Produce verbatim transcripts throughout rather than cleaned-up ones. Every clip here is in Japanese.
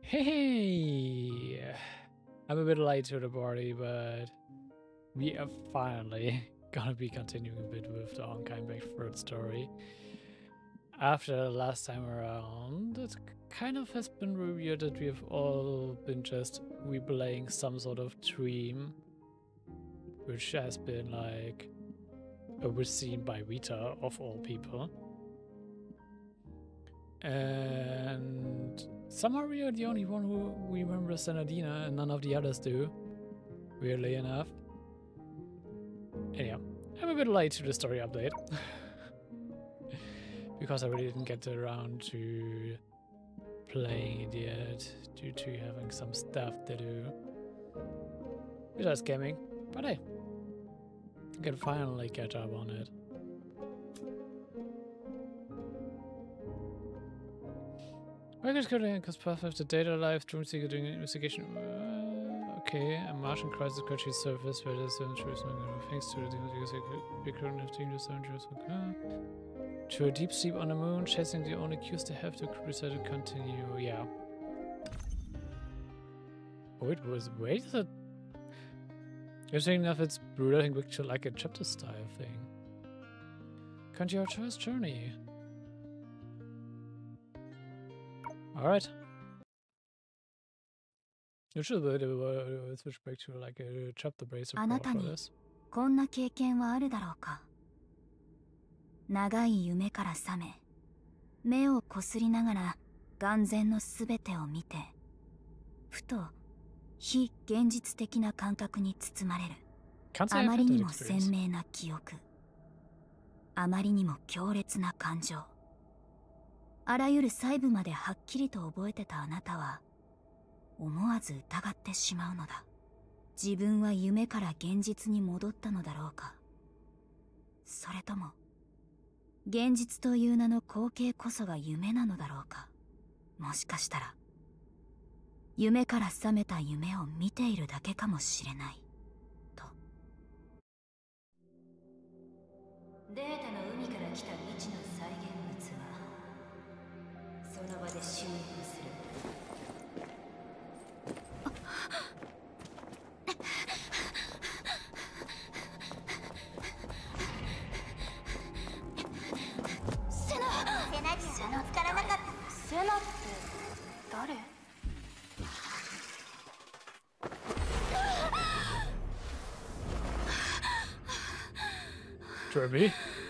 Hey, I'm a bit late to the party, but we are finally gonna be continuing a bit with the Honkai Baked Fruit story. After last time around, it kind of has been revealed that we have all been just replaying some sort of dream, which has been like overseen by Rita, of all people. And somehow we are the only one who remembers Senadina and none of the others do, weirdly enough. Anyhow, I'm a bit late to the story update. Because I really didn't get around to playing it yet, due to having some stuff to do. Besides gaming, but hey, I can finally catch up on it. Records coding because path of the data live, Dream Seeker doing an investigation. Uh, okay, a Martian crisis country surface where there's an interest thanks to the recurrent of the interest. To a deep sleep on the moon, chasing the only cues they have to decide to continue. Yeah. Oh, it was. Wait, is it? Interesting enough, it's brutal back to like a chapter style thing. Continue your choice journey. Alright. You should uh, switch back to like a chapter based approach for this. こんな経験はあるだろうか。長い夢から覚め、目をこすりながら眼前のすべてを見て、ふと非現実的な感覚に包まれる。あまりにも鮮明な記憶、あまりにも強烈な感情。あらゆる細部まではっきりと覚えてたあなたは、思わず疑ってしまうのだ。自分は夢から現実に戻ったのだろうか。それとも、現実という名の光景こそが夢なのだろうか。もしかしたら、夢から覚めた夢を見ているだけかもしれない、と。データの海から来た未知の再現物は、その場で修復する。セナ、セナには見つからなかった。セナって誰 ？Derby?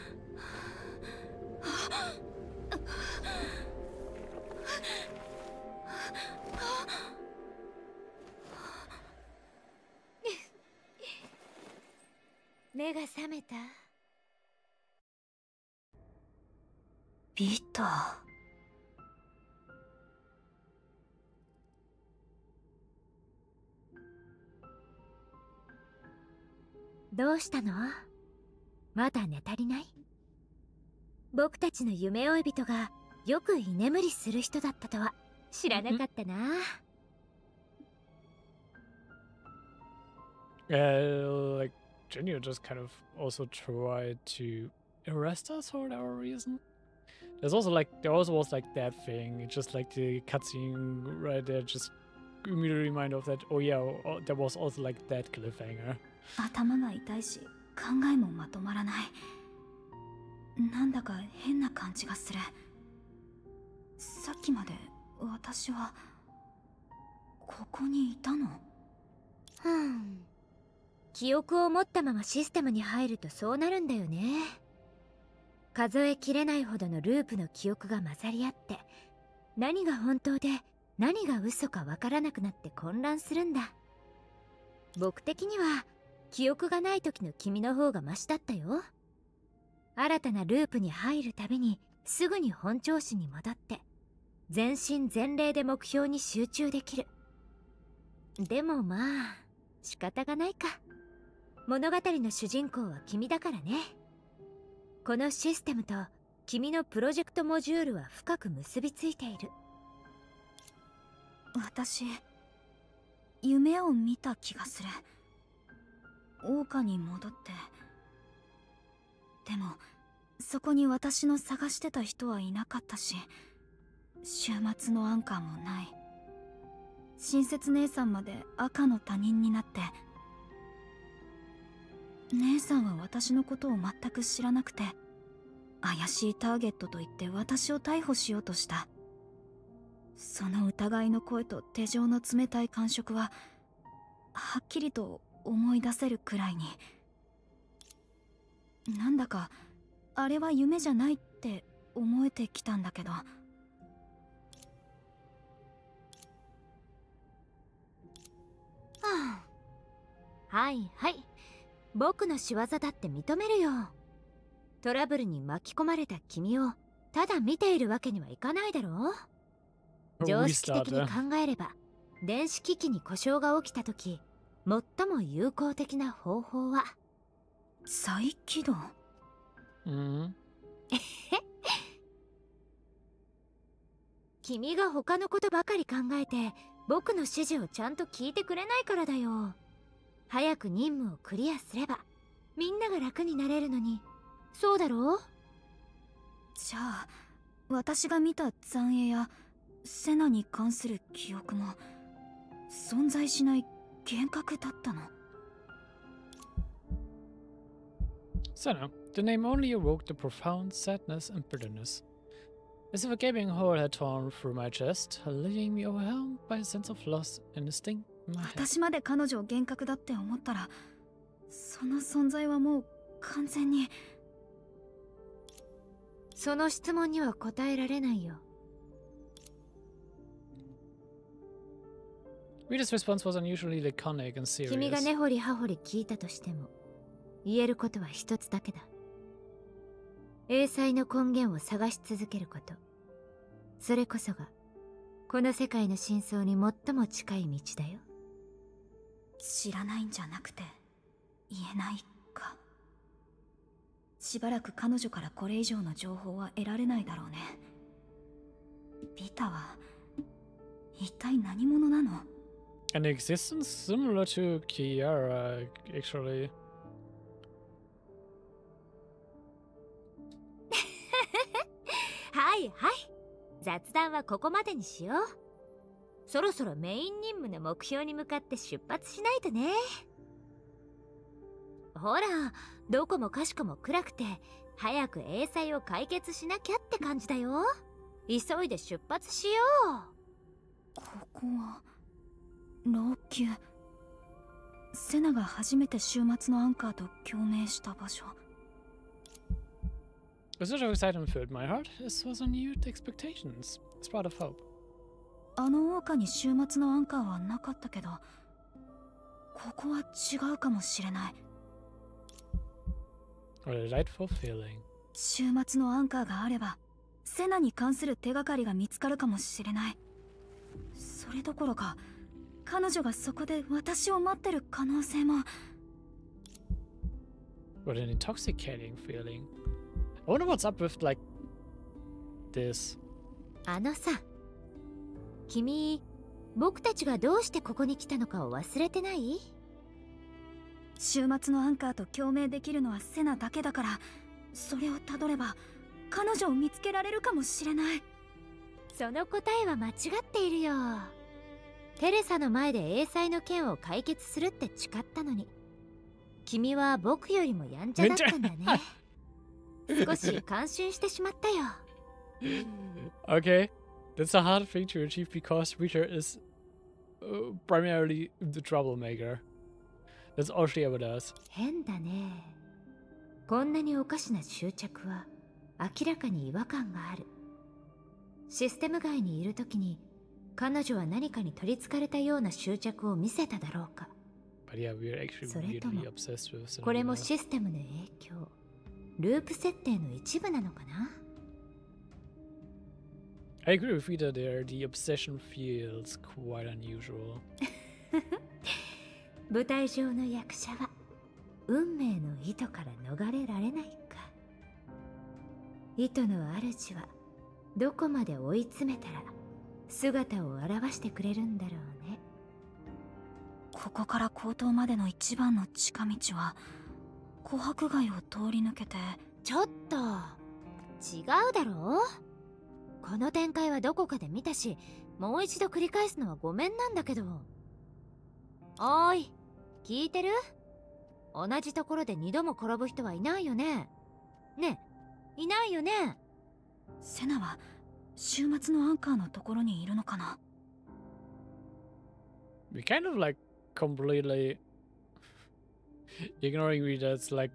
目が覚めた？ビタ。どうしたの？まだ寝足りない？僕たちの夢追い人がよく居眠りする人だったとは知らなかったな。 Uh, like Genio just kind of also tried to arrest us for whatever reason. There's also like there also was like that thing, just like the cutscene right there, just immediately remind of that. Oh yeah, oh, there was also like that cliffhanger. 頭が痛いし考えもまとまらない。なんだか変な感じがする。さっきまで私はここにいたの？ふん。記憶を持ったままシステムに入るとそうなるんだよね。数えきれないほどのループの記憶が混ざり合って、何が本当で何が嘘かわからなくなって混乱するんだ。僕的には記憶がない時の君の方がマシだったよ。新たなループに入るたびにすぐに本調子に戻って全身全霊で目標に集中できる。でもまあ仕方がないか。物語の主人公は君だからね。このシステムと君のプロジェクトモジュールは深く結びついている。私、夢を見た気がする。桜花に戻って。でもそこに私の探してた人はいなかったし、週末のアンカーもない。 親切姉さんまで赤の他人になって、姉さんは私のことを全く知らなくて、怪しいターゲットと言って私を逮捕しようとした。その疑いの声と手錠の冷たい感触ははっきりと思い出せるくらいに、なんだかあれは夢じゃないって思えてきたんだけど。 はあ、はいはい、僕の仕業だって認めるよ。トラブルに巻き込まれた君をただ見ているわけにはいかないだろう。常識的に考えれば、電子機器に故障が起きた時、最も有効的な方法は再起動。 うん。 君が他のことばかり考えて僕の指示をちゃんと聞いてくれないからだよ。早く任務をクリアすればみんなが楽になれるのに。そうだろう。 じゃあ私が見た残影やセナに関する記憶も存在しない幻覚だったの。 Senna, the name only evoked a profound sadness and bitterness. As if a gaping hole had torn through my chest, leaving me overwhelmed by a sense of loss and a sting in my head. 私まで彼女を幻覚だって思ったら、その存在はもう完全に。 その質問には答えられないよ。 Rita's response was unusually laconic and serious. 君が根掘り葉掘り聞いたとしても、言えることは一つだけだ。英才の根源を探し続けること。それこそがこの世界の真相に最も近い道だよ。 知らないんじゃなくて言えないか。しばらく彼女からこれ以上の情報は得られないだろうね。リタは一体何者なの？ An existence similar to Kiara, actually. はいはい、雑談はここまでにしよう。そろそろメイン任務の目標に向かって出発しないとね。ほら、どこもかしこも暗くて早く英才を解決しなきゃって感じだよ。急いで出発しよう。 ここは老朽。セナが初めて終末のアンカーと共鳴した場所。 A surge of excitement filled my heart, as was renewed expectations, a sprout of hope. あの桜花に終末のアンカーはなかったけど、ここは違うかもしれない。 What a delightful feeling. 終末のアンカーがあればセナに関する手がかりが見つかるかもしれない。それどころか彼女がそこで私を待ってる可能性も。 What an intoxicating feeling. I wonder what's up with, like, this. あのさ、君、僕たちがどうしてここに来たのかを忘れてない？ 終末のアンカーと共鳴できるのはセナだけだから、それをたどれば彼女を見つけられるかもしれない。 その答えは間違っているよ。テレサの前で英才の件を解決するって誓ったのに、君は僕よりもやんちゃだったんだね。少し感心してしまったよ。 Okay, that's a hard thing to achieve because Rita is uh, primarily the troublemaker. That's all she ever does. 変だね。こんなにおかしな執着は明らかに違和感がある。システム外にいるときに彼女は何かに取りつかれたような執着を見せただろうか。 But yeah, we're actually それとも really obsessed with Selena. これもシステムの影響、ループ設定の一部なのかな。 I agree with Rita there. The obsession feels quite unusual. 舞台上の役者は運命の糸から逃れられないか。糸の主はどこまで追い詰めたら姿を現してくれるんだろうね。 ここから高等までの一番の近道は琥珀街を通り抜けて。 ちょっと違うだろう。この展開はどこかで見たし、 もう一度繰り返すのはごめんなんだけど。おーい、聞いてる？同じところで二度も転ぶ人はいないよね。ねえ、いないよね。 セナは週末のアンカーのところにいるのかな。 We kind of like completely ignoring Rida's like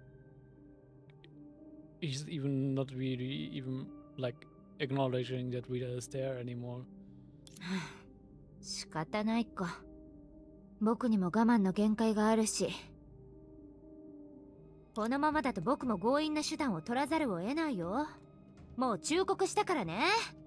he's even not really even like acknowledging that Rida is there anymore. 仕方ないか。僕にも我慢の限界があるし、このままだと僕も強引な手段を取らざるを得ないよ。もう忠告したからね。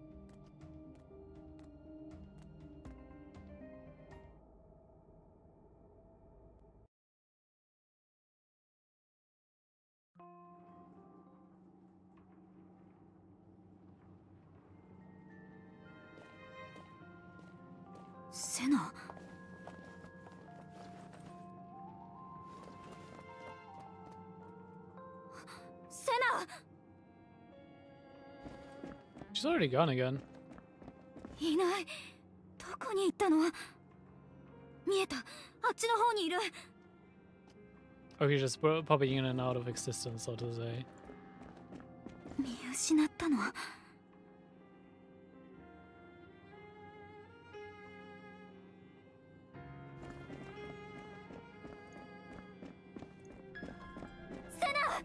セナ、セナ。 She's already gone again. いない。どこに行ったの？見えた。あっちの方にいる。 Okay, just popping in and out of existence, so to say. 見失ったの？セナ！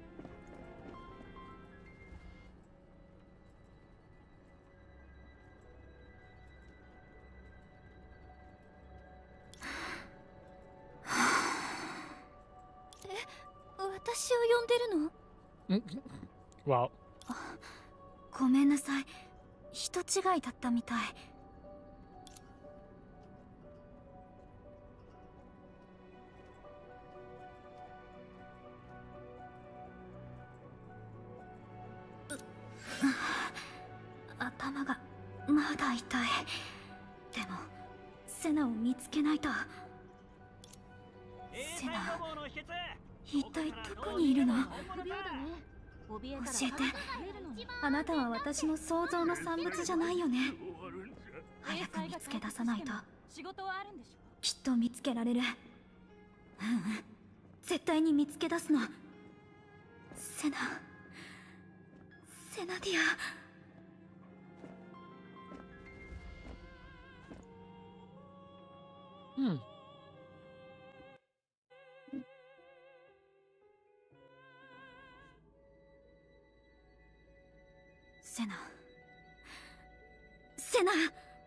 私を呼んでるの？ Wow. ごめんなさい。人違いだったみたい。頭がまだ痛い。でもセナを見つけないと。セナ、一体どこにいるの？教えて。あなたは私の想像の産物じゃないよね。早く見つけ出さないと。きっと見つけられる。うんうん、絶対に見つけ出すの。セナ、セナディア。 Hmm. セナ、セナ。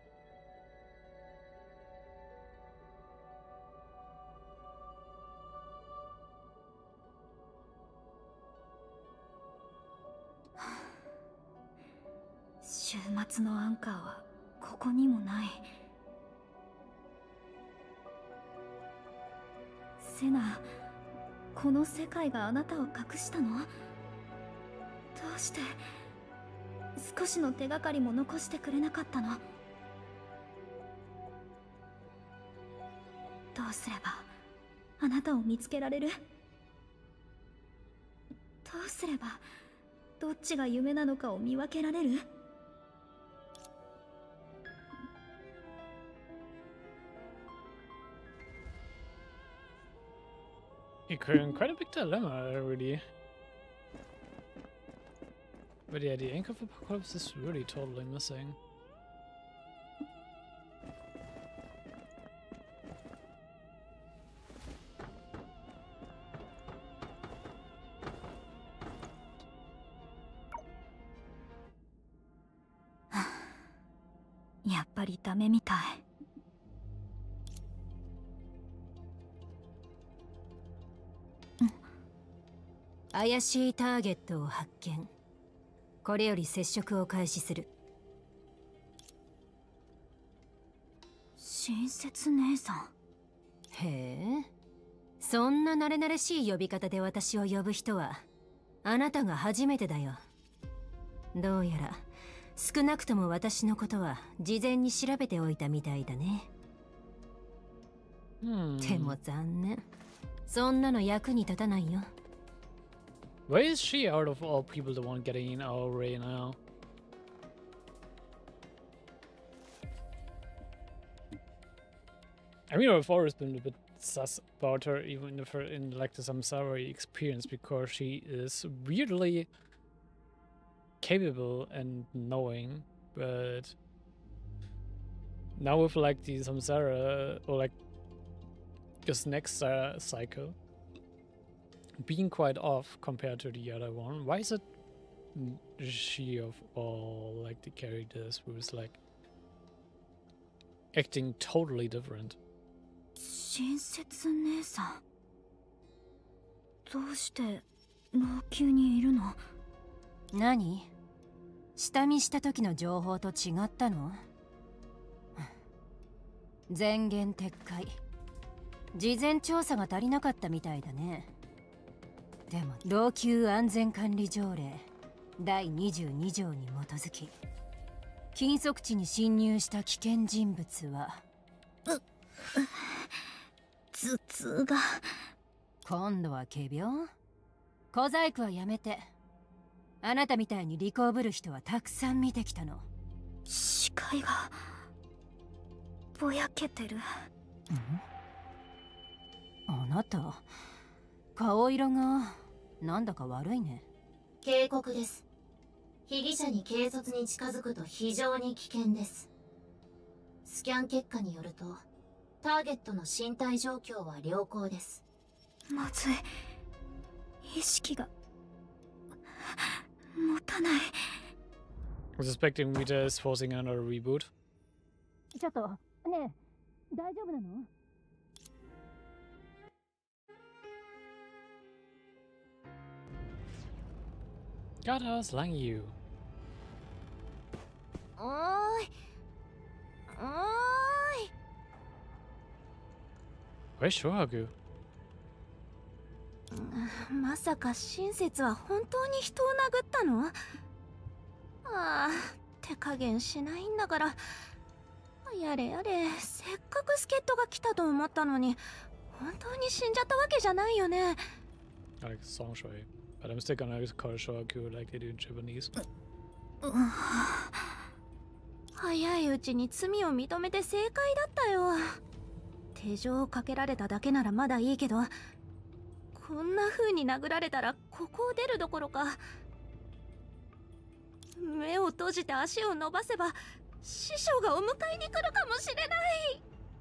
週末のアンカーはここにもない。セナ、この世界があなたを隠したの？どうして少しの手がかりも残してくれなかったの？どうすればあなたを見つけられる？どうすればどっちが夢なのかを見分けられる ？Quite a big dilemma, really. But yeah, the Ink of Apocalypse is really totally missing. Huh. やっぱりダメみたい。 怪しいターゲットを発見。これより接触を開始する。 親切姉さん。 へえ、そんな慣れ慣れしい呼び方で私を呼ぶ人はあなたが初めてだよ。どうやら少なくとも私のことは事前に調べておいたみたいだね。 Hmm. でも残念、そんなの役に立たないよ。 Why is she out of all people the one getting in our way now? I mean, I've always been a bit sus about her, even if her in like the Samsara experience, because she is weirdly capable and knowing, but now with like the Samsara or like this next uh, cycle being quite off compared to the other one, why is it she of all like the characters who is like acting totally different? 親切姉さん、どうして老朽にいるの？ 何？下見した時の情報と違ったの？前言撤回。事前調査が足りなかったみたいだね。でも老朽安全管理条例だいにじゅうに条に基づき、禁足地に侵入した危険人物は頭痛が。 今度は仮病？小細工はやめて。あなたみたいに利口ぶる人はたくさん見てきたの。 視界がぼやけてる。ん？ あなた顔色がなんだか悪いね。 警告です。被疑者に軽率に近づくと非常に危険です。スキャン結果によるとターゲットの身体状況は良好です。 まずい。意識が持たない。 I was suspecting Rita is forcing another reboot. ちょっとねえ、大丈夫なの Gotta slang you. おーいおーい Where's Shohaku? まさか親切は本当に人を殴ったの？ああ、手加減しないんだから。やれやれ、せっかく助っ人が来たと思ったのに本当に死んじゃったわけじゃないよね。 I like the song Shoei, but I'm still gonna call Shohaku like they do in Japanese. 早いうちに罪を認めて正解だったよ。手錠をかけられただけならまだいいけど、こんな風に殴られたらここを出るどころか、目を閉じて足を伸ばせば師匠がお迎えに来るかもしれない。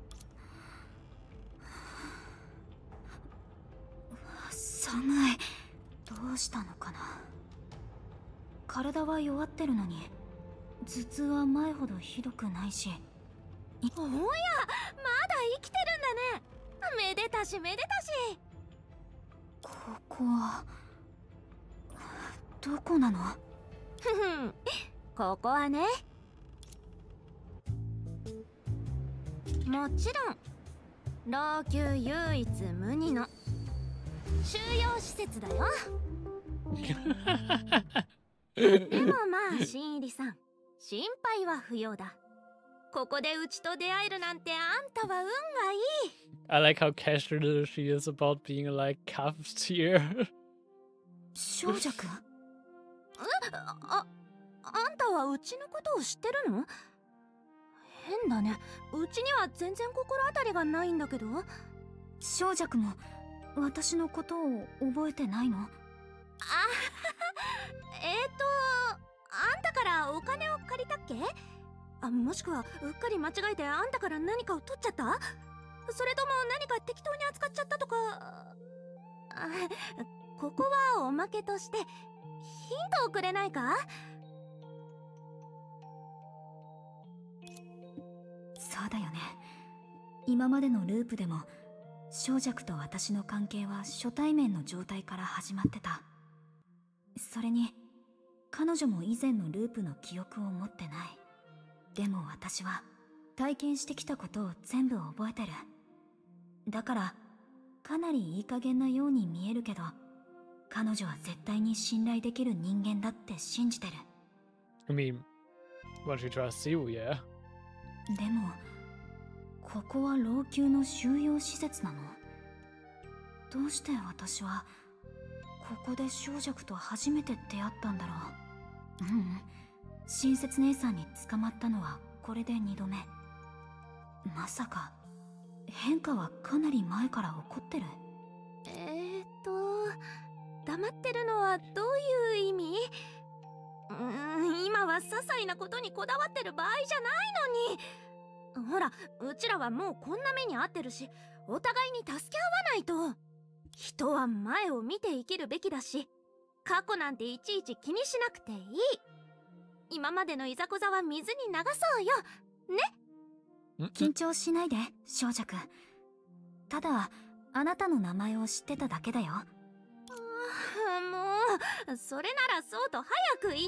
寒い。どうしたのかな。体は弱ってるのに頭痛は前ほどひどくないし。 おや、まだ生きてるんだね。めでたしめでたし。 ここはどこなの？ ふふん、ここはね、もちろん老朽唯一無二の収容施設だよ。でもまあ新入りさん、心配は不要だ。ここでうちと出会えるなんてあんたは運がいい。 I like how casual she is about being like cuffed here. 少女くん？ あ、あんたはうちのことを知ってるの？変だね。うちには全然心当たりがないんだけど。 少女くんも私のことを覚えてないの？ あえっとあんたからお金を借りたっけ？あ、もしくはうっかり間違えてあんたから何かを取っちゃった？それとも何か適当に扱っちゃったとか。あ、ここはおまけとしてヒントをくれないか？ そうだよね。今までのループでも少女と私の関係は初対面の状態から始まってた。それに彼女も以前のループの記憶を持ってない。でも私は体験してきたことを全部覚えてる。だからかなりいい加減なように見えるけど、彼女は絶対に信頼できる人間だって信じてる。 I mean, when she trusts you, yeah. でもここは老朽の収容施設なの？どうして私はここで少女と初めて出会ったんだろう。うん、親切姉さんに捕まったのはこれで二度目。まさか変化はかなり前から起こってる。 えーっと黙ってるのはどういう意味？うーん、今は些細なことにこだわってる場合じゃないのに。ほら、うちらはもうこんな目に遭ってるし、お互いに助け合わないと。人は前を見て生きるべきだし、過去なんていちいち気にしなくていい。今までのいざこざは水に流そうよね。 緊張しないで少女くん。ただあなたの名前を知ってただけだよ。 あもうそれならそうと早く言って。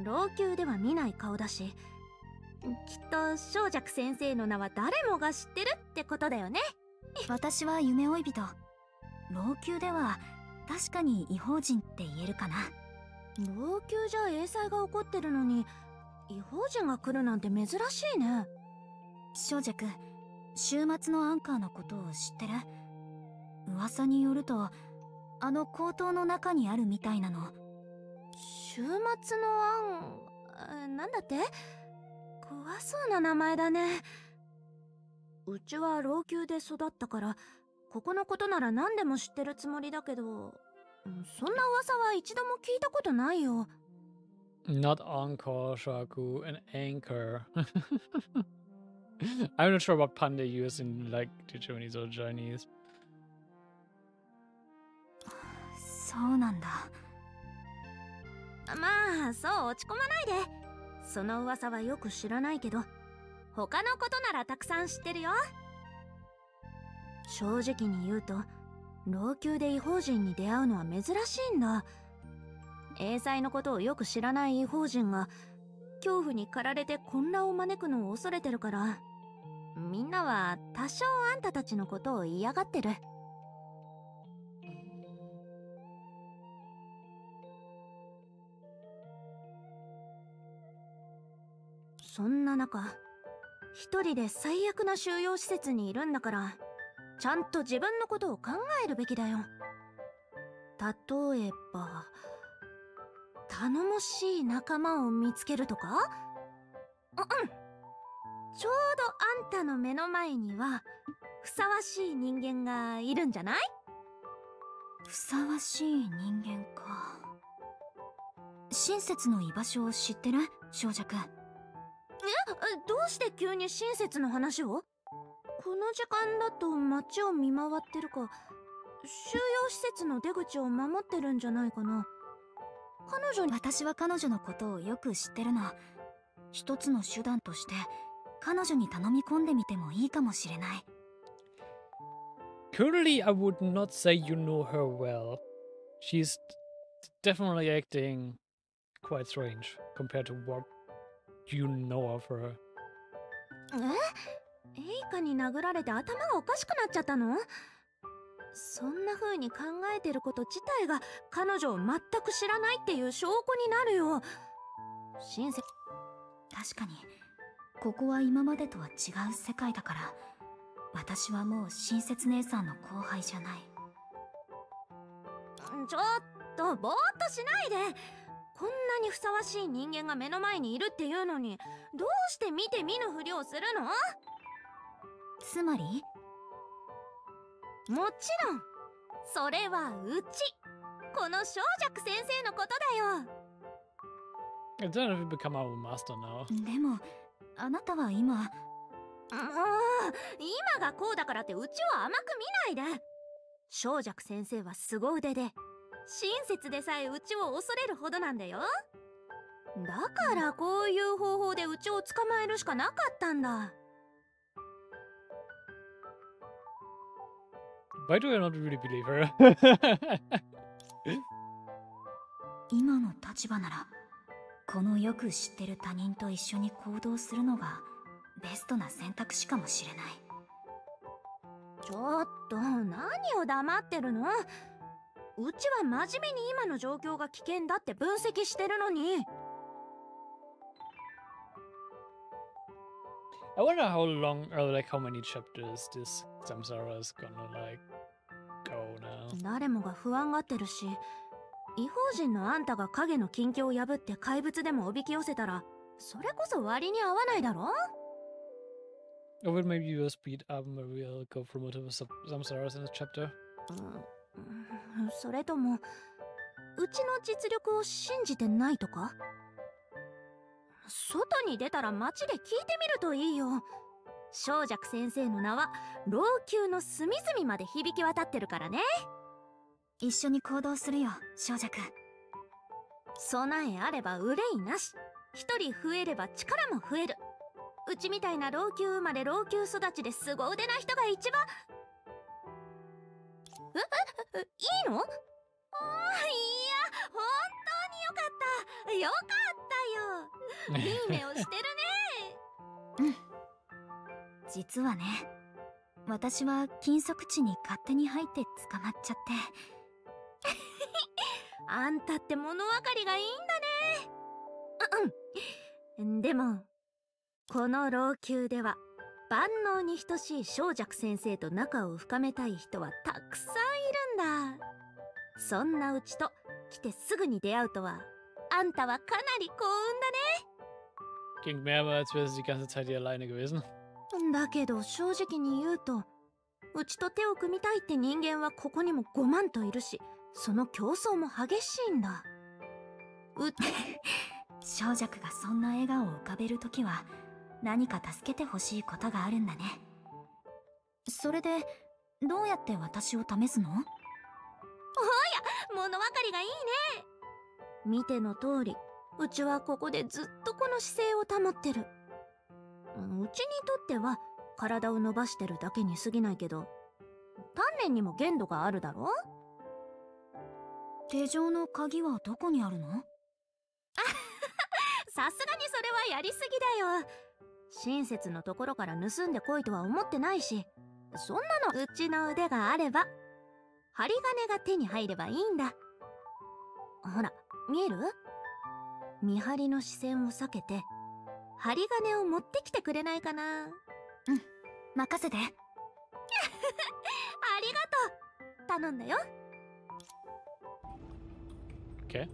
老朽では見ない顔だし、きっと小弱先生の名は誰もが知ってるってことだよね。 私は夢追い人。老朽では確かに異邦人って言えるかな。 老朽じゃ英才が起こってるのに異邦人が来るなんて珍しいね。 少女くん、週末のアンカーのことを知ってる？噂によるとあの口頭の中にあるみたいなの。 週末のアン、なんだって？怖そうな名前だね。うちは老朽で育ったからここのことなら何でも知ってるつもりだけど、そんな噂は一度も聞いたことないよ。 Not Encore, Shaku, an anchor. I'm not sure what pun they use in like the Japanese or Chinese. そうなんだ。 まあ、そう落ち込まないで。その噂はよく知らないけど、他のことならたくさん知ってるよ。正直に言うと、老朽で異邦人に出会うのは珍しいんだ。英才のことをよく知らない異邦人が恐怖に駆られて混乱を招くのを恐れてるから、みんなは多少あんたたちのことを嫌がってる。そんな中、一人で最悪な収容施設にいるんだから、ちゃんと自分のことを考えるべきだよ。例えば、頼もしい仲間を見つけるとか？う、うん。ちょうどあんたの目の前には、ふさわしい人間がいるんじゃない？ ふさわしい人間か。親切の居場所を知ってる？少女くん。 え？どうして急に親切の話を？この時間だと街を見回ってるか、収容施設の出口を守ってるんじゃないかな。彼女に。 私は彼女のことをよく知ってるの。一つの手段として彼女に頼み込んでみてもいいかもしれない。 Currently, I would not say you know her well. She's definitely acting quite strange compared to what you know of her. え？エイカに殴られて頭がおかしくなっちゃったの？そんな風に考えてること自体が彼女を全く知らないっていう証拠になるよ。親切。 確かにここは今までとは違う世界だから、私はもう親切姉さんの後輩じゃない。 ちょっとぼーっとしないで。こんなにふさわしい人間が目の前にいるっていうのに、どうして見て見ぬふりをするの？ つまり？ もちろんそれはうち、この小弱先生のことだよ。 I don't know if we become our master now. でもあなたは今。もう今がこうだからってうちを甘く見ないで。小弱先生は凄腕で親切でさえうちを恐れるほどなんだよ。だからこういう方法でうちを捕まえるしかなかったんだ。 Why do I not really believe her? 今の立場ならこのよく知ってる他人と一緒に行動するのがベストな選択肢かもしれない。 ちょっと何を黙ってるの？うちは真面目に今の状況が危険だって分析してるのに。 I wonder how long, or like how many chapters this Samsara is gonna like go now. 誰もが不安がってるし、異邦人のあんたが影の禁境を破って怪物でもおびき寄せたら、それこそ割に合わないだろ？ Or will maybe we'll speed up and we'll go through multiple sub samsaras in this chapter? うん、それともうちの実力を信じてないとか？外に出たら街で聞いてみるといいよ。小雀先生の名は老朽の隅々まで響き渡ってるからね。 一緒に行動するよ、小雀。 備えあれば憂いなし。一人増えれば力も増える。うちみたいな老朽生まれ老朽育ちで凄腕な人が一番。ええいいの？ああ、いや、本当によかった。よかったよ。いい目をしてるね。 うん。実はね、私は禁足地に勝手に入って捕まっちゃって。 あんたって物分かりがいいんだね。うん。でもこの老朽では万能に等しい小雀先生と仲を深めたい人はたくさんいるんだ。そんなうちと来てすぐに出会うとは、あんたはかなり幸運だね。 Klingt mehr, als wäre sie die ganze Zeit hier alleine gewesen. だけど正直に言うと、うちと手を組みたいって人間はここにもごまんといるし、その競争も激しいんだ。う小雀がそんな笑顔を浮かべるときは何か助けてほしいことがあるんだね。それでどうやって私を試すの？おや、 物分かりがいいね。見ての通り、うちはここでずっとこの姿勢を保ってる。うちにとっては体を伸ばしてるだけに過ぎないけど、鍛錬にも限度があるだろ。 手錠の鍵はどこにあるの？ さすがにそれはやりすぎだよ。親切のところから盗んでこいとは思ってないし、そんなのうちの腕があれば、針金が手に入ればいいんだ。ほら、見える？見張りの視線を避けて針金を持ってきてくれないかな。 うん、任せて。ありがとう。頼んだよ。 Okay.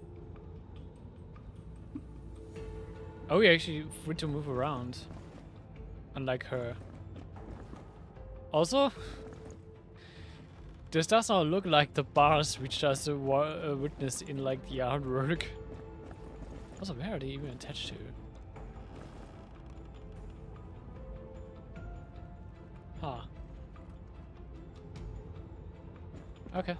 Oh, you're actually free to move around. Unlike her. Also, this does not look like the bars we just uh, uh, witnessed in like the artwork. Also, where are they even attached to? Huh. Okay.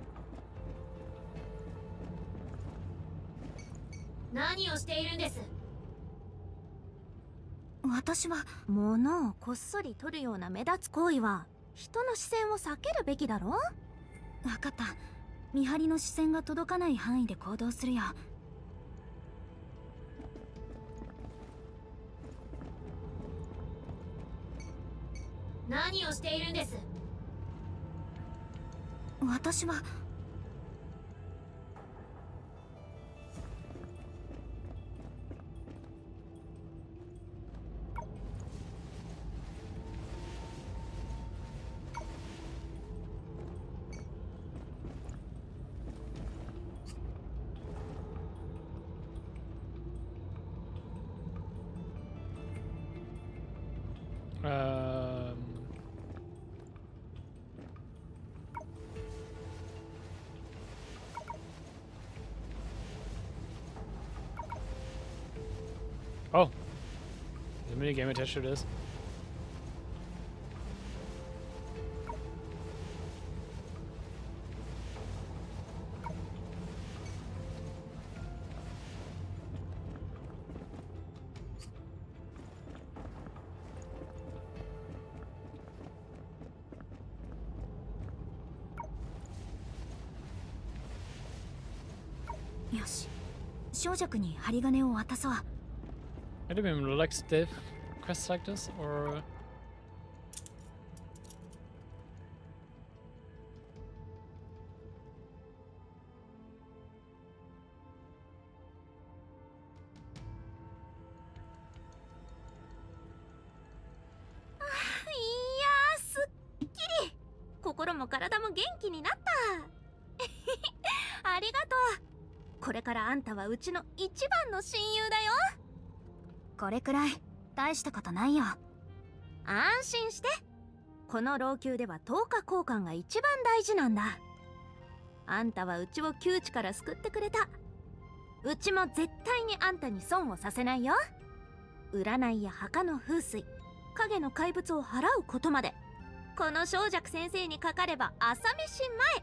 何をしているんです？ 私は物をこっそり取るような目立つ行為は人の視線を避けるべきだろ。 分かった。見張りの視線が届かない範囲で行動するよ。 何をしているんです？ 私は Um. Oh, there's a minigame attached to this. よし、小雀に針金を渡そう。 I don't even like Steve quests like this, or 心も体も元気になった。ありがとう。これからあんたはうちの一番の親友だよ。 これくらい大したことないよ。 安心して。この老朽ではとおか交換が一番大事なんだ。あんたはうちを窮地から救ってくれた。うちも絶対にあんたに損をさせないよ。占いや墓の風水、影の怪物を払うことまで、この小尺先生にかかれば朝飯前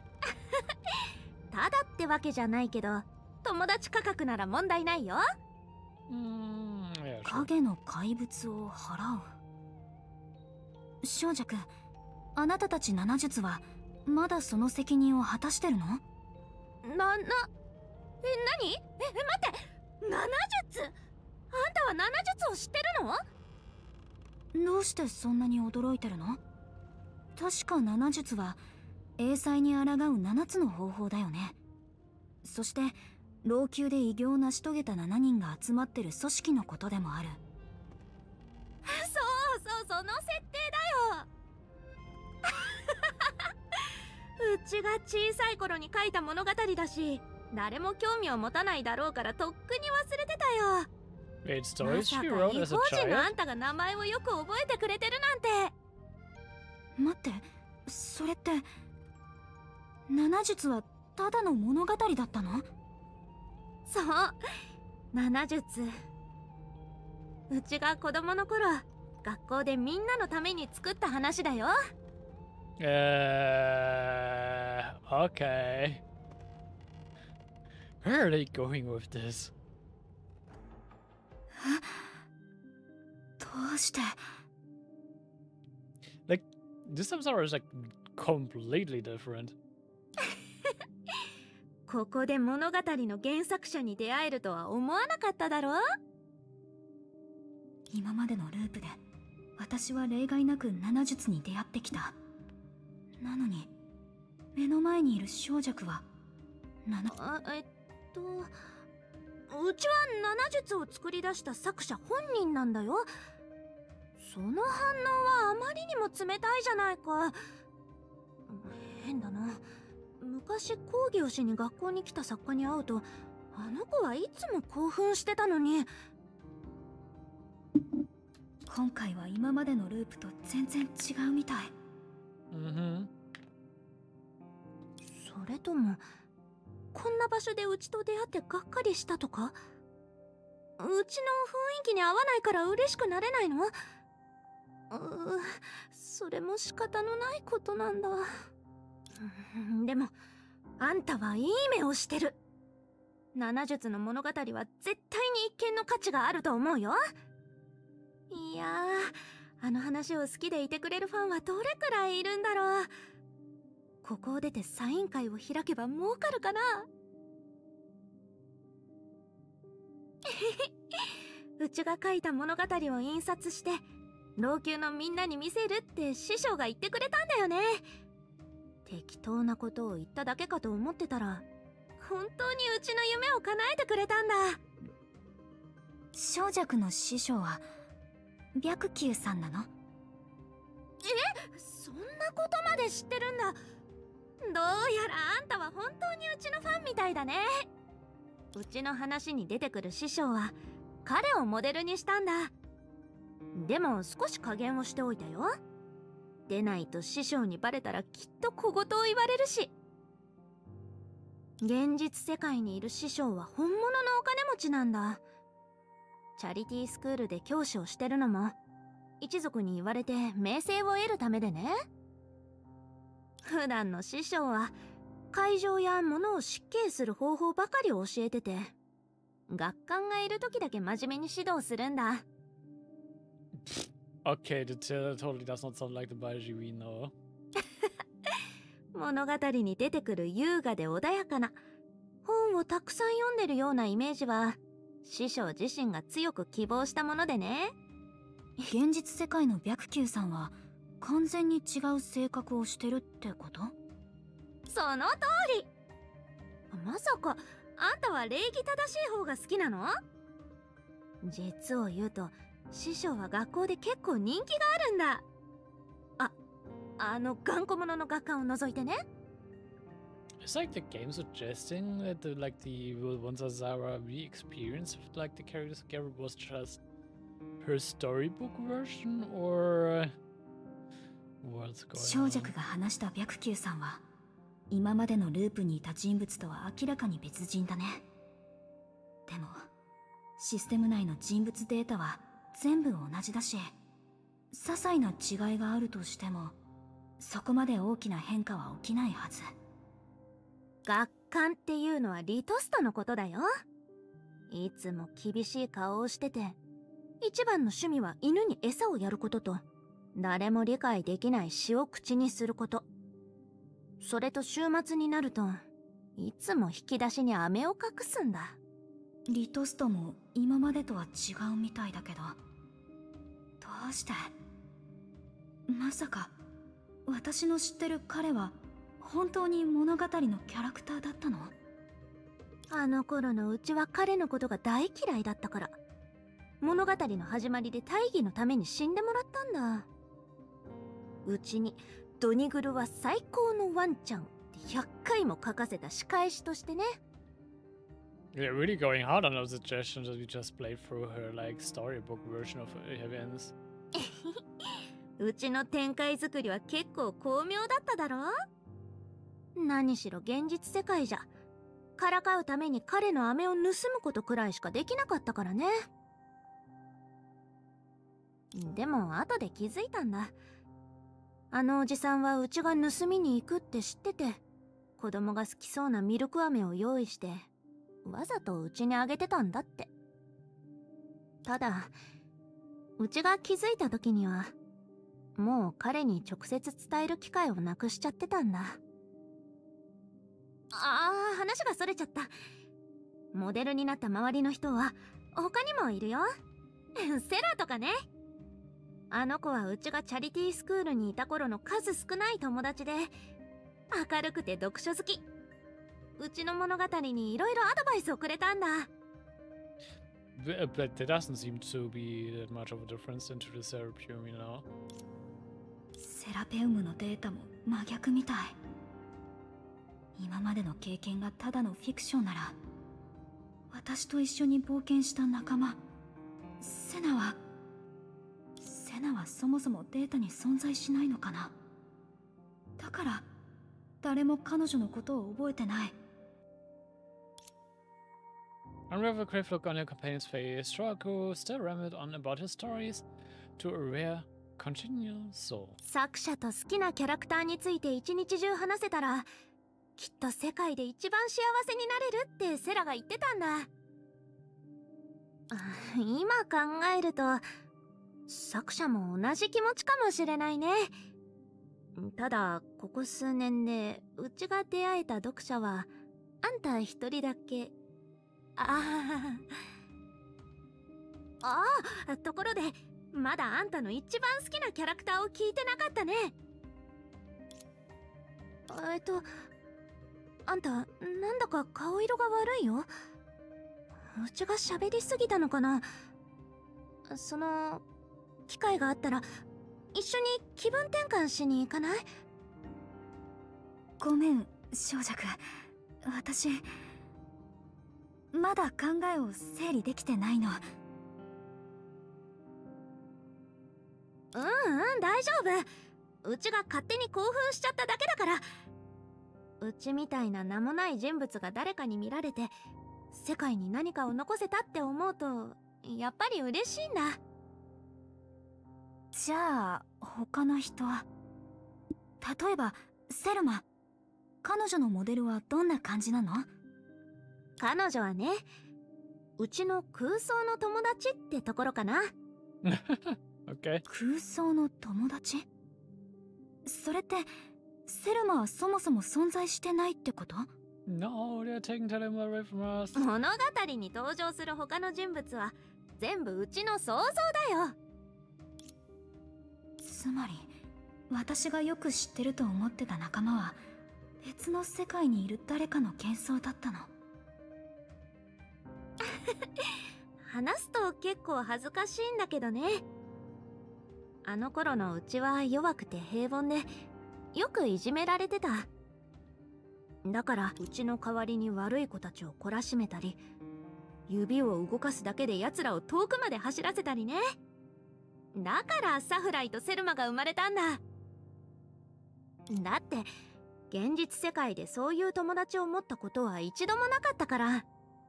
ただってわけじゃないけど、友達価格なら問題ないよ。 Mm, yeah, sure. 影の怪物を払う。小尺、あなたたち七術はまだその責任を果たしてるの？ な、な、え、なに？え、待って七術？あんたは七術を知ってるの？ どうしてそんなに驚いてるの？確か七術は英才に抗う七つの方法だよね。そして老朽で偉業を成し遂げた七人が集まってる組織のことでもある。 そうそう、その設定だようちが小さい頃に書いた物語だし、誰も興味を持たないだろうからとっくに忘れてたよ。 Wait, ま stories さ she か wrote 異 as a 邦人のあ child? んたが名前をよく覚えてくれてるなんて。 待って、それって七術はただの物語だったの？ そう、七術。うちが子供の頃、学校でみんなのために作った話だよ。 Uh, okay. Where are they going with this? どうして？ Like, this episode is like completely different. ここで物語の原作者に出会えるとは思わなかっただろう？ 今までのループで私は例外なく七術に出会ってきた。なのに目の前にいる小弱は七あ、えっとうちは七術を作り出した作者本人なんだよ。その反応はあまりにも冷たいじゃないか。変だな。昔講義をしに学校に来た作家に会うと、あの子はいつも興奮してたのに。 今回は今までのループと全然違うみたい。 Mm-hmm. それともこんな場所でうちと出会ってがっかりしたとか？うちの雰囲気に合わないから嬉しくなれないの？うー、それも仕方のないことなんだ。でもあんたはいい目をしてる。七術の物語は絶対に一見の価値があると思うよ。いやー、あの話を好きでいてくれるファンはどれくらいいるんだろう。ここを出てサイン会を開けば儲かるかなうちが書いた物語を印刷して老朽のみんなに見せるって師匠が言ってくれたんだよね。適当なことを言っただけかと思ってたら、本当にうちの夢を叶えてくれたんだ。 小弱の師匠は白球さんなの？ え、そんなことまで知ってるんだ。どうやらあんたは本当にうちのファンみたいだね。うちの話に出てくる師匠は彼をモデルにしたんだ。でも少し加減をしておいたよ。出ないと師匠にバレたらきっと小言を言われるし。現実世界にいる師匠は本物のお金持ちなんだ。チャリティースクールで教師をしてるのも一族に言われて名声を得るためでね。普段の師匠は会場や物を失敬する方法ばかり教えてて、学官がいる時だけ真面目に指導するんだ。 Okay, that uh, totally does not sound like the Baiji we know. 物語に出てくる優雅で穏やかな、本をたくさん読んでるようなイメージは師匠自身が強く希望したものでね。 現実世界の白球さんは完全に違う性格をしてるってこと？ その通り。まさかあんたは礼儀正しい方が好きなの？実を言うと師匠は学校で結構人気があるんだ。あ、あの頑固者の学科を除いてね。 It's like the game suggesting that the, like the Wonsa Zara re-experience of like the characters together was just her storybook version or what's going 小 on? 弱が話した白球さんは今までのループにいた人物とは明らかに別人だね。でもシステム内の人物データは全部同じだし、些細な違いがあるとしてもそこまで大きな変化は起きないはず。 学官っていうのはリトストのことだよ。いつも厳しい顔をしてて、一番の趣味は犬に餌をやることと、誰も理解できない詩を口にすること。それと週末になると、いつも引き出しに飴を隠すんだ。 リトストも今までとは違うみたいだけど、どうして？まさか私の知ってる彼は本当に物語のキャラクターだったの？ あの頃のうちは彼のことが大嫌いだったから、物語の始まりで大義のために死んでもらったんだ。うちにドニグルは最高のワンちゃんってひゃっかいも書かせた仕返しとしてね。 We're really going hard on those suggestions that we just played through her like storybook version of events. うちの展開作りは結構巧妙だっただろ。何しろ現実世界じゃからかうために彼の飴を盗むことくらいしかできなかったからね。でも後で気づいたんだ。あのおじさんはうちが盗みに行くって知ってて、子供が好きそうなミルク飴を用意してわざとうちにあげてたんだって。ただうちが気づいた時にはもう彼に直接伝える機会をなくしちゃってたんだ。ああ、話がそれちゃった。モデルになった周りの人は他にもいるよ。セラとかね。あの子はうちがチャリティースクールにいた頃の数少ない友達で、明るくて読書好き。うちの物語にいろいろアドバイスをくれたんだ。 But but there doesn't seem to be that much of a difference into the Serapeum, you know? セラペウムのデータも真逆みたい。今までの経験がただのフィクションなら、私と一緒に冒険した仲間セナはセナはそもそもデータに存在しないのかな。だから誰も彼女のことを覚えてない。 And with a quick look on your companion's face, Shoraku still rambled on about his stories to a rare, continual soul. 作者と好きなキャラクターについて一日中話せたら、きっと世界で一番幸せになれるってセラが言ってたんだ。今考えると作者も同じ気持ちかもしれないね。ただここ数年でうちが出会えた読者はあんた一人だけ。ああああ、ところでまだあんたの一番好きなキャラクターを聞いてなかったね。えっとあんたなんだか顔色が悪いよ。うちが喋りすぎたのかな。その機会があったら一緒に気分転換しに行かない？ ごめん、小弱。私まだ考えを整理できてないの。 うんうん、大丈夫。うちが勝手に興奮しちゃっただけだから。うちみたいな名もない人物が誰かに見られて世界に何かを残せたって思うとやっぱり嬉しいんだ。 じゃあ他の人は？例えばセルマ、彼女のモデルはどんな感じなの？ 彼女はね、うちの空想の友達ってところかな。 Okay. 空想の友達？それってセルマはそもそも存在してないってこと？ No, they're taking Telema away from us. 物語に登場する他の人物は全部うちの想像だよ。 つまり私がよく知ってると思ってた仲間は別の世界にいる誰かの幻想だったの。 話すと結構恥ずかしいんだけどね。あの頃のうちは弱くて平凡でよくいじめられてた。だからうちの代わりに悪い子たちを懲らしめたり、指を動かすだけで奴らを遠くまで走らせたりね。 だからサフライとセルマが生まれたんだ。だって現実世界でそういう友達を持ったことは一度もなかったから。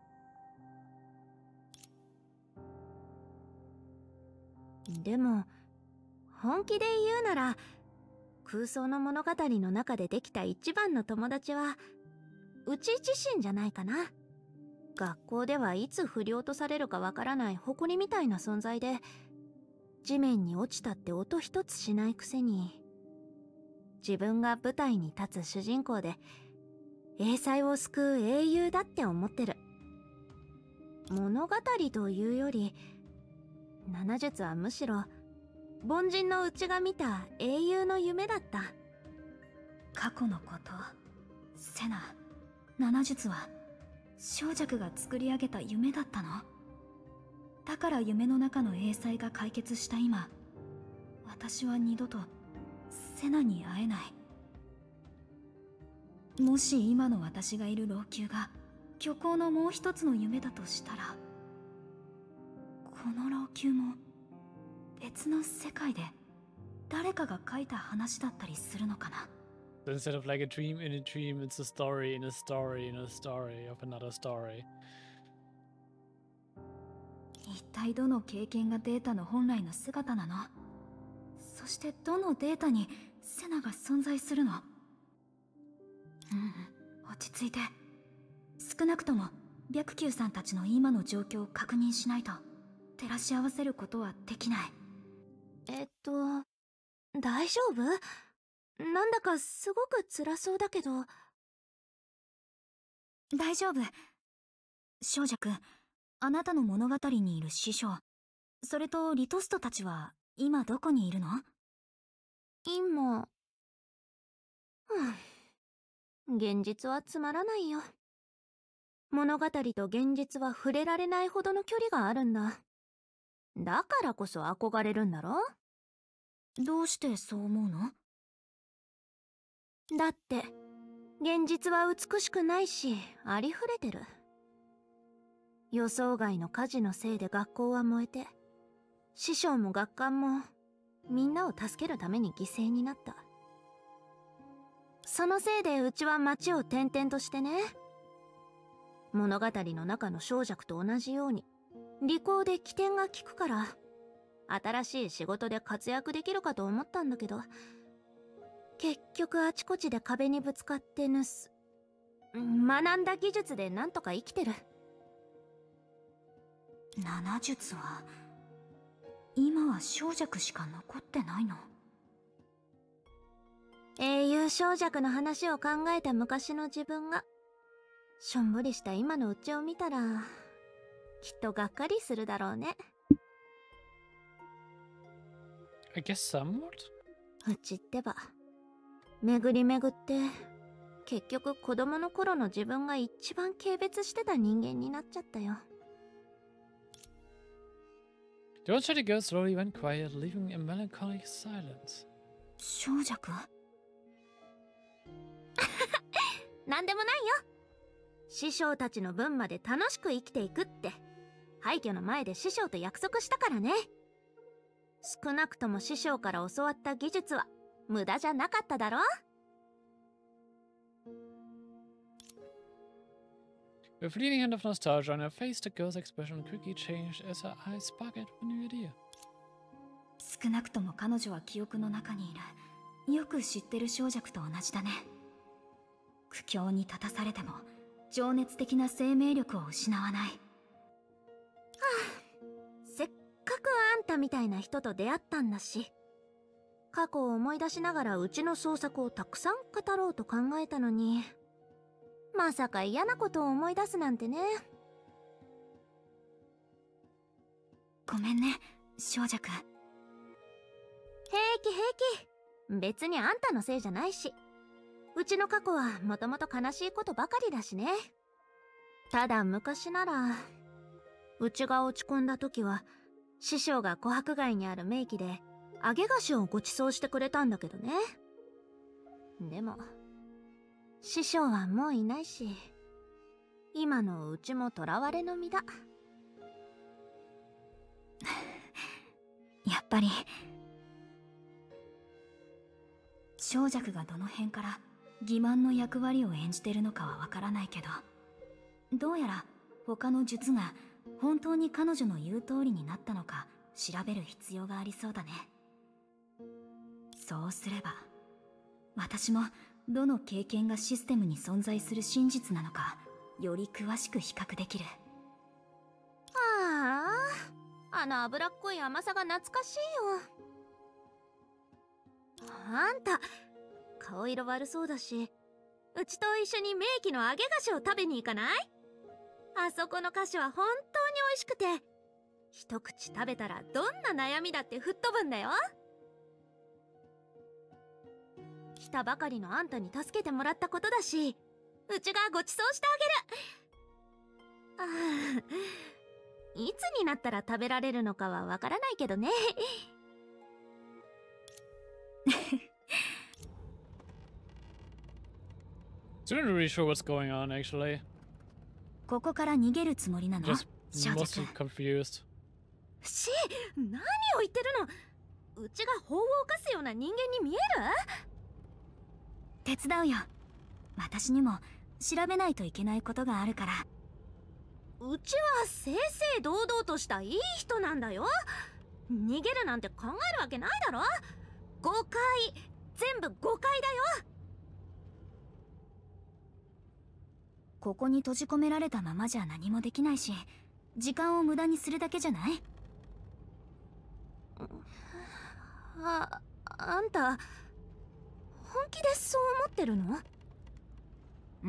でも本気で言うなら、空想の物語の中でできた一番の友達はうち自身じゃないかな。学校ではいつ不良とされるかわからない埃みたいな存在で、地面に落ちたって音一つしないくせに、自分が舞台に立つ主人公で英才を救う英雄だって思ってる。物語というより、七術はむしろ凡人のうちが見た英雄の夢だった。 過去のこと、セナ、七術は小弱が作り上げた夢だったの？だから夢の中の英才が解決した今、私は二度とセナに会えない。もし今の私がいる老朽が虚構のもう一つの夢だとしたら、この老朽も別の世界で誰かが書いた話だったりするのかな。 So instead of like a dream in a dream, it's a story in a story in a story of another story. 一体どの経験がデータの本来の姿なの？そしてどのデータにセナが存在するの？うん、落ち着いて。少なくとも白球さんたちの今の状況を確認しないと照らし合わせることはできない。 えっと大丈夫？なんだかすごく辛そうだけど。 大丈夫。少女くん、あなたの物語にいる師匠、それとリトストたちは今どこにいるの？ 今、うん、現実はつまらないよ。物語と現実は触れられないほどの距離があるんだ。だからこそ憧れるんだろ？ どうしてそう思うの？ だって現実は美しくないし、ありふれてる。予想外の火事のせいで学校は燃えて、師匠も学官もみんなを助けるために犠牲になった。そのせいでうちは町を転々としてね。物語の中の小弱と同じように利口で機転が利くから、新しい仕事で活躍できるかと思ったんだけど、結局あちこちで壁にぶつかって盗す学んだ技術でなんとか生きてる。 七術は今は小弱しか残ってないの？ 英雄小弱の話を考えた昔の自分がしょんぼりした今のうちを見たら、きっとがっかりするだろうね。 I guess somewhat? うちってば巡り巡って結局子供の頃の自分が一番軽蔑してた人間になっちゃったよ。 The orchard girl slowly went quiet, leaving a melancholic silence. 小弱？ なんでもないよ。師匠たちの分まで楽しく生きていくって廃墟の前で師匠と約束したからね。少なくとも師匠から教わった技術は無駄じゃなかっただろ。 With a fleeting hint of nostalgia on her face, the girl's expression quickly changed as her eyes sparkled with a new idea. 少なくとも彼女は記憶の中にいるよく知ってる小弱と同じだね。苦境に立たされても情熱的な生命力を失わない。はあ、せっかくあんたみたいな人と出会ったんだし、過去を思い出しながらうちの創作をたくさん語ろうと考えたのに、まさか嫌なことを思い出すなんてね。 ごめんね、小弱。 平気平気。別にあんたのせいじゃないし、うちの過去はもともと悲しいことばかりだしね。ただ昔なら、うちが落ち込んだ時は師匠が琥珀街にある名器で揚げ菓子をご馳走してくれたんだけどね。でも師匠はもういないし、今のうちも囚われの身だ。 やっぱり小弱がどの辺から欺瞞の役割を演じてるのかはわからないけど、どうやら他の術が本当に彼女の言う通りになったのか調べる必要がありそうだね。そうすれば私もどの経験がシステムに存在する真実なのかより詳しく比較できる。 ああ、あの脂っこい甘さが懐かしいよ。あんた顔色悪そうだし、うちと一緒に名器の揚げ菓子を食べに行かない？あそこの菓子は本当に美味しくて、一口食べたらどんな悩みだって吹っ飛ぶんだよ。来たばかりのあんたに助けてもらったことだし、うちがご馳走してあげる。ああ、いつになったら食べられるのかはわからないけどね。 So I'm not really sure what's going on actually. ここから逃げるつもりなの？ Just 小 mostly 弱。 confused. し、何を言ってるの？うちが法を犯すような人間に見える？ 手伝うよ。私にも調べないといけないことがあるから。 うちは正々堂々としたいい人なんだよ。逃げるなんて考えるわけないだろ。誤解、全部誤解だよ。 ここに閉じ込められたままじゃ何もできないし、時間を無駄にするだけじゃない？ あ、あんた本気でそう思ってるの？ うん。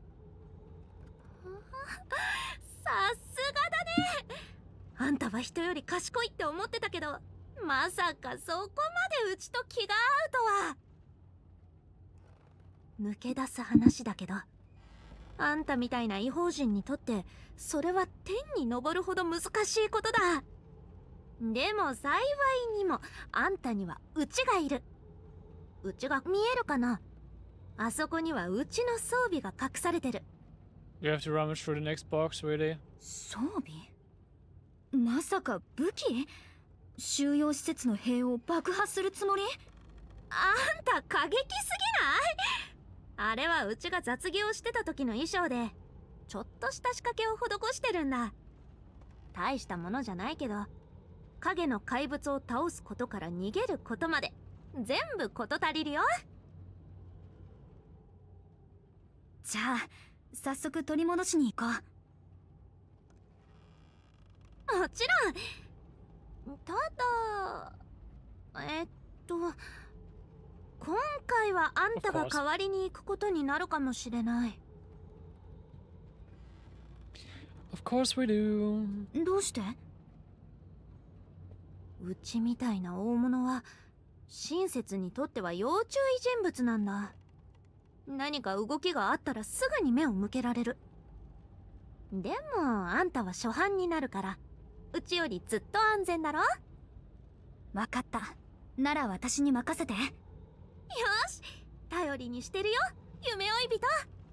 さすがだね。あんたは人より賢いって思ってたけど、まさかそこまでうちと気が合うとは。抜け出す話だけど、あんたみたいな異邦人にとってそれは天に昇るほど難しいことだ。でも幸いにもあんたにはうちがいる。うちが見えるかな？あそこにはうちの装備が隠されてる。 You have to rummage through the next box, really? 装備？まさか武器？収容施設の塀を爆破するつもり？ あんた過激すぎない？あれはうちが雑技をしてた時の衣装で、ちょっとした仕掛けを施してるんだ。大したものじゃないけど、影の怪物を倒すことから逃げることまで全部事足りるよ。 じゃあ早速取り戻しに行こう。もちろん。ただえっと今回はあんたが代わりに行くことになるかもしれない。 Of course we do. どうして？ うちみたいな大物は親切にとっては要注意人物なんだ。何か動きがあったらすぐに目を向けられる。でもあんたは初犯になるからうちよりずっと安全だろ。 わかった。なら私に任せて。よし、頼りにしてるよ、夢追い人。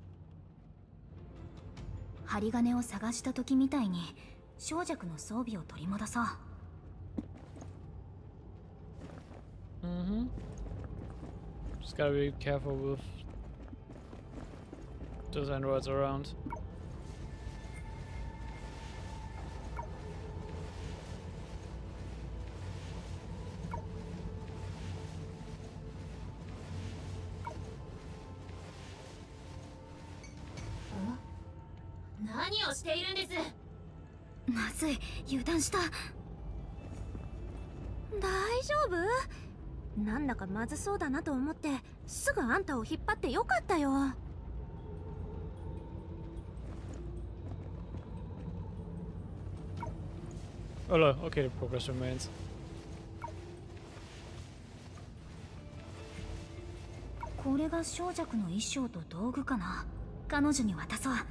針金を探した時みたいに小弱の装備を取り戻そう。 Mm-hmm. Just gotta be careful with those androids around. Huh? 何をしているんです？ まずい、油断した。 大丈夫？なんだかまずそうだなと思ってすぐあんたを引っ張ってよかったよ。 Oh no, okay, the progress remains. これが小弱の衣装と道具かな。彼女に渡そう。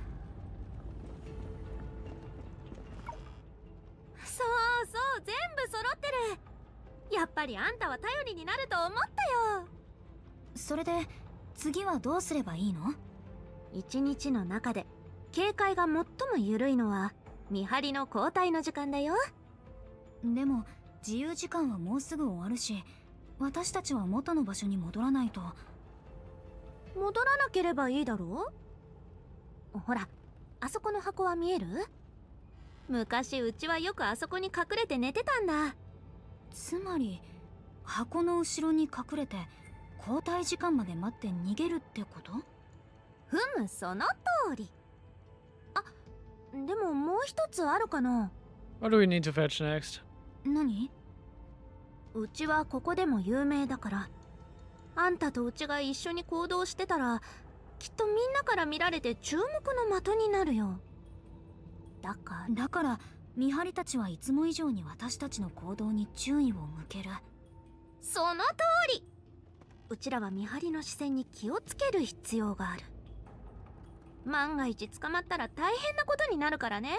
そうそう、全部揃ってる。やっぱりあんたは頼りになると思ったよ。 それで次はどうすればいいの？ 一日の中で警戒が最も緩いのは見張りの交代の時間だよ。 でも自由時間はもうすぐ終わるし、私たちは元の場所に戻らないと。 戻らなければいいだろう。ほら、あそこの箱は見える？昔うちはよくあそこに隠れて寝てたんだ。 つまり箱の後ろに隠れて交代時間まで待って逃げるってこと？ ふむ、その通り。あ、でももう一つあるかな。 What do we need to fetch next? 何？ うちはここでも有名だから、あんたとうちが一緒に行動してたらきっとみんなから見られて注目の的になるよ。だからだから見張りたちはいつも以上に私たちの行動に注意を向ける。 その通り。うちらは見張りの視線に気をつける必要がある。万が一捕まったら大変なことになるからね。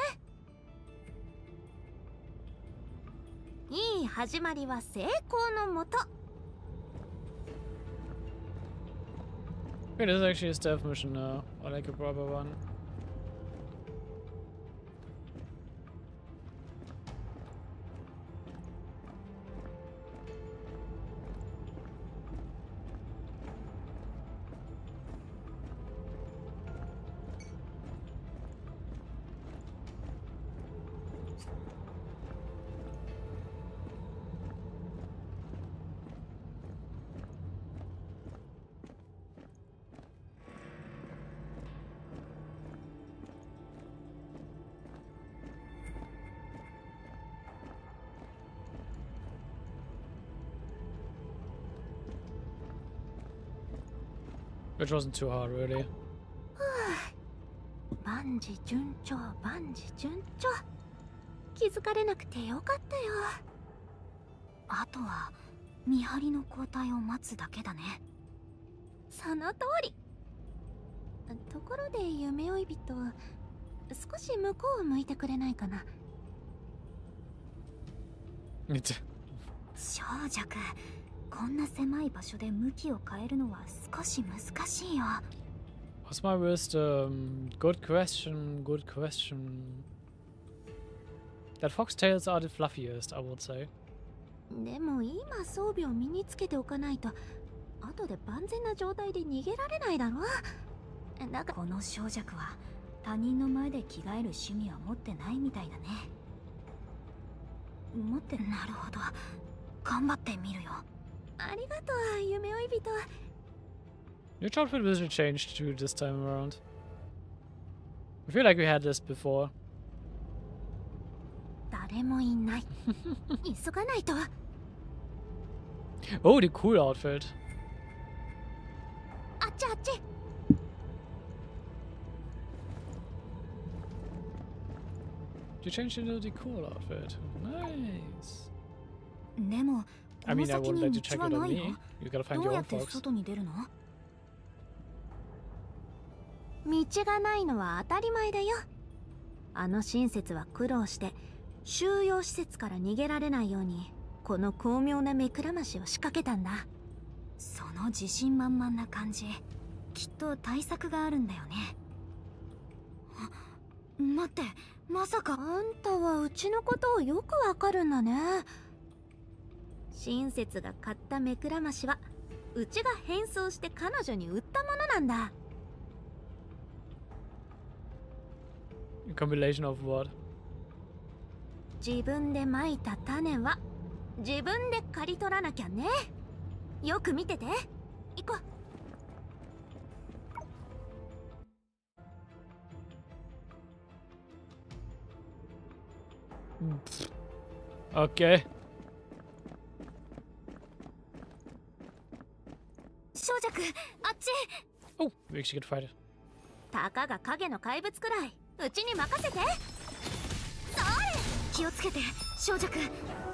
いい始まりは成功のもと。 Okay, this is actually a stealth mission now, or like a proper one. Which wasn't too hard, really. 万事順調、万事順調。気づかれなくてよかったよ。 あとは見張りの交代を待つだけだね。 その通り。ところで夢追い人、少し向こうを向いてくれないかな。 小弱、こんな狭い場所で向きを変えるのは少し難しいよ。 What's my wisdom? Good question, good question. That foxtails are the fluffiest, I would say. でも今装備を身につけておかないと後で万全な状態で逃げられないだろ。だからこの小弱は他人の前で着替える趣味は持ってないみたいだね。持ってなるほど。頑張ってみるよ。 ありがとう、夢追い人。 Which outfit was it changed to this time around? I feel like we had this before. 誰もいない。急がないと。 Oh, the cool outfit. あっちあっち。 You changed into the cool outfit. Nice. でも I この mean, I 先 wouldn't に like to check 道は it on ないの？ me. You gotta find ど your うや own って fox. 外に出るの？ 道がないのは当たり前だよ。あの親切は苦労して収容施設から逃げられないようにこの巧妙な目くらましを仕掛けたんだ。 その自信満々な感じ、きっと対策があるんだよね。あ、待って、まさか。 あんたはうちのことをよくわかるんだね。親切が買った目くらましはうちが変装して彼女に売ったものなんだ。 A combination of what? 自分でまいた種は自分で刈り取らなきゃね。よく見てて。行こう。Okay. 小弱、あっち。 Oh, we actually could fight it. たかが影の怪物くらいうちに任せて。 気をつけて、小弱。 帰る。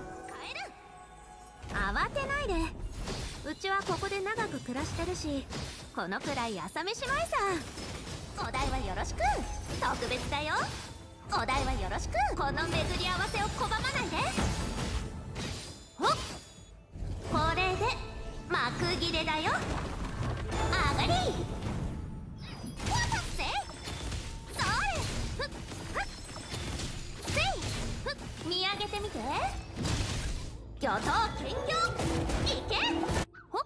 慌てないで。うちはここで長く暮らしてるし、このくらい朝飯前さ。お代はよろしく。特別だよ。お代はよろしく。この巡り合わせを拒まないで。ほっ、これで幕切れだよ。上がり。わたせ。それ。ふっふっせい。ふっ、見上げてみて。 巨頭兼業いけほっ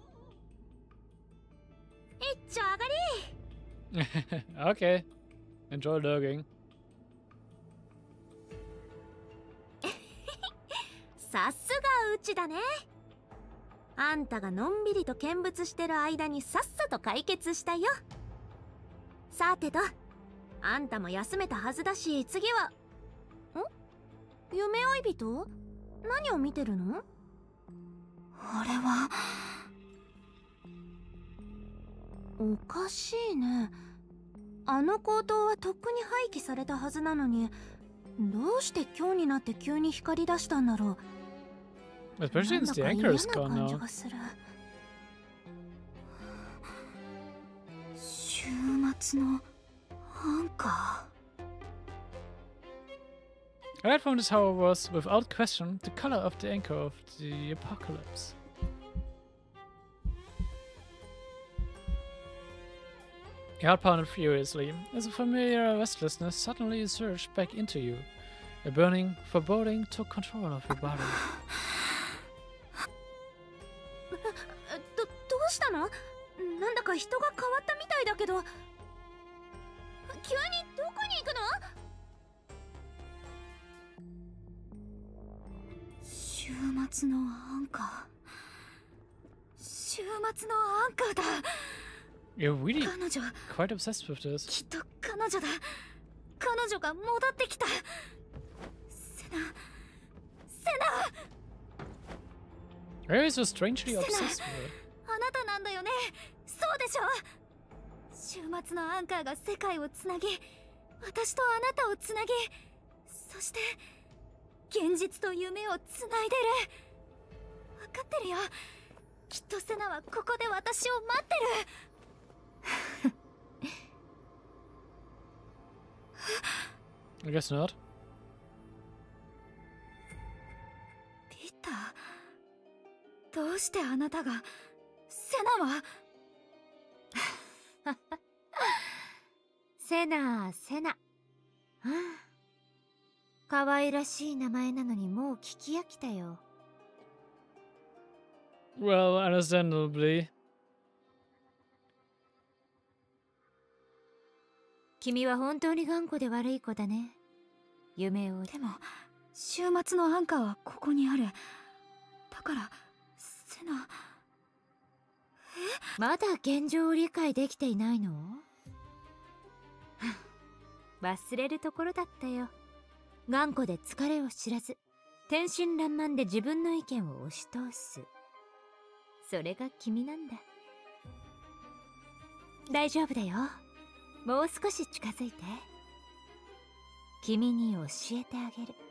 一丁上がり Okay. Enjoy lurking. さすがうちだね。あんたがのんびりと見物してる間にさっさと解決したよ。さてと、あんたも休めたはずだし、次はん夢追い人？何を見てるの？ あれはおかしいね。あの口頭はとっくに廃棄されたはずなのに、どうして今日になって急に光り出したんだろう。 Especially since the anchor is gone now. 週末のアンカ I had found this how it was, without question, the color of the anchor of the apocalypse. Your heart pounded furiously, as a familiar restlessness suddenly surged back into you. A burning foreboding took control of your body. ど、どうしたの？なんだか人が変わったみたいだけど。急にどこに行くの？ 週末のアンカー週末のアンカーだ You're really 彼女 quite obsessed with this. きっと彼女だ彼女が戻ってきたセナセナ Why are you so strangely obsessed with it? あなたなんだよねそうでしょ週末のアンカーが世界をつなぎ私とあなたをつなぎそして現実と夢をつないでる分かってるよきっとセナはここで私を待ってる I guess not. ピタどうしてあなたがセナはセナセナ、はあ、可愛らしい名前なのにもう聞き飽きたよ。 Well, understandably. 君は本当に頑固で悪い子だね。夢を。 でも週末のアンカーはここにあるだからセナまだ現状を理解できていないの？忘れるところだったよ。頑固で疲れを知らず、天真爛漫で自分の意見を押し通す。それが君なんだ。大丈夫だよ。もう少し近づいて。君に教えてあげる。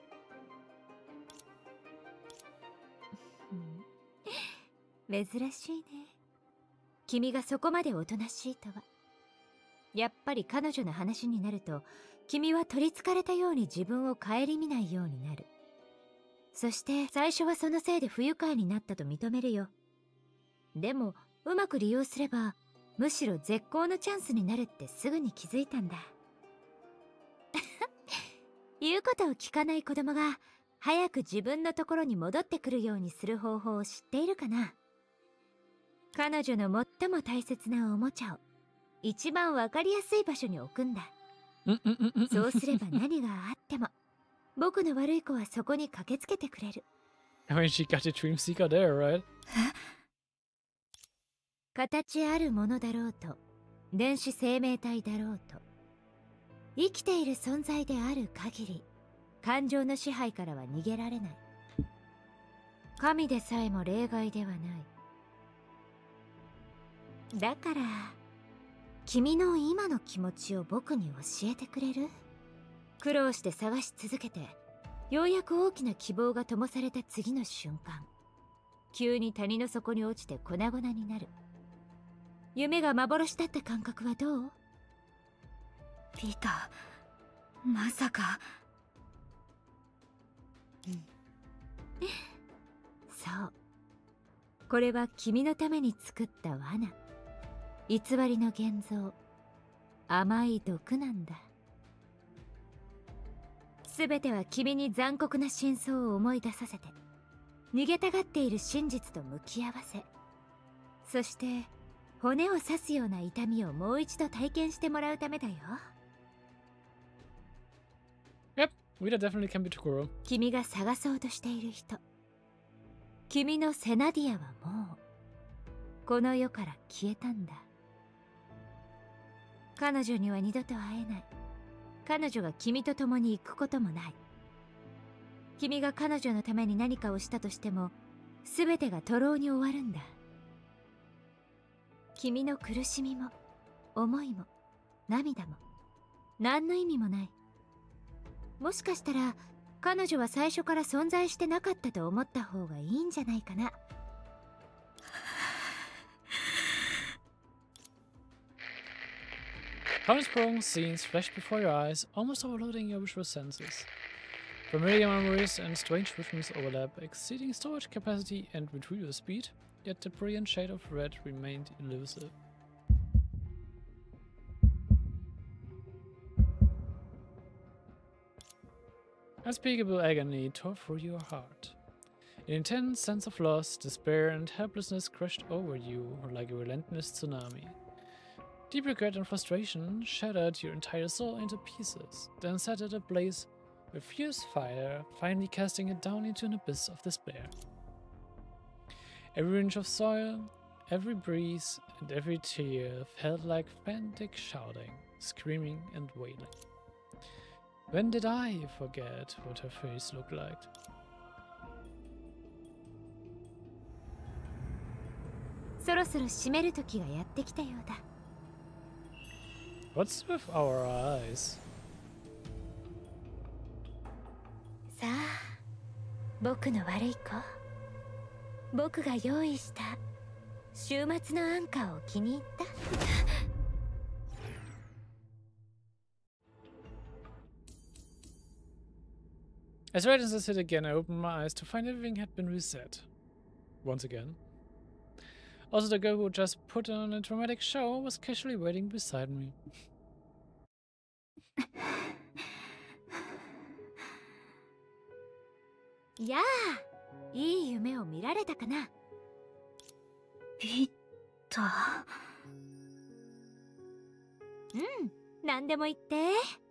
珍しいね。君がそこまでおとなしいとは。やっぱり彼女の話になると、君は取りつかれたように自分を顧みないようになる。そして最初はそのせいで不愉快になったと認めるよ。でもうまく利用すればむしろ絶好のチャンスになるってすぐに気づいたんだ。言うことを聞かない子供が早く自分のところに戻ってくるようにする方法を知っているかな。彼女の最も大切なおもちゃを一番わかりやすい場所に置くんだ。そうすれば何があっても僕の悪い子はそこに駆けつけてくれる。 I mean, she got the Dream Seeker there, right? 形あるものだろうと電子生命体だろうと生きている存在である限り感情の支配からは逃げられない。神でさえも例外ではない。だから君の今の気持ちを僕に教えてくれる？苦労して探し続けてようやく大きな希望が灯された次の瞬間、急に谷の底に落ちて粉々になる。夢が幻だった感覚はどう？ ピーターまさか。 そう、これは君のために作った罠、偽りの現像、甘い毒なんだ。すべては君に残酷な真相を思い出させて、 逃げたがっている真実と向き合わせ、そして骨を刺すような痛みをもう一度体験してもらうためだよ。 Yep, Rita definitely can be Toguro. 君が探そうとしている人、君のセナディアはもうこの世から消えたんだ。彼女には二度と会えない。彼女が君と共に行くこともない。君が彼女のために何かをしたとしても、全てが徒労に終わるんだ。君の苦しみも思いも涙も何の意味もない。もしかしたら彼女は最初から存在してなかったと思った方がいいんじゃないかな。 Countless prolonged scenes flash before your eyes, almost overloading your visual senses. Familiar memories and strange rhythms overlap, exceeding storage capacity and retrieval speed, yet the brilliant shade of red remained elusive. Unspeakable agony tore through your heart. An intense sense of loss, despair, and helplessness crashed over you like a relentless tsunami. Deep regret and frustration shattered your entire soul into pieces, then set it ablaze with fierce fire, finally casting it down into an abyss of despair. Every inch of soil, every breeze, and every tear felt like frantic shouting, screaming, and wailing. When did I forget what her face looked like? What's with our eyes? さあ、僕の悪い子。僕が用意した週末のアンカーを気に入った？ As right as I sit again, I opened my eyes to find everything had been reset. Once again. Also, the girl who just put on a dramatic show was casually waiting beside me. やあ、いい夢を見られたかな？ ビッタ。 うん、何でも言って。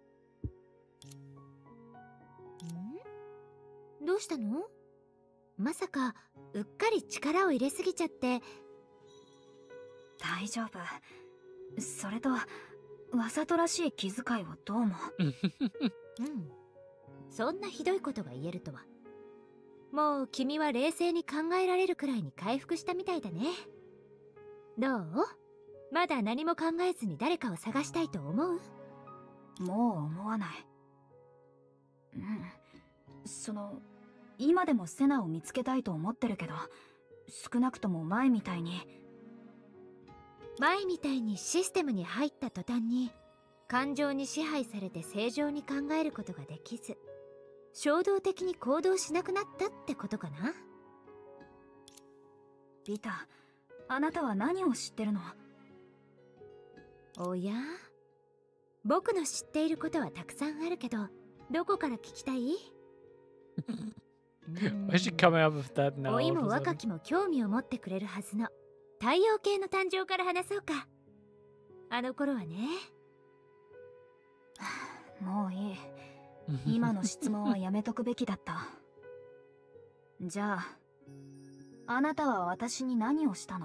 ん？どうしたの？まさかうっかり力を入れすぎちゃって。 大丈夫。それとわざとらしい気遣いをどうも。 うん、そんなひどいことが言えるとは。もう君は冷静に考えられるくらいに回復したみたいだね。どう？まだ何も考えずに誰かを探したいと思う？ もう思わない。うん。その、今でもセナを見つけたいと思ってるけど、少なくとも前みたいに。 前みたいにシステムに入った途端に、感情に支配されて正常に考えることができず、衝動的に行動しなくなったってことかな？ ビタ、あなたは何を知ってるの？ おや？僕の知っていることはたくさんあるけど、どこから聞きたい？ Why is she coming up with that now? 老いも若きも興味を持ってくれるはずの太陽系の誕生から話そうか。あの頃はね。 もういい。今の質問はやめとくべきだった。じゃあ、あなたは私に何をしたの？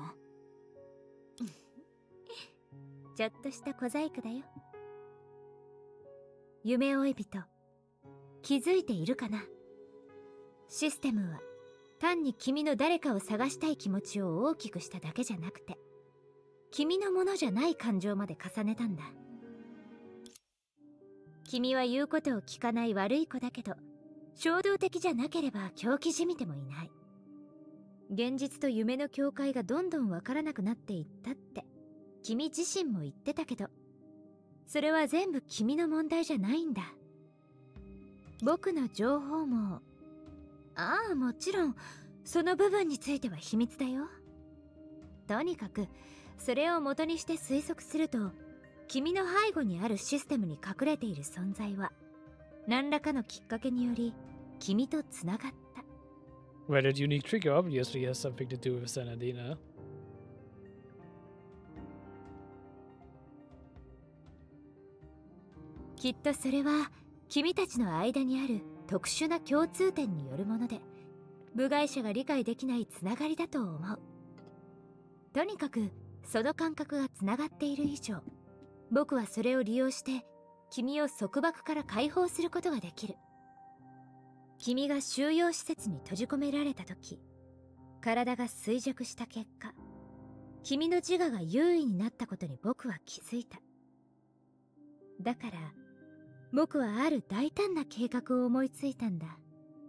ちょっとした小細工だよ。夢追い人、気づいているかな？システムは単に君の誰かを探したい気持ちを大きくしただけじゃなくて、君のものじゃない感情まで重ねたんだ。君は言うことを聞かない悪い子だけど、衝動的じゃなければ狂気じみてもいない。現実と夢の境界がどんどんわからなくなっていったって君自身も言ってたけど、それは全部君の問題じゃないんだ。僕の情報も、ああもちろんその部分については秘密だよ。とにかくそれを元にして推測すると、君の背後にあるシステムに隠れている存在は何らかのきっかけにより君とつながった。 Well, that unique trigger obviously has something to do with Sanadina. きっとそれは君たちの間にある特殊な共通点によるもので、部外者が理解できないつながりだと思う。とにかくその感覚がつながっている以上、僕はそれを利用して君を束縛から解放することができる。君が収容施設に閉じ込められた時、体が衰弱した結果、君の自我が優位になったことに僕は気づいた。だから僕はある大胆な計画を思いついたんだ。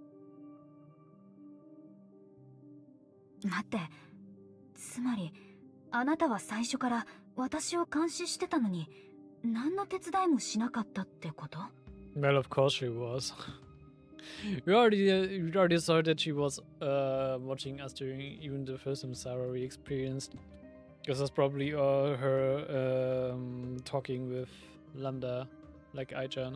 待って、つまりあなたは最初から私を監視してたのに何の手伝いもしなかったってこと？ Well, of course she was. we already uh, we already saw that she was uh, watching us during even the first Samsara we experienced. This is probably uh, her um, talking with Lambda, like Aichan.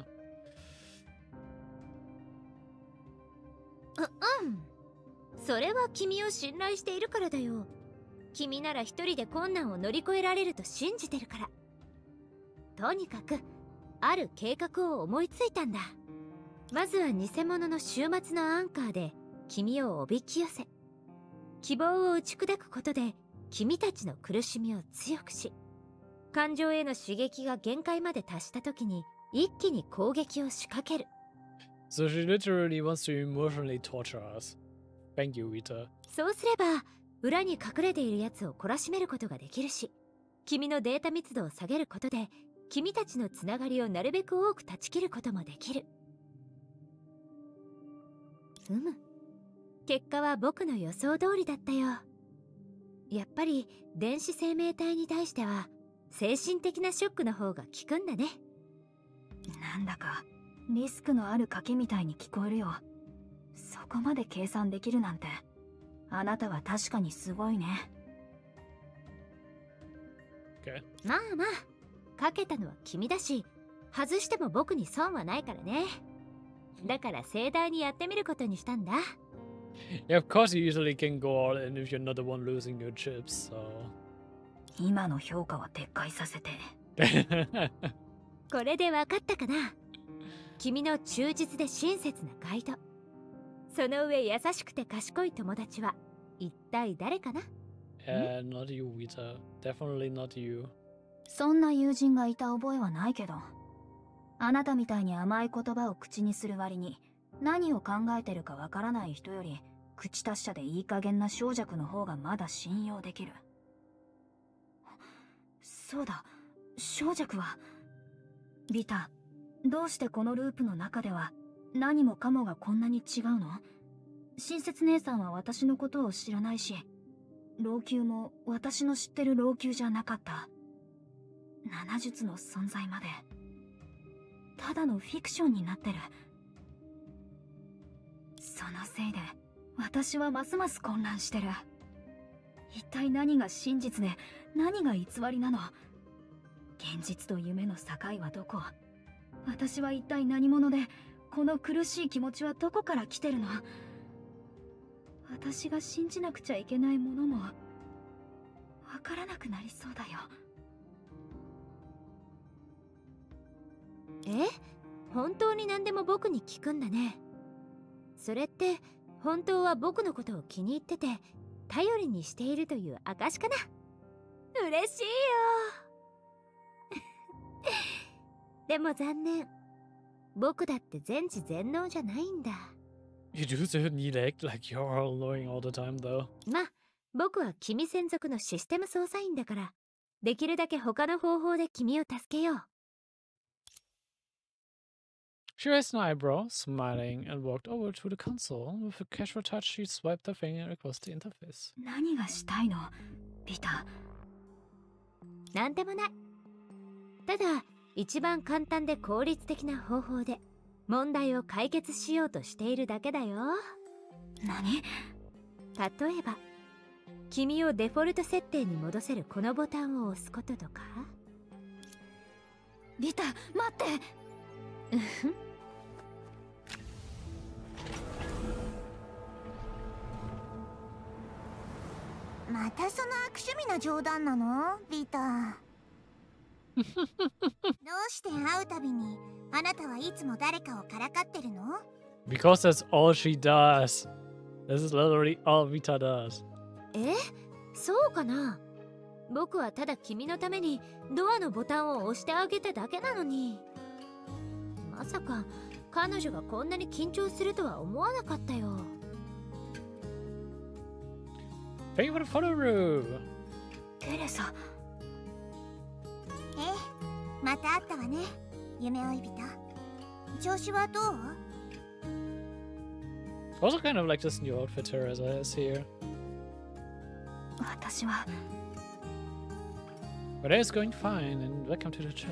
う、うん。それは君を信頼しているからだよ。君なら一人で困難を乗り越えられると信じてるから。とにかくある計画を思いついたんだ。まずは偽物の終末のアンカーで君をおびき寄せ、希望を打ち砕くことで君たちの苦しみを強くし、感情への刺激が限界まで達した時に一気に攻撃を仕掛ける。 So she literally wants to emotionally torture us. Thank you, Rita. そうすれば裏に隠れている奴を懲らしめることができるし、君のデータ密度を下げることで君たちのつながりをなるべく多く断ち切ることもできる。うむ、結果は僕の予想通りだったよ。やっぱり電子生命体に対しては精神的なショックの方が効くんだね。 なんだかリスクのある賭けみたいに聞こえるよ。そこまで計算できるなんて、あなたは確かにすごいね。 Okay. まあまあ、かけたのは君だし、外しても僕に損はないからね。だから盛大にやってみることにしたんだ。 Yeah, of course you usually can go all in if you're not the one losing your chips, so... 今の評価は撤回させて。 これで分かったかな？君の忠実で親切なガイド。その上優しくて賢い友達は一体誰かな？ Uh, not you, Rita. Definitely not you. そんな友人がいた覚えはないけど、あなたみたいに甘い言葉を口にする割に何を考えてるかわからない人より口達者でいい加減な小弱の方がまだ信用できる。そうだ、小弱はリタ、どうしてこのループの中では何もかもがこんなに違うの？親切姉さんは私のことを知らないし、老朽も私の知ってる老朽じゃなかった。七術の存在までただのフィクションになってる。そのせいで私はますます混乱してる。一体何が真実で何が偽りなの？現実と夢の境はどこ？私は一体何者で、この苦しい気持ちはどこから来てるの？私が信じなくちゃいけないものもわからなくなりそうだよ。 え？本当に何でも僕に聞くんだね。それって本当は僕のことを気に入ってて頼りにしているという証かな。嬉しいよ。でも残念、僕だって全知全能じゃないんだ。 You do certainly act like you're all knowing all the time, though. ま、僕は君専属のシステム操作員だから、できるだけ他の方法で君を助けよう。 She raised an eyebrow, smiling, and walked over to the console. With a casual touch, she swiped her finger across the interface. 何がしたいの、ビタ？ なんでもない。ただ、一番簡単で効率的な方法で問題を解決しようとしているだけだよ。 何？ 例えば、君をデフォルト設定に戻せるこのボタンを押すこととか。 ビタ、待って。 うふん。 またその悪趣味な冗談なのビタどうして会うたびにあなたはいつも誰かをからかってるの？ Because that's all she does. This is literally all Vita does. え、そうかな。僕はただ君のためにドアのボタンを押してあげただけなのに。まさか彼女がこんなに緊張するとは思わなかったよ。 Thank you for the photo room. テレサ。 ええ、また会ったわね、夢追い人。調子はどう？ Also kind of like this new outfit Teresa has here. 私は But it's going fine and welcome to the chat.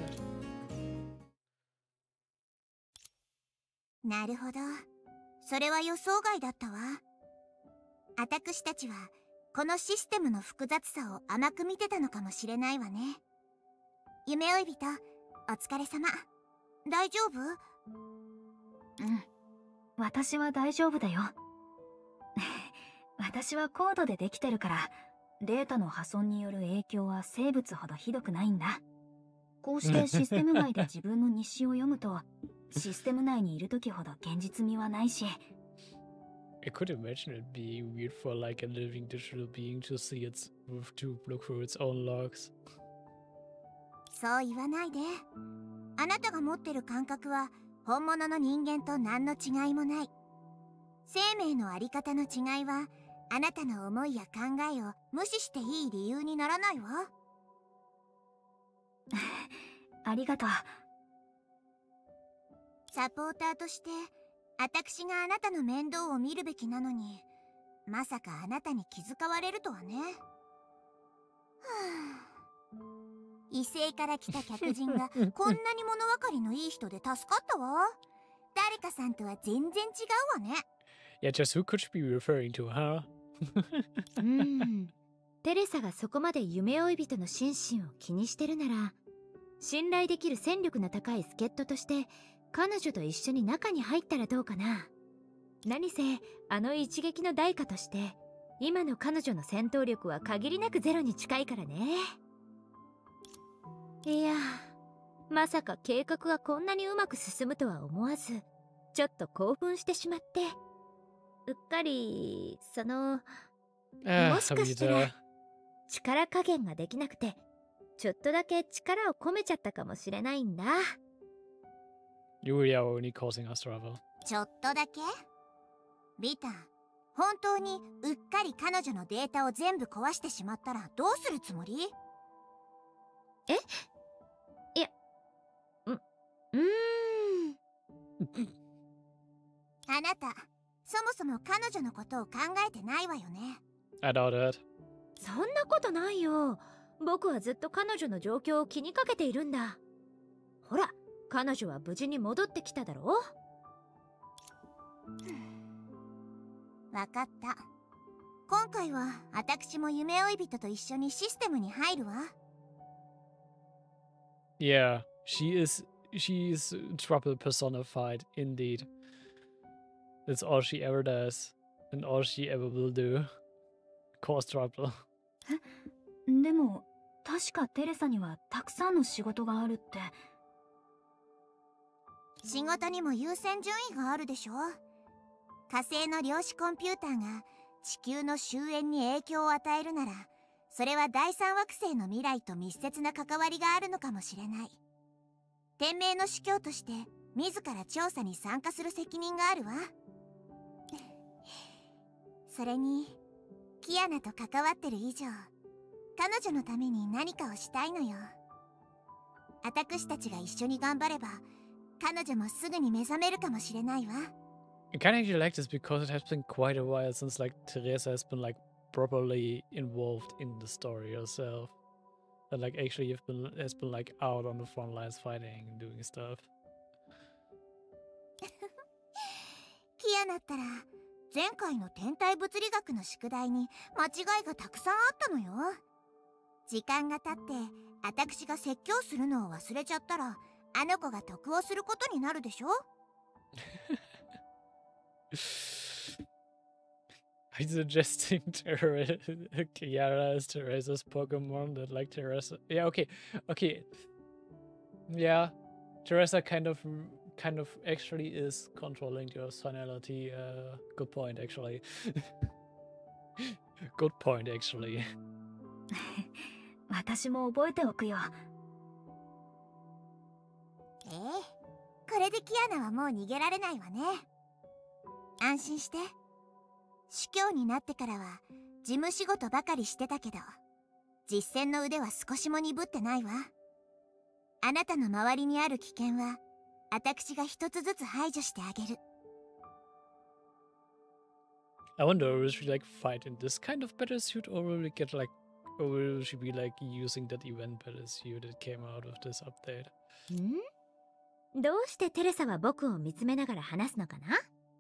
なるほど、それは予想外だったわ。私たちはこのシステムの複雑さを甘く見てたのかもしれないわね。夢追い人、お疲れ様。大丈夫？ うん、私は大丈夫だよ。私はコードでできてるから、データの破損による影響は生物ほどひどくないんだ。こうしてシステム外で自分の日誌を読むと、システム内にいる時ほど現実味はないし。 I could imagine it being weird for like a living digital being to see its to look through its own logs. そう言わないで。あなたが持ってる感覚は本物の人間と何の違いもない。生命のあり方の違いはあなたの思いや考えを無視していい理由にならないわ。 ありがとう。 サポーターとして私があなたの面倒を見るべきなのに、まさかあなたに気遣われるとはね。はあ、異性から来た客人がこんなに物分かりのいい人で助かったわ。誰かさんとは全然違うわね。 Yeah, just who could she be referring to, huh? うん。テレサがそこまで夢追い人の心身を気にしてるなら、信頼できる戦力の高い助っ人として彼女と一緒に中に入ったらどうかな。何せあの一撃の代価として今の彼女の戦闘力は限りなくゼロに近いからね。いや、まさか計画がこんなにうまく進むとは思わず、ちょっと興奮してしまって、うっかりその Ah, もしかしたら Vita. 力加減ができなくてちょっとだけ力を込めちゃったかもしれないんだ。 You are only causing us trouble. ちょっとだけ？ビタ、本当にうっかり彼女のデータを全部壊してしまったらどうするつもり？ え？いや、う、うーん。 あなた、そもそも彼女のことを考えてないわよね。 I doubt it. そんなことないよ。僕はずっと彼女の状況を気にかけているんだ。ほら、彼女は無事に戻ってきただろう。 わかった。今回は私も夢追い人と一緒にシステムに入るわ。 Yeah, she is she is trouble personified indeed. That's all she ever does, and all she ever will do. Cause trouble. でも確かテレサにはたくさんの仕事があるって。 仕事にも優先順位があるでしょ。火星の量子コンピューターが地球の終焉に影響を与えるなら、それは第三惑星の未来と密接な関わりがあるのかもしれない。天命の司教として自ら調査に参加する責任があるわ。それにキアナと関わってる以上、彼女のために何かをしたいのよ。私たちが一緒に頑張れば彼女もすぐに目覚めるかもしれないわ。 I kind of actually like this because it has been quite a while since like Teresa has been like properly involved in the story herself, and like actually have been has been like out on the front lines fighting and doing stuff. キアナったら前回の天体物理学の宿題に間違いがたくさんあったのよ。時間が経って私が説教するのを忘れちゃったら、あの子が得をすることになるでしょ。 I'm suggesting Terra Kiara as Teresa's Pokemon that like Teresa. Yeah, okay. Okay. Yeah. Teresa kind of kind of actually is controlling your personality. Uh good point actually. Good point actually. 私も覚えておくよ。 ええ、これでキアナはもう逃げられないわね。安心して。司教になってからは事務仕事ばかりしてたけど、実践の腕は少しも鈍ってないわ。あなたの周りにある危険は私が一つずつ排除してあげる。 I wonder, will she like fight in this kind of battlesuit, or will we get like, or will she be like using that event battlesuit that came out of this update? ん？どうしてテレサは僕を見つめながら話すのかな？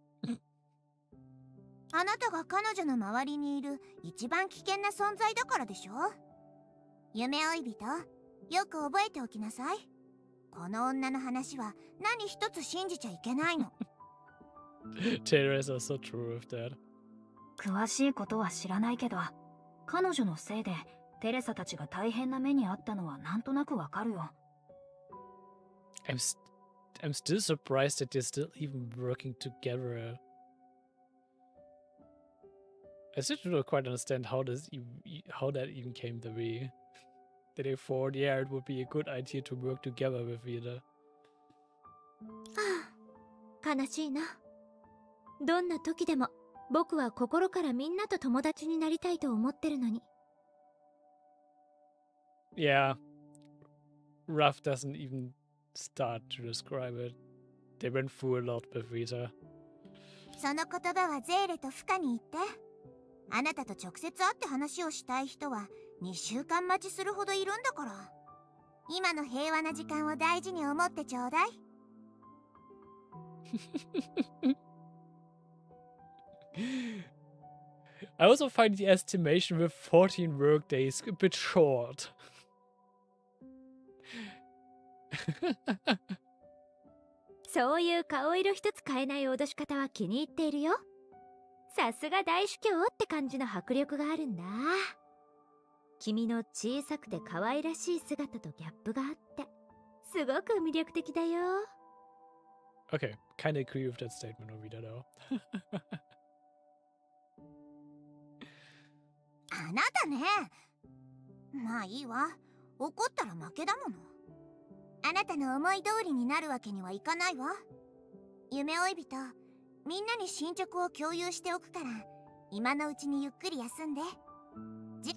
あなたが彼女の周りにいる一番危険な存在だからでしょ。夢追い人、よく覚えておきなさい。この女の話は何一つ信じちゃいけないの。 Teresa is so true with that. 詳しいことは知らないけど、彼女のせいでテレサたちが大変な目にあったのはなんとなくわかるよ。 I'm, st I'm still surprised that they're still even working together. I still don't quite understand how this even, how that even came to be. That they thought, yeah, it would be a good idea to work together with either. はあ、悲しいな。どんな時でも僕は心からみんなと友達になりたいと思ってるのに。 Yeah. Ruff doesn't even start to describe it. They went through a lot with Rita. その言葉はゼーレとフカに言って。あなたと直接会って話をしたい人はにしゅうかん待ちするほどいるんだから。今の平和な時間を大事に思ってちょうだい。 I also find the estimation with fourteen workdays a bit short. そういう顔色一つ変えない脅し方は気に入っているよ。さすが大主教って感じの迫力があるんだ。君の小さくて可愛らしい姿とギャップがあってすごく魅力的だよ。 Okay, kinda agree with that statement, Rita, though. あなたね。まあいいわ。怒ったら負けだもの。あなたの思い通りになるわけにはいかないわ。夢追い人、みんなに進捗を共有しておくから、今のうちにゆっくり休んで。じ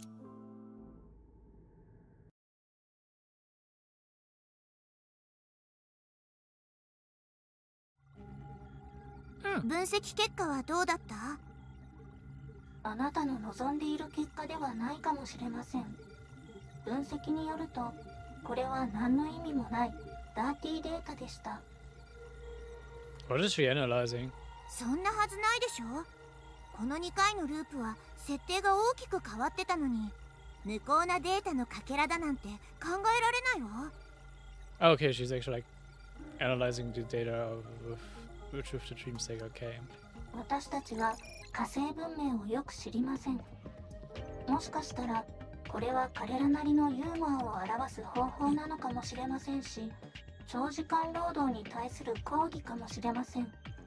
分析結果はどうだった？ あなたの望んでいる結果ではないかもしれません。分析によると、これは何の意味もないダーティーデータでした。 What is she analyzing? そんなはずないでしょ。このにかいのループは設定が大きく変わってたのに、無効なデータのかけらだなんて考えられないわ。 Okay, she's actually like analyzing the data of which of the Dream Saga came. 私たちは火星文明をよく知りません。もしかしたらこれは彼らなりのユーモアを表す方法なのかもしれませんし、長時間労働に対する抗議かもしれません。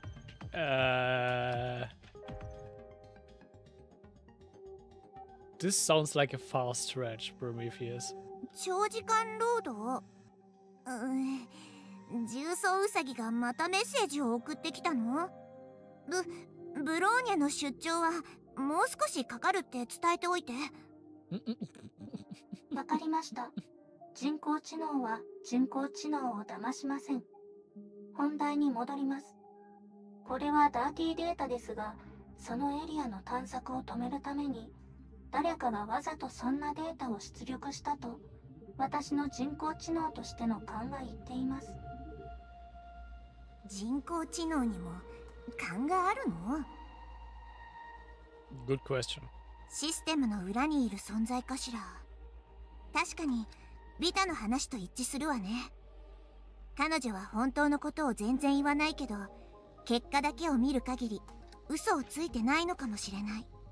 Uh, this sounds like a far stretch, Prometheus. 長時間労働？うーん、重曹ウサギがまたメッセージを送ってきたの？ブ、ブローニャの出張はもう少しかかるって伝えておいて。 わかりました。人工知能は人工知能を騙しません。本題に戻ります。これはダーティーデータですが、そのエリアの探索を止めるために誰かがわざとそんなデータを出力したと私の人工知能としての勘が言っています。 人工知能にも勘があるの？ Good question. システムの裏にいる存在かしら。確かにビタの話と一致するわね。彼女は本当のことを全然言わないけど、結果だけを見る限り嘘をついてないのかもしれない。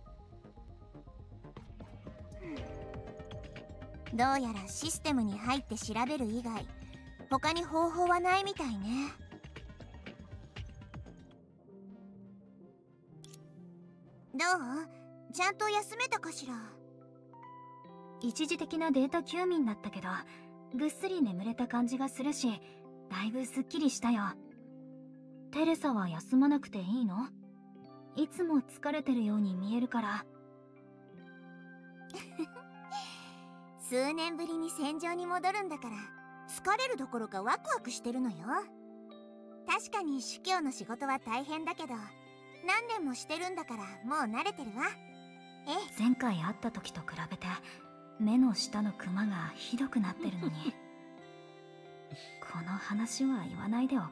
どうやらシステムに入って調べる以外他に方法はないみたいね。どう？ちゃんと休めたかしら？ 一時的なデータ休眠だったけど、ぐっすり眠れた感じがするし、だいぶすっきりしたよ。テレサは休まなくていいの？いつも疲れてるように見えるから。 数年ぶりに戦場に戻るんだから疲れるどころかワクワクしてるのよ。確かに主教の仕事は大変だけど何年もしてるんだからもう慣れてるわ。ええ。 前回会った時と比べて目の下のクマがひどくなってるのにこの話は言わないでおこ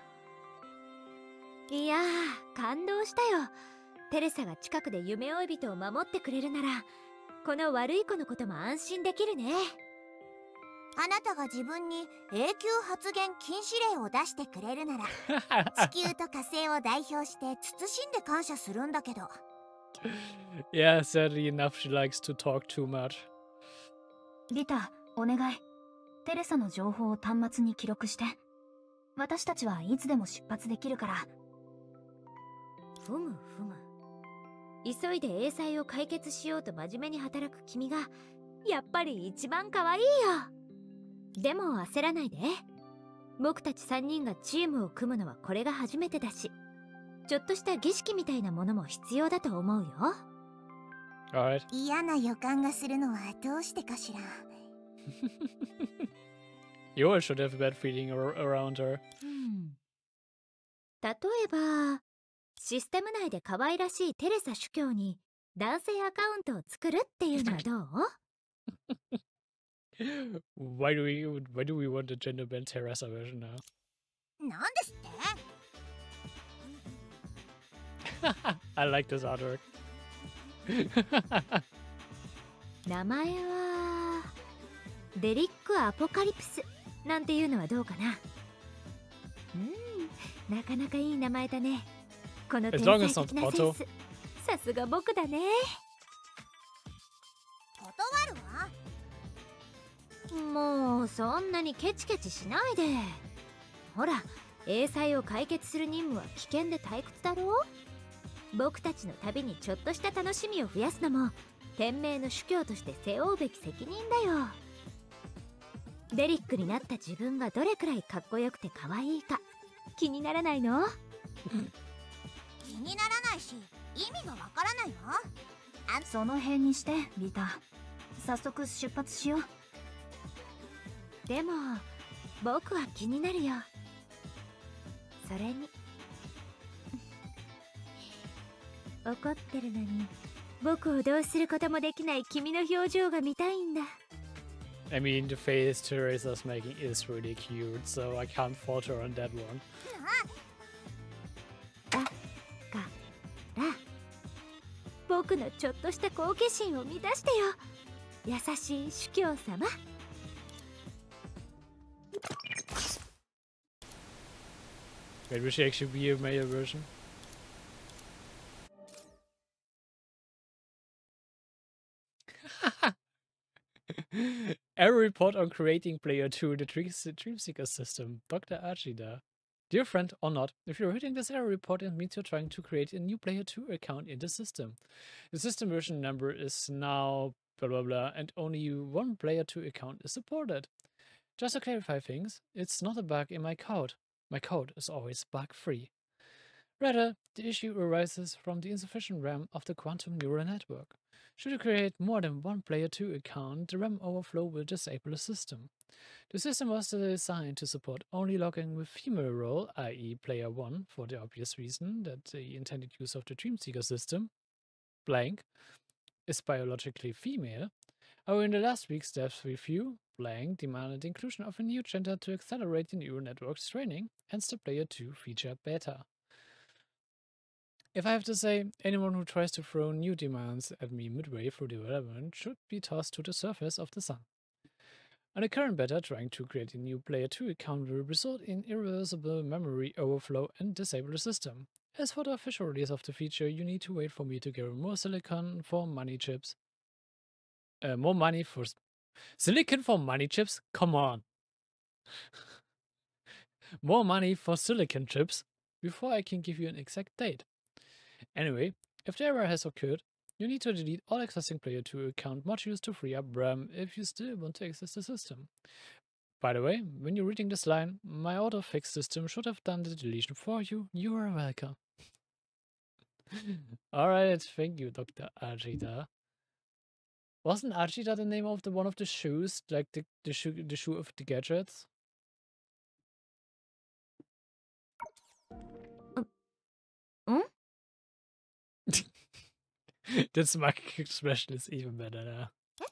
う。いやー、感動したよ。テレサが近くで夢追い人を守ってくれるならこの悪い子のことも安心できるね。 あなたが自分に永久発言禁止令を出してくれるなら地球と火星を代表して慎んで感謝するんだけど。 Yeah, sadly enough, she likes to talk too much. リタ、お願い。テレサの情報を端末に記録して。私たちはいつでも出発できるから。 ふむふむ。急いで英才を解決しようと真面目に働く君がやっぱり一番可愛いよ。でも焦らないで。僕たちさんにんがチームを組むのはこれが初めてだし、ちょっとした儀式みたいなものも必要だと思うよ。 Alright. 嫌な予感がするのはどうしてかしら。 You always should have a bad feeling ar- around her. うん、例えばシステム内で可愛らしいテレサ主教に男性アカウントを作るっていうのはどう？ Why do we why do we want a gender bent Teresa version now? なんですって？ I like this artwork. 名前はデリック・アポカリプスなんていうのはどうかな。うん、なかなかいい名前だね。この天才的なセンス、さすが僕だね。 断るわ。 もうそんなにケチケチしないで。ほら、英才を解決する任務は危険で退屈だろう。僕たちの旅にちょっとした楽しみを増やすのも天命の主教として背負うべき責任だよ。デリックになった自分がどれくらいかっこよくて可愛いか気にならないの？ 気にならないし意味がわからないわ。 あ、その辺にしてリタ。早速出発しよう。 でも僕は気になるよ。それに怒ってるのに僕をどうすることもできない君の表情が見たいんだ。 I mean, the face Teresa's making is really cute, so I can't fault her on that one. だから僕のちょっとした好奇心を満たしてよ、優しい主教様。 Wait, will she actually be a male version? Error report on creating player two in the Dreamseeker system. Doctor Archida. Dear friend or not, if you're reading this error report, it means you're trying to create a new player two account in the system. The system version number is now blah blah blah and only one player two account is supported. Just to clarify things, it's not a bug in my code. My code is always bug-free. Rather, the issue arises from the insufficient RAM of the quantum neural network. Should you create more than one player two account, the RAM overflow will disable the system. The system was designed to support only logging with female role, that is player one, for the obvious reason that the intended use of the Dreamseeker system, blank, is biologically female. However, in the last week's depth review, blank demanded the inclusion of a new gender to accelerate the neural network's training, hence the player two feature beta. If I have to say, anyone who tries to throw new demands at me midway through development should be tossed to the surface of the sun. On the current beta, trying to create a new player two account will result in irreversible memory overflow and disable the system. As for the official release of the feature, you need to wait for me to gather more silicon for money chips. Uh, more money for Silicon for money chips? Come on. More money for silicon chips before I can give you an exact date. Anyway, if the error has occurred, you need to delete all existing Player two account modules to free up RAM if you still want to access the system. By the way, when you're reading this line, my auto-fix system should have done the deletion for you. You are welcome. Alright, thank you, Doctor Ajita. Wasn't Ajita the name of the one of the shoes? Like the, the shoe the shoe of the gadgets? Hmm? That smug expression is even better now.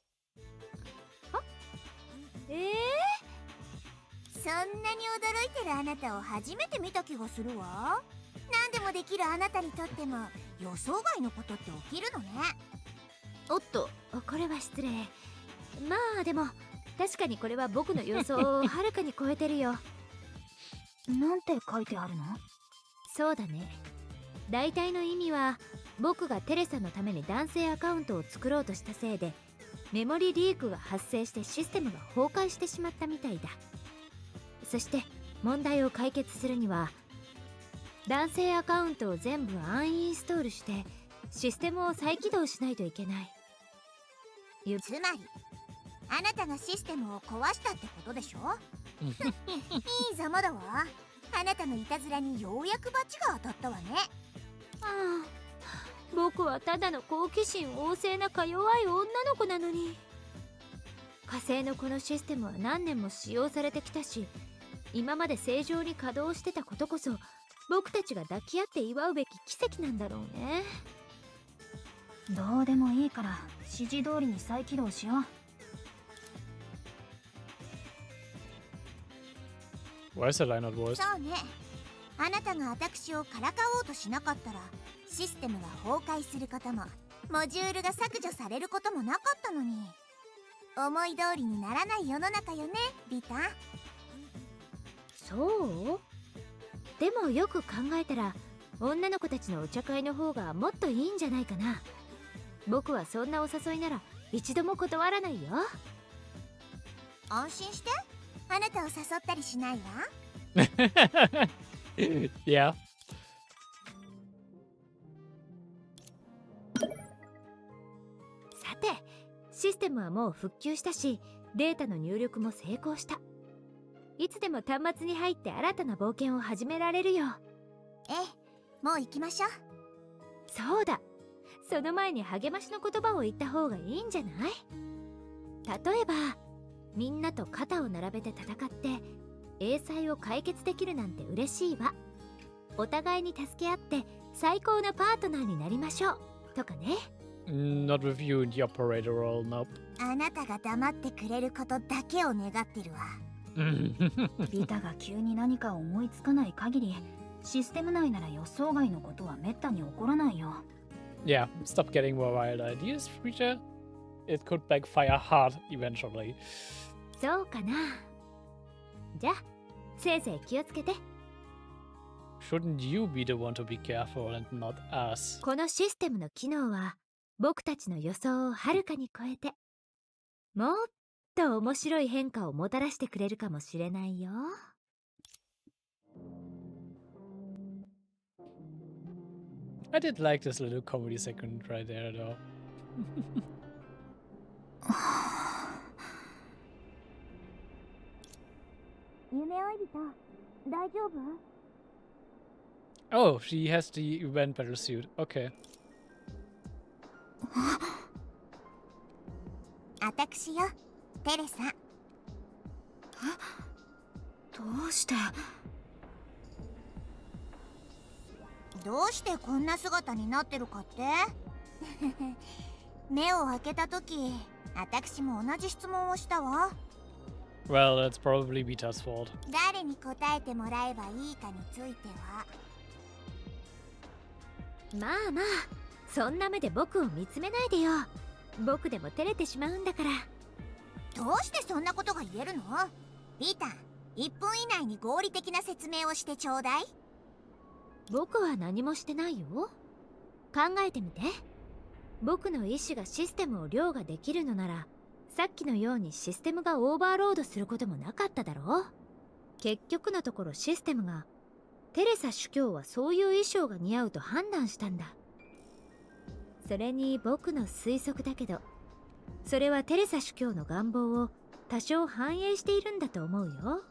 えー、 そんなに驚いてるあなたを初めて見た気がするわ。何でもできるあなたにとっても予想外のことって起きるのね。 おっと、これは失礼。まあでも確かにこれは僕の予想をはるかに超えてるよ。 なんて書いてあるの？ そうだね。大体の意味は、僕がテレサのために男性アカウントを作ろうとしたせいでメモリリークが発生してシステムが崩壊してしまったみたいだ。そして問題を解決するには男性アカウントを全部アンインストールしてシステムを再起動しないといけない。 つまりあなたがシステムを壊したってことでしょ。いいざまだわ。あなたのいたずらにようやくバチが当たったわね。 ああ、僕はただの好奇心旺盛なか弱い女の子なのに。火星のこのシステムは何年も使用されてきたし、今まで正常に稼働してたことこそ僕たちが抱き合って祝うべき奇跡なんだろうね。 どうでもいいから指示通りに再起動しよう。 Why is the line not voiced? そうね。あなたが私をからかおうとしなかったらシステムが崩壊することもモジュールが削除されることもなかったのに。思い通りにならない世の中よね、リタ。 そう？でもよく考えたら女の子たちのお茶会の方がもっといいんじゃないかな。僕はそんなお誘いなら一度も断らないよ。 安心して、あなたを誘ったりしないわ。 Yeah. さて、システムはもう復旧したし、データの入力も成功した。いつでも端末に入って新たな冒険を始められるよ。 ええ、もう行きましょう。 そうだ。その前に励ましの言葉を言った方がいいんじゃない？例えば、みんなと肩を並べて戦って英才を解決できるなんて嬉しいわ。お互いに助け合って最高のパートナーになりましょうとかね。 Not with you in the operator role, nope. あなたが黙ってくれることだけを願ってるわ。 リタが急に何か思いつかない限りシステム内なら予想外のことはめったに起こらないよ。 Yeah, stop getting more wild ideas, Preacher. It could backfire hard eventually. そうかな。じゃあ、せいぜい気をつけて。 Shouldn't you be the one to be careful and not us? このシステムの機能は僕たちの予想をはるかに超えてもっと面白い変化をもたらしてくれるかもしれないよ。 I did like this little comedy segment right there, though. 夢追い人、大丈夫？ Oh, she has the event battle suit. Okay. 私よ、テレサ。 どうしてどうしてこんな姿になってるかって？目を開けた時、私も同じ質問をしたわ。 Well, that's probably Vita's fault. 誰に答えてもらえばいいかについては。 まあまあ、そんな目で僕を見つめないでよ。僕でも照れてしまうんだから。 どうしてそんなことが言えるの？リタ、いっぷん以内に合理的な説明をしてちょうだい。 僕は何もしてないよ。考えてみて。僕の意志がシステムを凌駕できるのなら、 さっきのようにシステムがオーバーロードすることもなかっただろう。結局のところシステムがテレサ主教はそういう衣装が似合うと判断したんだ。それに僕の推測だけど、それはテレサ主教の願望を多少反映しているんだと思うよ。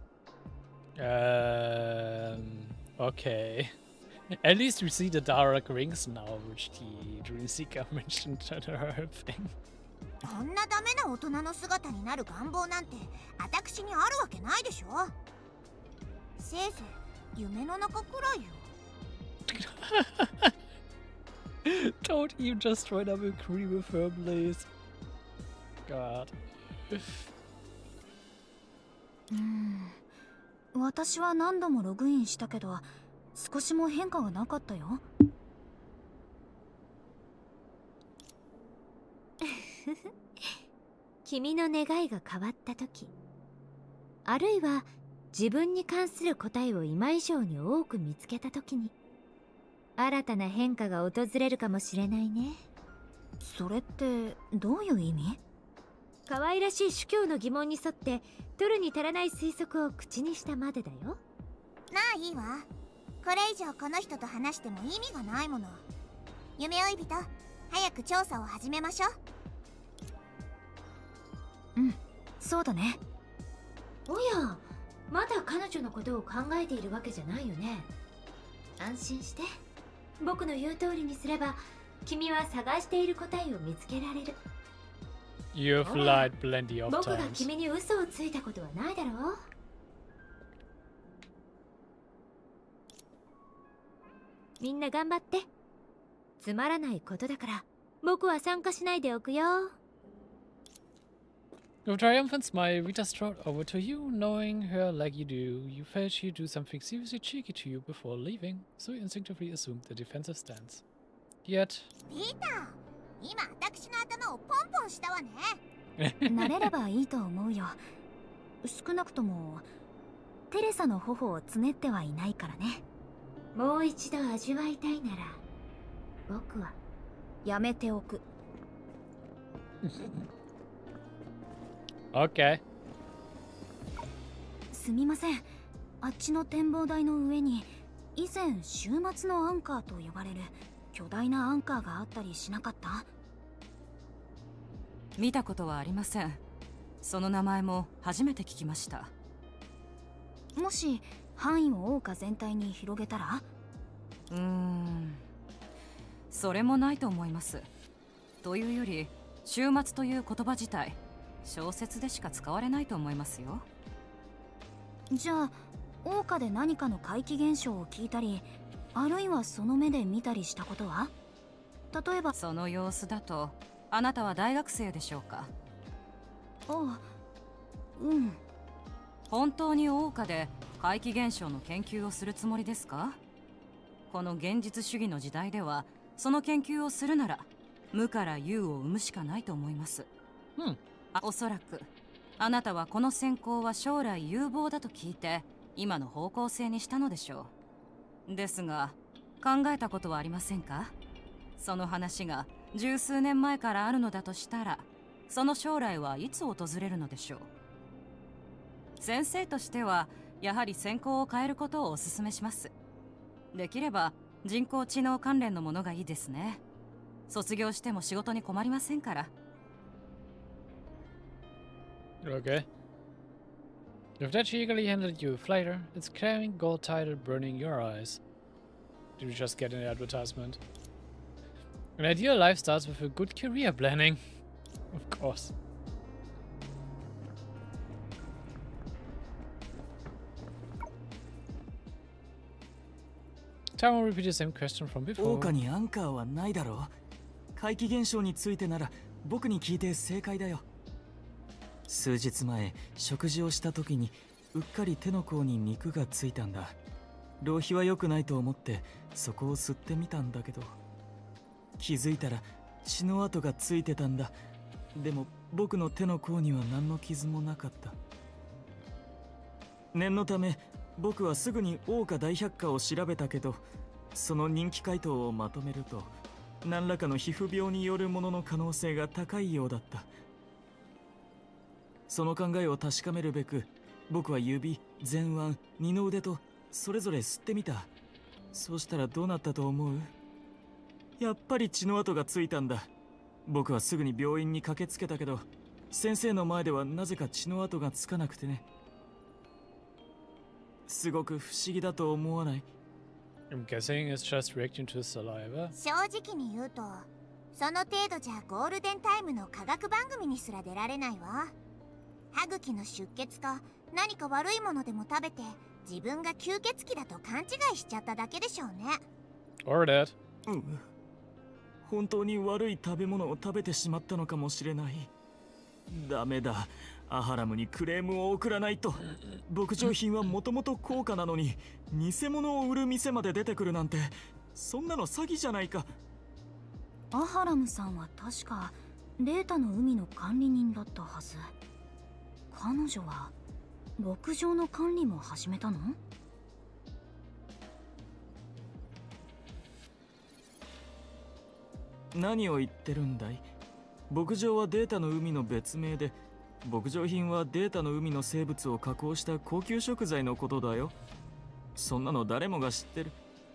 Um, okay. At least we see the Dark Rings now, which the Dreamseeker mentioned in her thing. こんなダメな大人の姿になる願望なんて私にあるわけないでしょ。せいぜい夢の中くらいよ。 Don't you just try to agree with her, please? God. うーん、私は何度もログインしたけど少しも変化がなかったよ。 君の願いが変わった時、あるいは自分に関する答えを今以上に多く見つけた時に新たな変化が訪れるかもしれないね。 それってどういう意味？ 可愛らしい主教の疑問に沿って取るに足らない推測を口にしたまでだよ。 なあいいわ。これ以上この人と話しても意味がないもの。夢追い人、早く調査を始めましょう。 うん、そうだね。 おや、まだ彼女のことを考えているわけじゃないよね。安心して。僕の言う通りにすれば君は探している答えを見つけられる。 You've lied plenty of 僕が times. 君に嘘をついたことはないだろう。みんな頑張って。つまらないことだから僕は参加しないでおくよ。 With a triumphant smile, Rita strode over to you, knowing her like you do. You felt she'd do something seriously cheeky to you before leaving, so you instinctively assumed the defensive stance. Yet... ピーター、今私の頭をポンポンしたわね。 慣れればいいと思うよ。少なくともテレサの頬をつねってはいないからね。 もう一度味わいたいなら僕はやめておく。 Okay. すみません。あっちの展望台の上に以前週末のアンカーと呼ばれる巨大なアンカーがあったりしなかった？ 見たことはありません。その名前も初めて聞きました。 もし範囲を謳歌全体に広げたら？ うーん、それもないと思います。というより週末という言葉自体小説でしか使われないと思いますよ。 じゃあ謳歌で何かの怪奇現象を聞いたり、あるいはその目で見たりしたことは？例えばその様子だとあなたは大学生でしょうか？ あ、うん。 本当に謳歌で怪奇現象の研究をするつもりですか？この現実主義の時代ではその研究をするなら無から有を生むしかないと思います。 Hmm. おそらくあなたはこの専攻は将来有望だと聞いて今の方向性にしたのでしょう。ですが考えたことはありませんか？その話が十数年前からあるのだとしたらその将来はいつ訪れるのでしょう。先生としてはやはり専攻を変えることをお勧めします。できれば人工知能関連のものがいいですね。卒業しても仕事に困りませんから。 Okay. With that, she eagerly handed you a flighter, its carrying gold title burning your eyes. Did you just get an advertisement? An ideal life starts with a good career planning. Of course. Taro will repeat the same question from before. 謳歌にアンカーはないだろう。怪奇現象についてなら僕に聞いて正解だよ。数日前食事をした時にうっかり手の甲に肉がついたんだ。浪費は良くないと思ってそこを吸ってみたんだけど、気づいたら血の跡がついてたんだ。でも僕の手の甲には何の傷もなかった。念のため僕はすぐに謳歌大百科を調べたけど、その人気回答をまとめると何らかの皮膚病によるものの可能性が高いようだった。 その考えを確かめるべく、僕は指、前腕、二の腕とそれぞれ吸ってみた。そうしたらどうなったと思う？やっぱり血の跡がついたんだ。僕はすぐに病院に駆けつけたけど、先生の前ではなぜか血の跡がつかなくてね。すごく不思議だと思わない？ I'm guessing it's just reacting to saliva. 正直に言うと、その程度じゃゴールデンタイムの科学番組にすら出られないわ。歯茎の出血か何か悪いものでも食べて自分が吸血鬼だと勘違いしちゃっただけでしょうね。 Or that. うん。本当に悪い食べ物を食べてしまったのかもしれない。ダメだ。アハラムにクレームを送らないと。牧場品はもともと高価なのに偽物を売る店まで出てくるなんて、そんなの詐欺じゃないか。 アハラムさんは確かデータの海の管理人だったはず。彼女は牧場の管理も始めたの？ 何を言ってるんだい？牧場はデータの海の別名で、牧場品はデータの海の生物を加工した高級食材のことだよ。そんなの誰もが知ってる。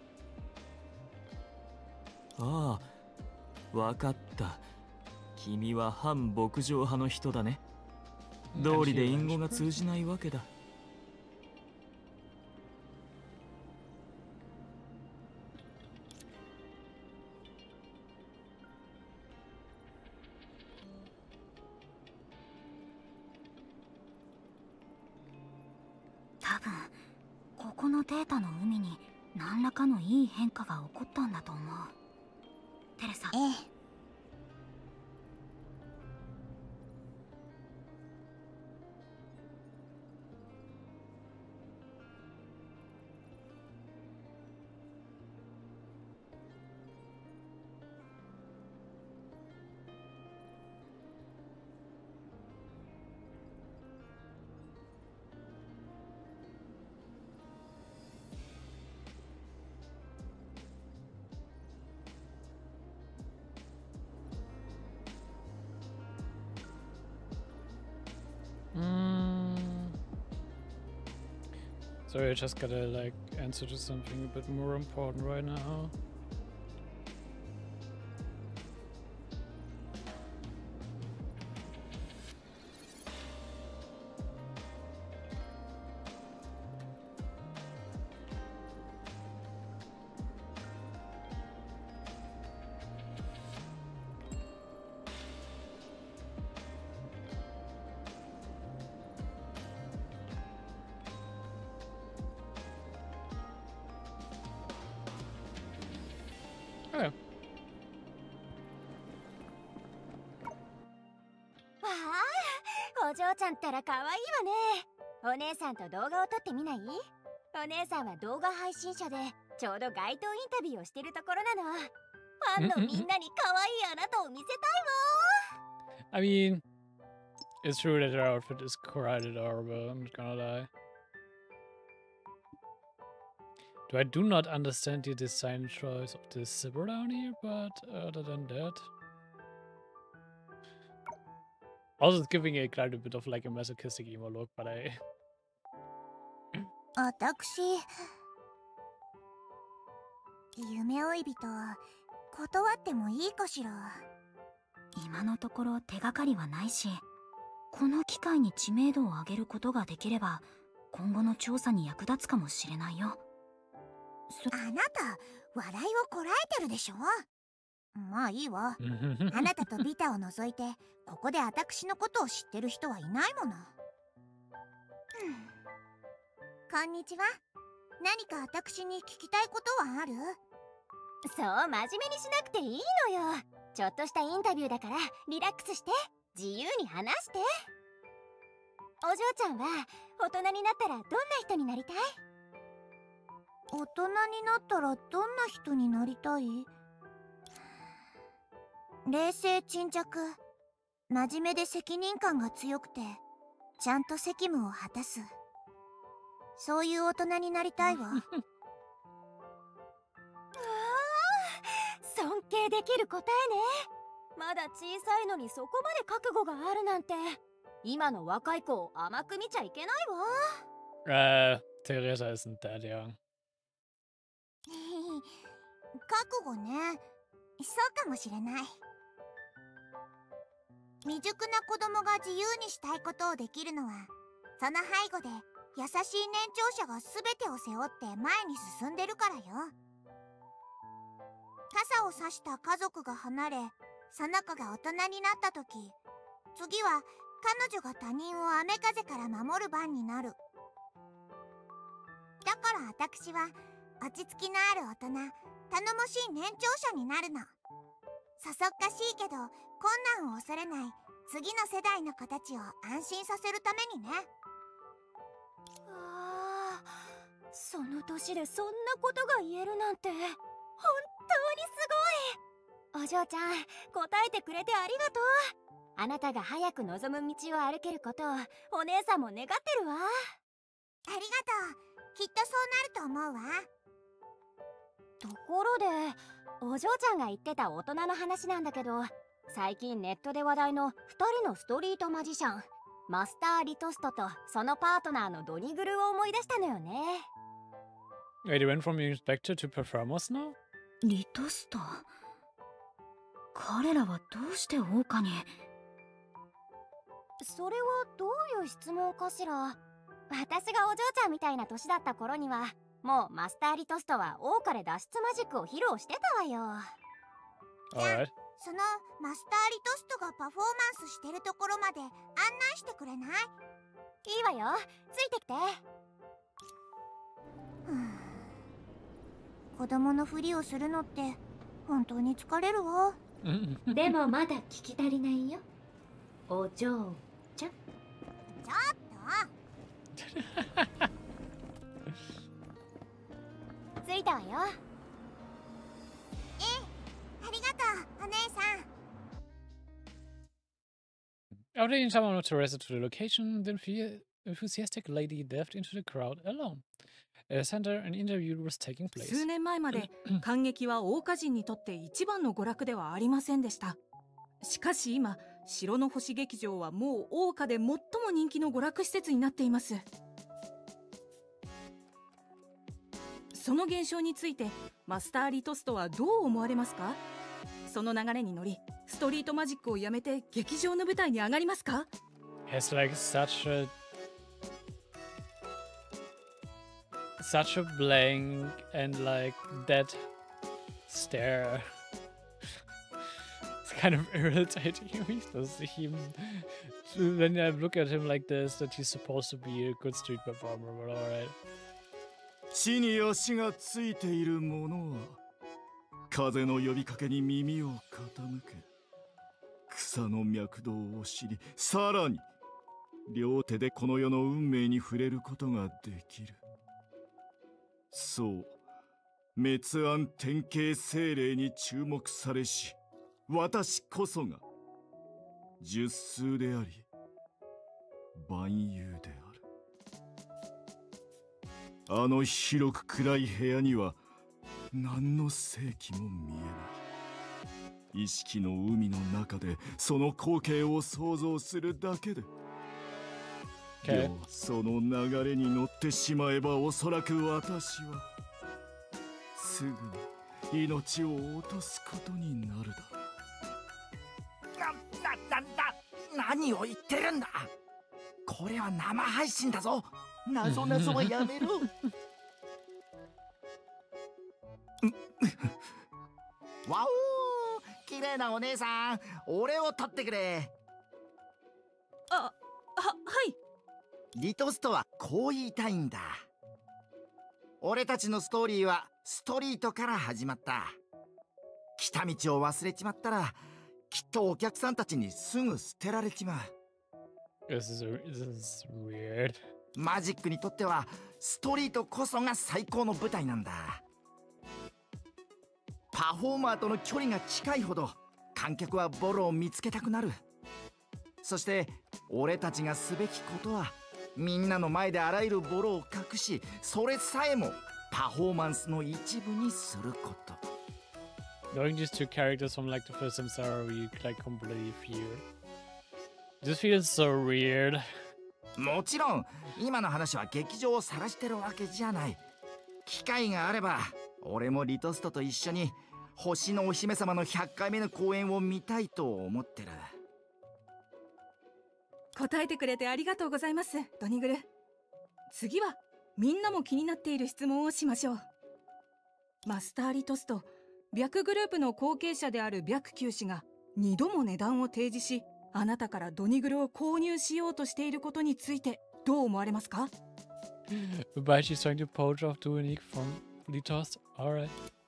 ああ、わかった。君は反牧場派の人だね。道理で隠語が通じないわけだ。 多分ここのデータの海に何らかのいい変化が起こったんだと思う。テレサ。 ええ。 Mm. Sorry, I just gotta like answer to something a bit more important right now. Oh. わあ、お嬢ちゃんったら可愛いわね。お姉さんと動画を撮ってみない？お姉さんは動画配信者でちょうど街頭インタビューをしてるところなの。ファンのみんなに可愛いあなたを見せたいわ。 I mean, it's true that her outfit is quite adorable, I'm not gonna lie. Do I do not understand the design choice of this zipper down here, but other than that. Also, it's giving it quite a bit of like a masochistic emo look, but I. 私、夢追い人、断ってもいいかしら。 今のところ手がかりはないし、この機会に知名度を上げることができれば今後の調査に役立つかもしれないよ。 あなた笑いをこらえてるでしょ。まあいいわ。あなたとビタを除いてここで私のことを知ってる人はいないもの。こんにちは。何か私に聞きたいことはある？そう真面目にしなくていいのよ。ちょっとしたインタビューだからリラックスして自由に話して。お嬢ちゃんは大人になったらどんな人になりたい？大人になったらどんな人になりたい？冷静沈着、真面目で責任感が強くてちゃんと責務を果たす、そういう大人になりたいわ。うわ尊敬できる答えね。まだ小さいのにそこまで覚悟があるなんて。 今の若い子を甘く見ちゃいけないわ。 Äh, Teresa isn't that young. 覚悟ね。そうかもしれない。未熟な子供が自由にしたいことをできるのは、その背後で優しい年長者が全てを背負って前に進んでるからよ。傘を差した家族が離れ、その子が大人になった時、次は彼女が他人を雨風から守る番になる。だから私は落ち着きのある大人、頼もしい年長者になるの。そそっかしいけど困難を恐れない次の世代の子たちを安心させるためにね。 ああ、その年でそんなことが言えるなんて本当にすごい。お嬢ちゃん、答えてくれてありがとう。あなたが早く望む道を歩けることをお姉さんも願ってるわ。 ありがとう。きっとそうなると思うわ。 ところで、お嬢ちゃんが言ってた大人の話なんだけど、最近ネットで話題のふたりのストリートマジシャン、マスター・リトストとそのパートナーのドニグルを思い出したのよね。 Wait, he went from being inspector to performers now? リトスト。彼らはどうして桜花に。 それはどういう質問かしら。私がお嬢ちゃんみたいな年だった頃には、もうマスター・リトストは桜花で脱出マジックを披露してたわよ。 Alright. そのマスター・リトストがパフォーマンスしてるところまで案内してくれない？ いいわよ、ついてきて。 子供のふりをするのって本当に疲れるわ。 でもまだ聞き足りないよ、お嬢ちゃん。 ちょっと着いたわよ。 ええ、ありがとう、お姉さん。 After taking someone of Teresa to the location, the enthusiastic lady delved into the crowd alone. At the center, an interview was taking place. 数年前まで観劇は桜花人にとって一番の娯楽ではありませんでした。しかし今、城の星劇場はもう桜花で最も人気の娯楽施設になっています。その現象についてマスター・リトストはどう思われますか？その流れに乗り、ストリートマジックをやめて劇場の舞台に上がりますか？ Has like such a such a blank and like dead stare. It's kind of irritating me to see him when I look at him like this, that he's supposed to be a good street performer, but alright. 地に足がついている者は風の呼びかけに耳を傾け、草の脈動を知り、さらに両手でこの世の運命に触れることができる。そう、滅暗典型精霊に注目されし私こそが十数であり万有である。あの広く暗い部屋には何の世紀も見えない。意識の海の中でその光景を想像するだけで、 Okay. その流れに乗ってしまえばおそらく私はすぐに命を落とすことになるだろう。 な、な、なんだ、何を言ってるんだ。これは生配信だぞ。謎謎はやめろ。わお、綺麗なお姉さん、俺を取ってくれ。 あ、は、はい。 リトストはこう言いたいんだ。俺たちのストーリーはストリートから始まった。来た道を忘れちまったらきっとお客さんたちにすぐ捨てられちまう。 This is, this is weird. マジックにとってはストリートこそが最高の舞台なんだ。パフォーマーとの距離が近いほど観客はボロを見つけたくなる。そして俺たちがすべきことはみんなの前であらゆるボロを隠し、それさえもパフォーマンスの一部にすること。 Knowing these two characters from like the first Samsara, we like completely feel This feels so weird. もちろん今の話は劇場を晒してるわけじゃない。機会があれば俺もリトストと一緒に星のお姫様のひゃっかいめの公演を見たいと思ってる。 答えてくれてありがとうございます、ドニグル。次はみんなも気になっている質問をしましょう。マスターリトスと白グループの後継者である白九氏がにども値段を提示し、あなたからドニグルを購入しようとしていることについてどう思われますか？ Wobei she's trying to poach off Duenik from Litos. Alright.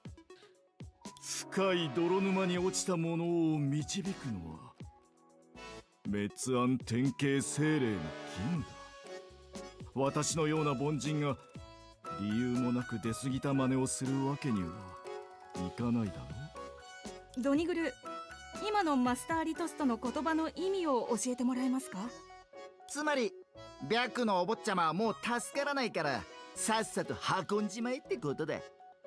深い泥沼に落ちた者を導くのは滅暗天慶精霊の金だ。私のような凡人が理由もなく出過ぎた真似をするわけにはいかないだろう。ドニグル、今のマスターリトストの言葉の意味を教えてもらえますか？ つまり白のお坊ちゃまはもう助からないからさっさと運んじまえってことだ。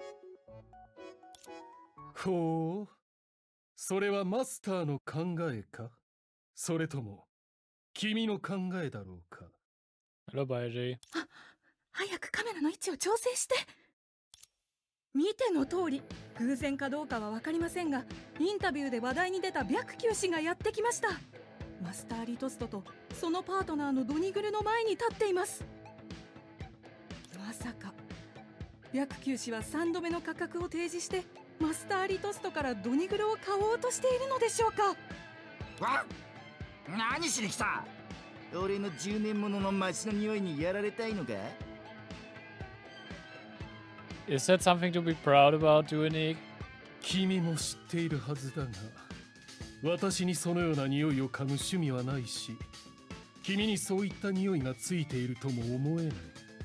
ほう、それはマスターの考えか、それとも君の考えだろうか。 Hello, Baiji. あ、早くカメラの位置を調整して。見ての通り、偶然かどうかは分かりませんが、インタビューで話題に出た白九氏がやってきました。マスターリトストとそのパートナーのドニグルの前に立っています。まさか白九氏はさんどめの価格を提示してマスターリトストからドニグルを買おうとしているのでしょうか？ わっ、何しに来た？俺のじゅうねんものの街の匂いにやられたいのか？ Is that something to be proud about, Duenik? 君も知っているはずだが、私にそのような匂いを嗅ぐ趣味はないし、君にそういった匂いがついているとも思えない。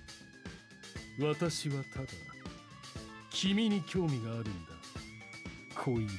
私はただ君に興味があるんだ、子犬。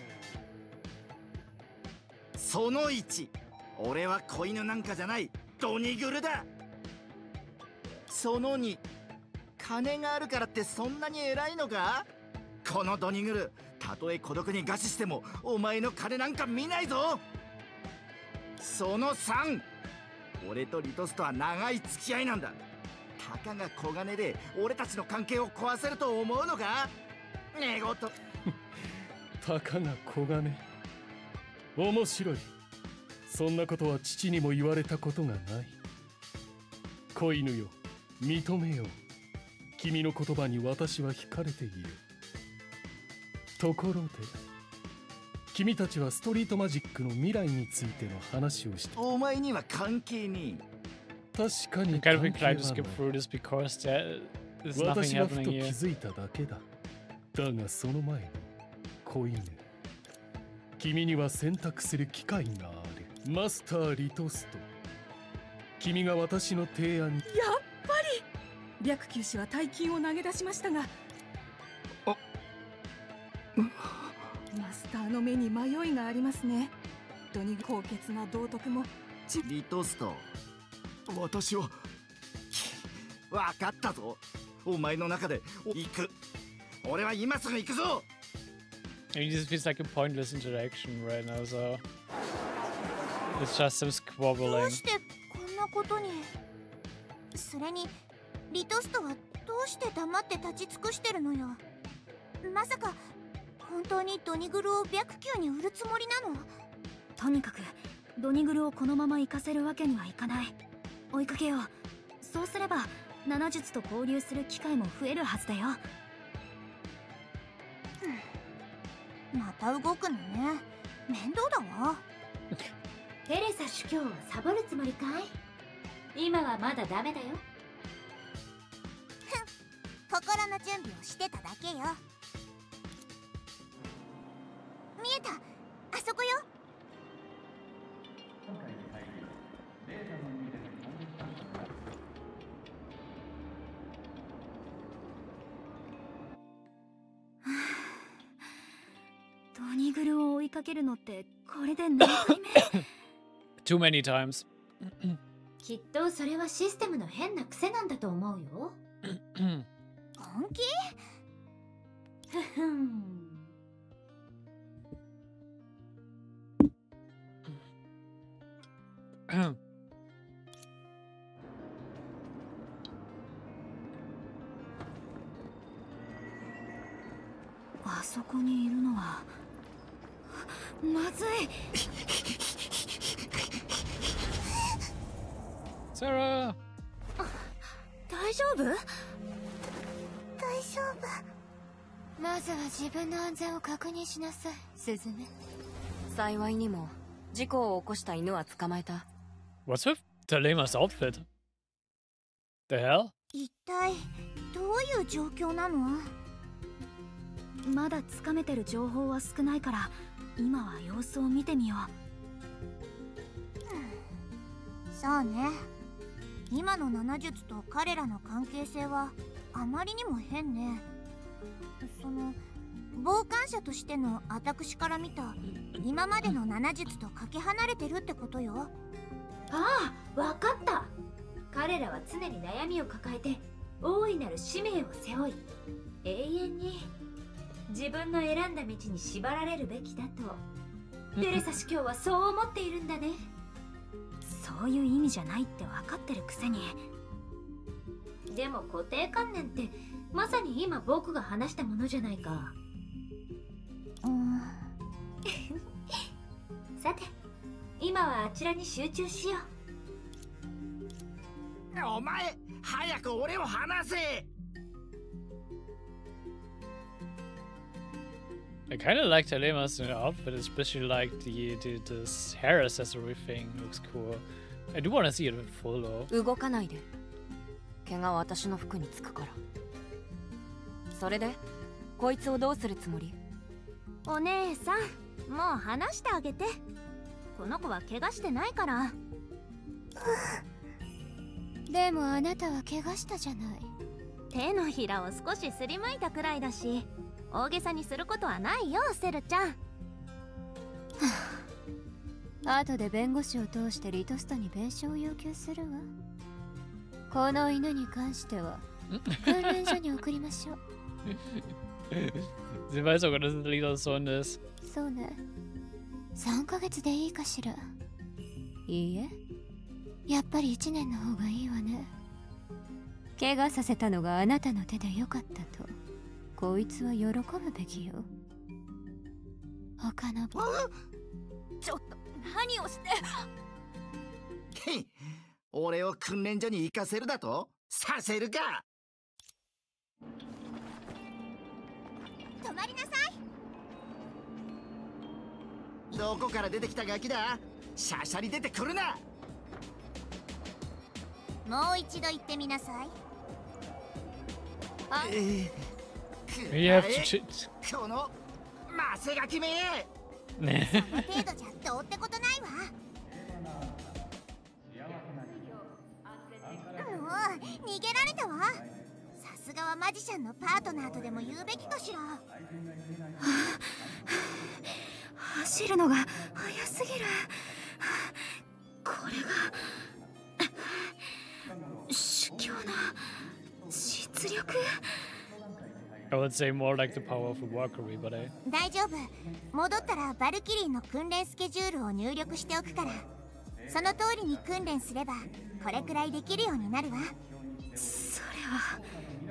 そのいち、俺は子犬なんかじゃない、ドニグルだ。そのに、金があるからってそんなに偉いのか？このドニグル、たとえ孤独に餓死してもお前の金なんか見ないぞ。そのさん、俺とリトスとは長い付き合いなんだ。たかが小金で俺たちの関係を壊せると思うのか？寝言。 たかが小金、面白い。そんなことは父にも言われたことがない。子犬よ、認めよう。君の言葉に私は惹かれている。ところで、君たちはストリートマジックの未来についての話をして、 お前には関係ねえ。 確かに I'm kind of inclined to skip through this because there is nothing 私はふと happening 気 here. づいただけだ。だがその前に、子犬、君には選択する機会がある。マスターリトスト、君が私の提案に。 やっぱり白九氏は大金を投げ出しましたが、 あ、 マスターの目に迷いがありますね。ドニグル高潔な道徳もリトスト、 私は分かったぞ。お前の中で行く。俺は今すぐ行くぞ。 I mean, this feels like a pointless interaction right now, so it's just some ど squabbling. うしてこんなことに。それにリトストはどうして黙って立ち尽くしてるのよ。まさか本当にドニグルを白九に売るつもりなの？ とにかくドニグルをこのまま行かせるわけにはいかない。追いかけよう。そうすれば七術と交流する機会も増えるはずだよ。 また動くのね。面倒だわ。 テレサ主教をサボるつもりかい？今はまだダメだよ。 心の準備をしてただけよ。見えた、あそこよ。 ドニグルを追いかけるのってこれで何回目？ Too many times. きっとそれはシステムの変な癖なんだと思うよ。 本気？ ふふん。 あそこにいるのはまずい。 サラ、 大丈夫？ 大丈夫。 まずは自分の安全を確認しなさい、スズメ。 幸いにも事故を起こした犬は捕まえた。 What's with Telema's outfit? The hell? 一体どういう状況なの？ まだつかめてる情報は少ないから今は様子を見てみよう。そうね。今の七術と彼らの関係性はあまりにも変ね。その傍観者としての私から見た今までの七術とかけ離れてるってことよ。 ああ、わかった。彼らは常に悩みを抱えて大いなる使命を背負い、永遠に自分の選んだ道に縛られるべきだとテレサ司教はそう思っているんだね。 そういう意味じゃないって分かってるくせに。 でも固定観念ってまさに今僕が話したものじゃないか。 うんさて、今はあちらに集中しよう。お前、早く俺を離せ。 I kind of like Telema's outfit, especially like the, the this hair accessory thing looks cool. I do want to see it in full though. 動かないで。毛が私の服につくから。それで、こいつをどうするつもり？ お姉さん、もう話してあげて。この子は怪我してないから。 でもあなたは怪我したじゃない。 手のひらを少しすりむいたくらいだし、大げさにすることはないよ、セルちゃん。 後で弁護士を通してリトストに弁償を要求するわ。この犬に関しては訓練所に送りましょう。 Sie weiß sogar, dass es Litos Sohn ist. そうね。さんかげつでいいかしら。いいえ、やっぱりいちねんの方がいいわね。怪我させたのがあなたの手でよかったとこいつは喜ぶべきよ。他の子。 ちょっと何をしてへい、俺を訓練所に行かせるだと？させるか。 止まりなさい。 どこから出てきたガキだ？シャシャリ出てくるな。 もう一度言ってみなさい。 あ、えー、 We have to cheat. このマセガキめ。 ね。 その程度じゃどうってことないわ。もう逃げられたわ。さすがはマジシャンのパートナーとでも言うべきかしら。 走るのが速すぎる。これが主教の実力。 I would say more like the power of a Valkyrie, but I... 大丈夫。戻ったらバルキリーの訓練スケジュールを入力しておくから、その通りに訓練すればこれくらいできるようになるわ。 それは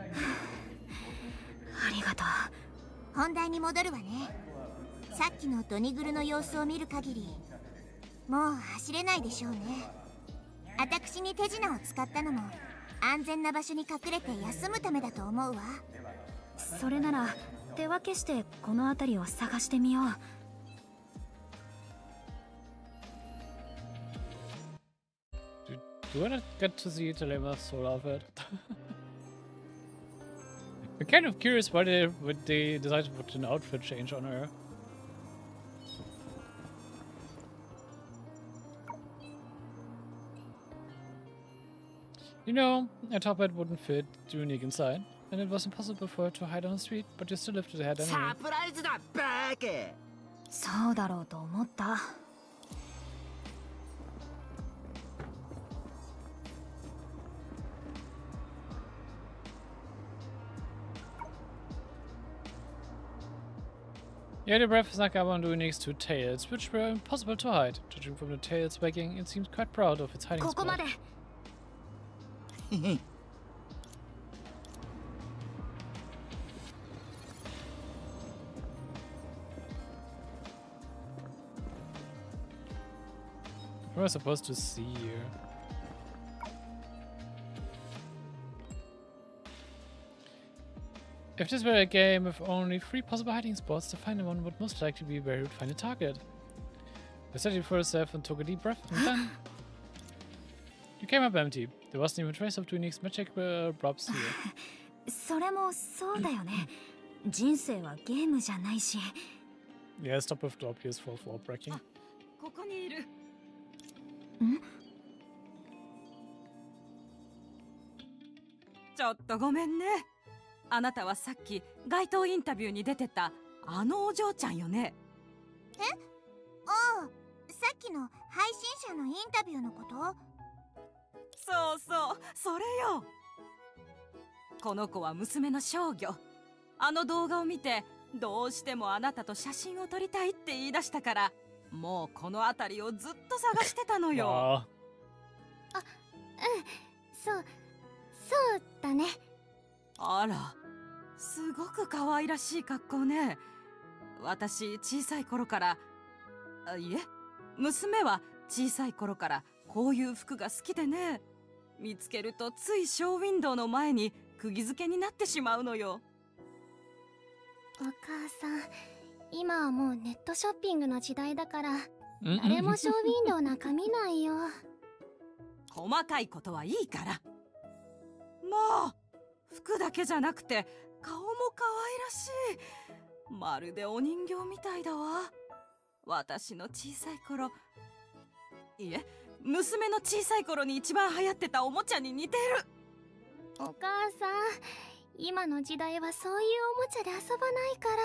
ありがとう。 本題に戻るわね。さっきのドニグルの様子を見る限りもう走れないでしょうね。私に手品を使ったのも安全な場所に隠れて休むためだと思うわ。 それなら手分けしてこの辺りを探してみよう。 Do, do I not get to see Telema's soul outfit? I'm kind of curious why they, why they decided to put an outfit change on her. You know, a top hat wouldn't fit Unique inside, and it was impossible for her to hide on the street, but you still lifted her head anyway. サプライズだ、バカ。 そうだろうと思った。 Yeah, the breath snuck up onto Unix's two tails, which were impossible to hide. Judging from the tail's wagging, it seemed quite proud of its hiding spot. What am I supposed to see here? If this were a game with only three possible hiding spots, to find one would most likely be where you would find a target. I studied for herself and took a deep breath, and then you came up empty. There wasn't even a trace of Unix's magic uh, props here. それもそうだよね。人生はゲームじゃないし。 Yeah, stop with the obvious fourth wall breaking. ここにいる。 ん？ ちょっとごめんね。あなたはさっき街頭インタビューに出てたあのお嬢ちゃんよね。 え？ああ、さっきの配信者のインタビューのこと？ そうそう、それよ。この子は娘の少女。あの動画を見てどうしてもあなたと写真を撮りたいって言い出したから、もうこの辺りをずっと探してたのよ。 あ、うん、そう、そうだね。 あら、すごく可愛らしい格好ね。私小さい頃から、あ、いえ、娘は小さい頃からこういう服が好きでね、見つけるとついショーウィンドウの前に釘付けになってしまうのよ。 お母さん、今はもうネットショッピングの時代だから誰もショーウィンドウなんか見ないよ。 細かいことはいいから。もう服だけじゃなくて顔も可愛らしい。まるでお人形みたいだわ。私の小さい頃、いえ、娘の小さい頃に一番流行ってたおもちゃに似てる。 お母さん、今の時代はそういうおもちゃで遊ばないから。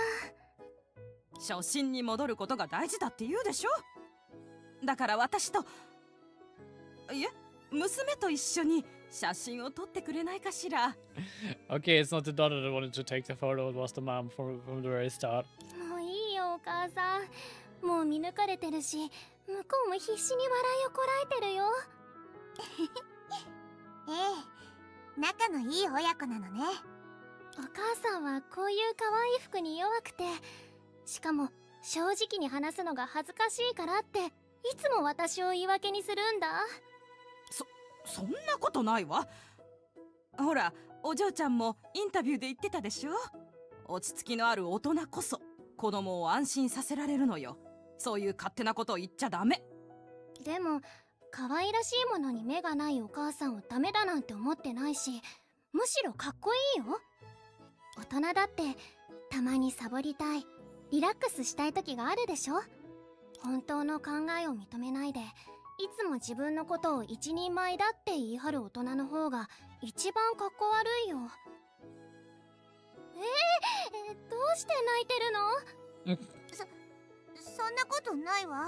初心に戻ることが大事だって言うでしょ。だから私と、いえ、娘と一緒に写真を撮ってくれないかしら。 Okay, it's not the daughter that wanted to take the photo, it was the mom from, from the very start. もういいよお母さん、もう見抜かれてるし、向こうも必死に笑いをこらえてるよ。ええ、仲のいい親子なのね。お母さんはこういう可愛い服に弱くて、しかも正直に話すのが恥ずかしいからっていつも私を言い訳にするんだ。 そ、そんなことないわ。ほら、お嬢ちゃんもインタビューで言ってたでしょ。落ち着きのある大人こそ子供を安心させられるのよ。そういう勝手なことを言っちゃダメ。 でも可愛らしいものに目がないお母さんをダメだなんて思ってないし、むしろかっこいいよ。大人だってたまにサボりたい、リラックスしたい時があるでしょ。本当の考えを認めないでいつも自分のことを一人前だって言い張る大人の方が一番かっこ悪いよ。えー、どうして泣いてるの？そ、そんなことないわ。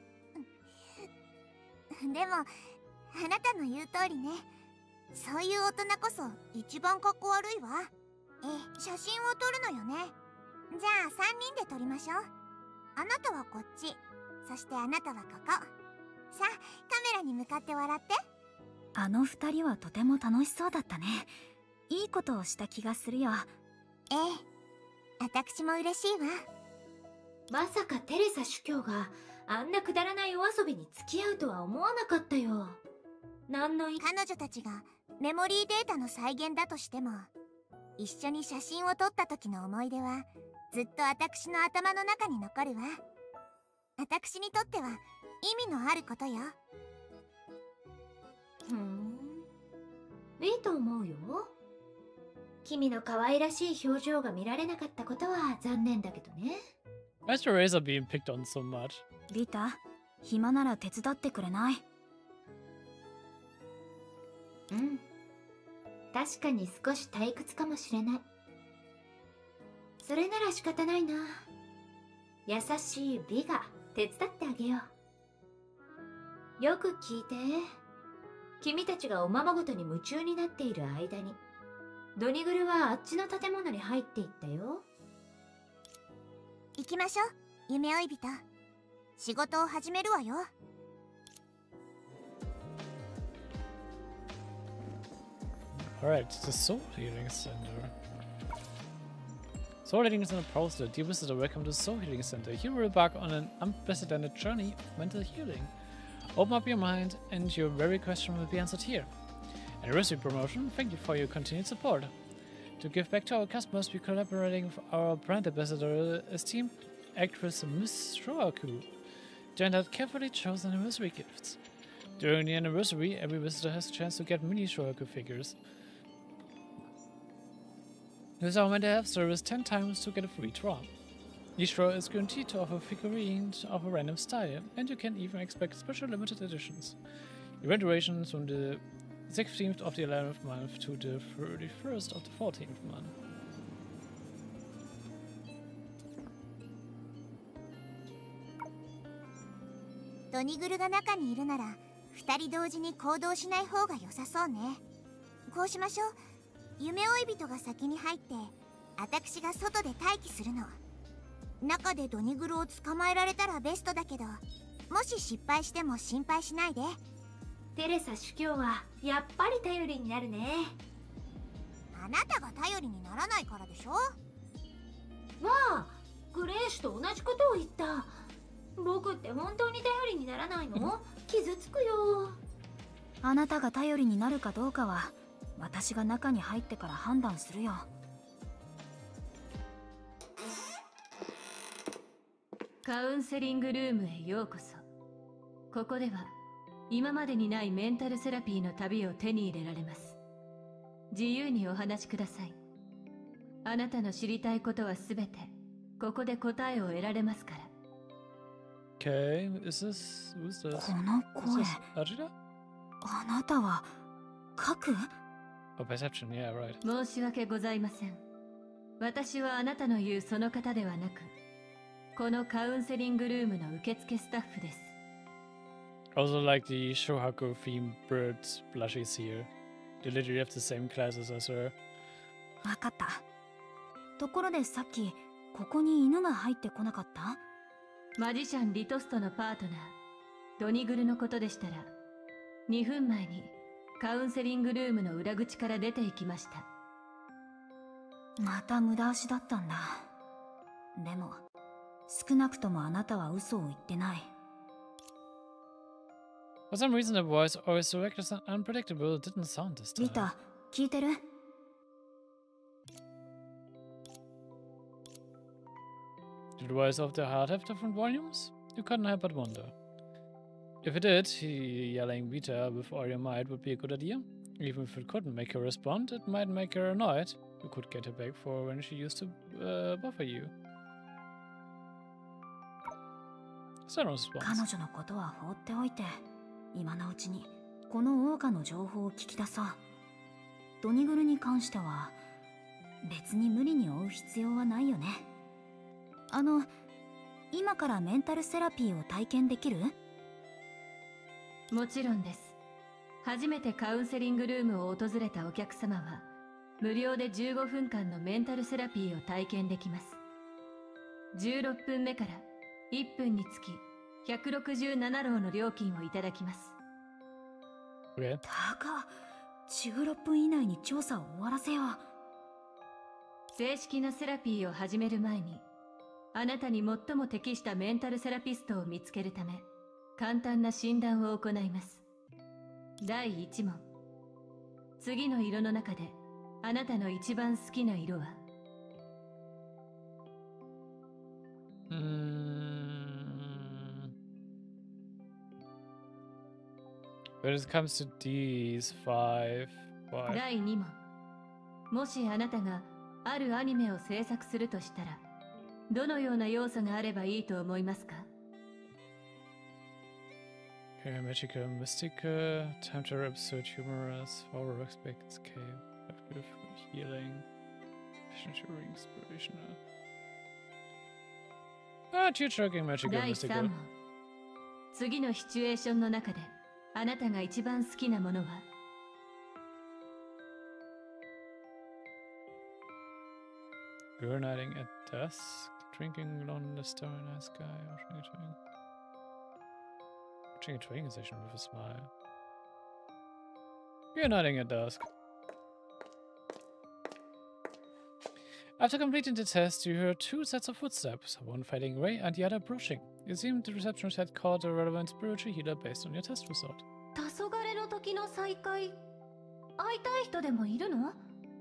でもあなたの言う通りね、そういう大人こそ一番かっこ悪いわ。ええ、写真を撮るのよね。じゃあさんにんで撮りましょう。あなたはこっち、そしてあなたはここ。さあカメラに向かって笑って。 あの二人はとても楽しそうだったね。いいことをした気がするよ。 ええ、私も嬉しいわ。 まさかテレサ主教があんなくだらないお遊びに付き合うとは思わなかったよ。何の彼女たちがメモリーデータの再現だとしても、一緒に写真を撮った時の思い出はずっと私の頭の中に残るわ。私にとっては意味のあることよ。 ふん、いいと思うよ。君の可愛らしい表情が見られなかったことは残念だけどね。 Why is Teresa being picked on so much? リタ、暇なら手伝ってくれない？ うん、確かに少し退屈かもしれない。それなら仕方ないな。優しい美が手伝ってあげよう。よく聞いて。君たちがおままごとに夢中になっている間にドニグルはあっちの建物に入っていったよ。 行きましょう、夢追い人。仕事を始めるわよ。 Alright, the Soul Healing Center. Soul Healing Center posted. Dear visitor, welcome to the Soul Healing Center. Here we'll embark on an unprecedented journey of mental healing. Open up your mind and your very question will be answered here. Anniversary promotion, thank you for your continued support. To give back to our customers, we're collaborating with our brand ambassador, esteemed actress Miss Shoaku, to hand out carefully chosen anniversary gifts. During the anniversary, every visitor has a chance to get mini Shoaku figures. Use our mental health service ten times to get a free draw. Each draw is guaranteed to offer figurines of a random style, and you can even expect special limited editions. Event durations from the sixteenth of the eleventh month to the thirty-first of the fourteenth month. ドニグルが中にいるなら二人同時に行動しない方が良さそうね。こうしましょう。夢追い人が先に入って私が外で待機するの。中でドニグルを捕まえられたらベストだけど、もし失敗しても心配しないで。 テレサ主教はやっぱり頼りになるね。 あなたが頼りにならないからでしょ。 わあ、グレーシュと同じことを言った。僕って本当に頼りにならないの？傷つくよ。あなたが頼りになるかどうかは私が中に入ってから判断するよ。 カウンセリングルームへようこそ。ここでは今までにないメンタルセラピーの旅を手に入れられます。自由にお話しください。あなたの知りたいことはすべてここで答えを得られますから。 Okay, is this... who's this? この声。 Is this Ajita? あなたは核？ Oh, perception, yeah, right. 申し訳ございません。私はあなたの言うその方ではなく、このカウンセリングルームの受付スタッフです。 Also like the Shohaku themed bird plushies here. They literally have the same classes as her. わかった。ところでさっきここに犬が入ってこなかった？ マジシャンリトストのパートナードニグルのことでしたら、にふんまえにカウンセリングルームの裏口から出て行きました。 また無駄足だったんだ。でも少なくともあなたは嘘を言ってない。 For some reason the voice, always so reckless and unpredictable, didn't sound this time. リタ、聞いてる Did the voice of the heart have different volumes? You couldn't help but wonder. If it did, he yelling Vita with all your might would be a good idea. Even if it couldn't make her respond, it might make her annoyed. You could get her back for when she used to uh, buffer you. So no response. 彼女のことは放っておいて、今のうちにこの桜花の情報を聞き出そう。ドニグルに関しては別に無理に追う必要はないよね。あの、今からメンタルセラピーを体験できる？ もちろんです。初めてカウンセリングルームを訪れたお客様は無料でじゅうごふんかんのメンタルセラピーを体験できます。じゅうろっぷんめからいっぷんにつきひゃくろくじゅうななローの料金をいただきます。 Okay. たか、じゅうろっぷん以内に調査を終わらせよう。 正式なセラピーを始める前に、あなたに最も適したメンタルセラピストを見つけるため、簡単な診断を行います。だいいち問。次の色の中で、あなたの一番好きな色は？ Mm. When it comes to these five, five. だいに問。もしあなたがあるアニメを制作するとしたら、どのような要素があればいいと思いますか？ Okay, magical, mystica, time travel, absurd, humorous, horror, expect, escape, beautiful, healing, visionary, inspirational. Ah, tear-jerking, magical, だいさん mystical. 問。次のシチュエーションの中で、あなたが一番好きなものは？ Urinating at dusk, drinking alone in the starry night sky, watching a train. Watching a training session with a smile. Reuniting at dusk. After completing the test, you heard two sets of footsteps, one fading away and the other approaching. It seemed the receptionist had caught a relevant spiritual healer based on your test result. 黄昏の時の再会、会いたい人でもいるの？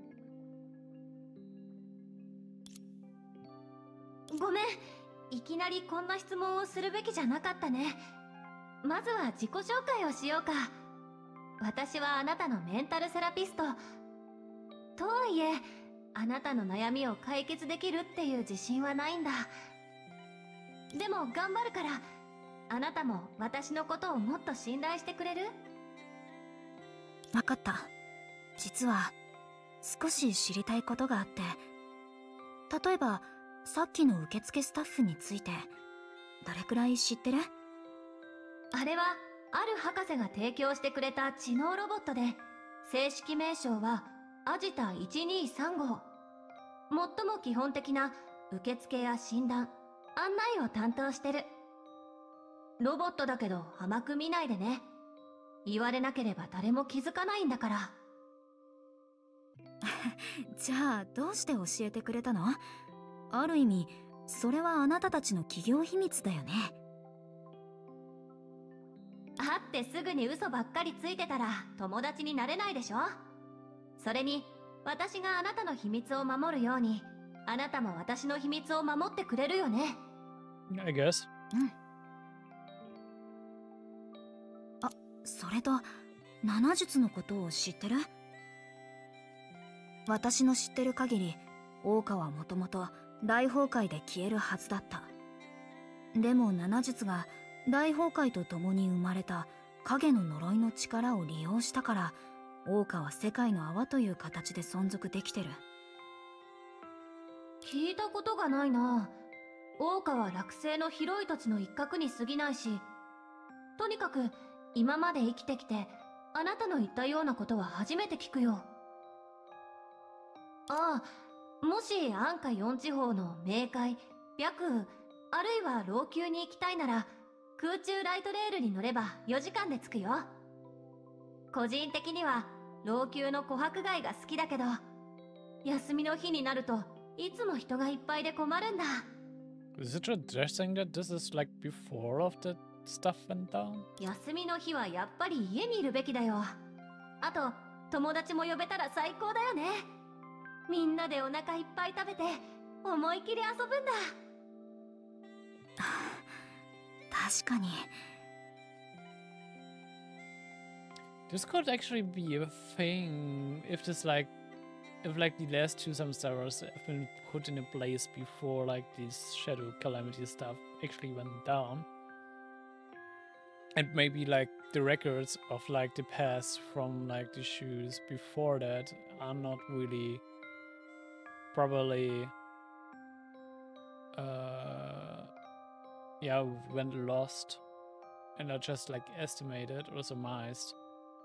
ごめん、いきなりこんな質問をするべきじゃなかったね。まずは自己紹介をしようか。私はあなたのメンタルセラピスト。とはいえ、あなたの悩みを解決できるっていう自信はないんだ。でも頑張るから、あなたも私のことをもっと信頼してくれる？ わかった。実は少し知りたいことがあって、例えばさっきの受付スタッフについてどれくらい知ってる？ あれはある博士が提供してくれた知能ロボットで、正式名称はアジタいちにさんごう。最も基本的な受付や診断、案内を担当してる。ロボットだけど甘く見ないでね。言われなければ誰も気づかないんだから。 じゃあどうして教えてくれたの？ある意味それはあなたたちの企業秘密だよね。 会ってすぐに嘘ばっかりついてたら友達になれないでしょ。それに私があなたの秘密を守るように、あなたも私の秘密を守ってくれるよね。 I guess. うん。あ、それと七術のことを知ってる？私の知ってる限り、桜花はもともと大崩壊で消えるはずだった。でも七術が大崩壊と共に生まれた影の呪いの力を利用したから、桜花は世界の泡という形で存続できてる。 聞いたことがないな。桜花は落星の広い土地の一角に過ぎないし、とにかく今まで生きてきてあなたの言ったようなことは初めて聞くよ。ああ、もし安価よん地方の冥界、白雨、あるいは老宮に行きたいなら、空中ライトレールに乗ればよじかんで着くよ。個人的には老宮の琥珀街が好きだけど、休みの日になるといつも人がいっぱいで困るんだ。 Is it interesting that this is like before of the stuff went down? 休みの日はやっぱり家にいるべきだよ。あと友達も呼べたら最高だよね。みんなでお腹いっぱい食べて思い切り遊ぶんだ。 確かに。 This could actually be a thing if this like if like the last two samskaras have been put in a place before like this shadow calamity stuff actually went down. And maybe like the records of like the past from like the shoes before that are not really probably uh yeah went lost and are just like estimated or surmised.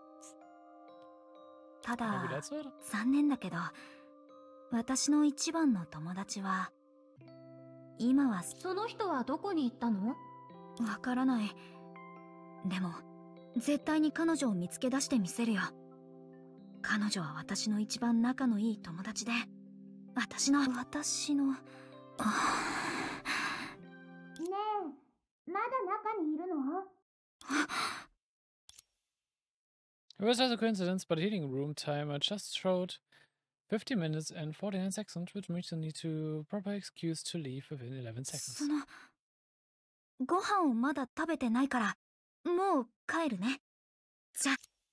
ただ残念だけど、私の一番の友達は今は。 その人はどこに行ったの？ わからない。でも絶対に彼女を見つけ出してみせるよ。彼女は私の一番仲のいい友達で、私の私のねえ、まだ中にいるの ？It was just a coincidence, but heating room timer just showed fifty minutes and forty-nine seconds, which means you need to proper excuse to leave within eleven seconds. そのご飯をまだ食べてないからもう帰るね。じゃ。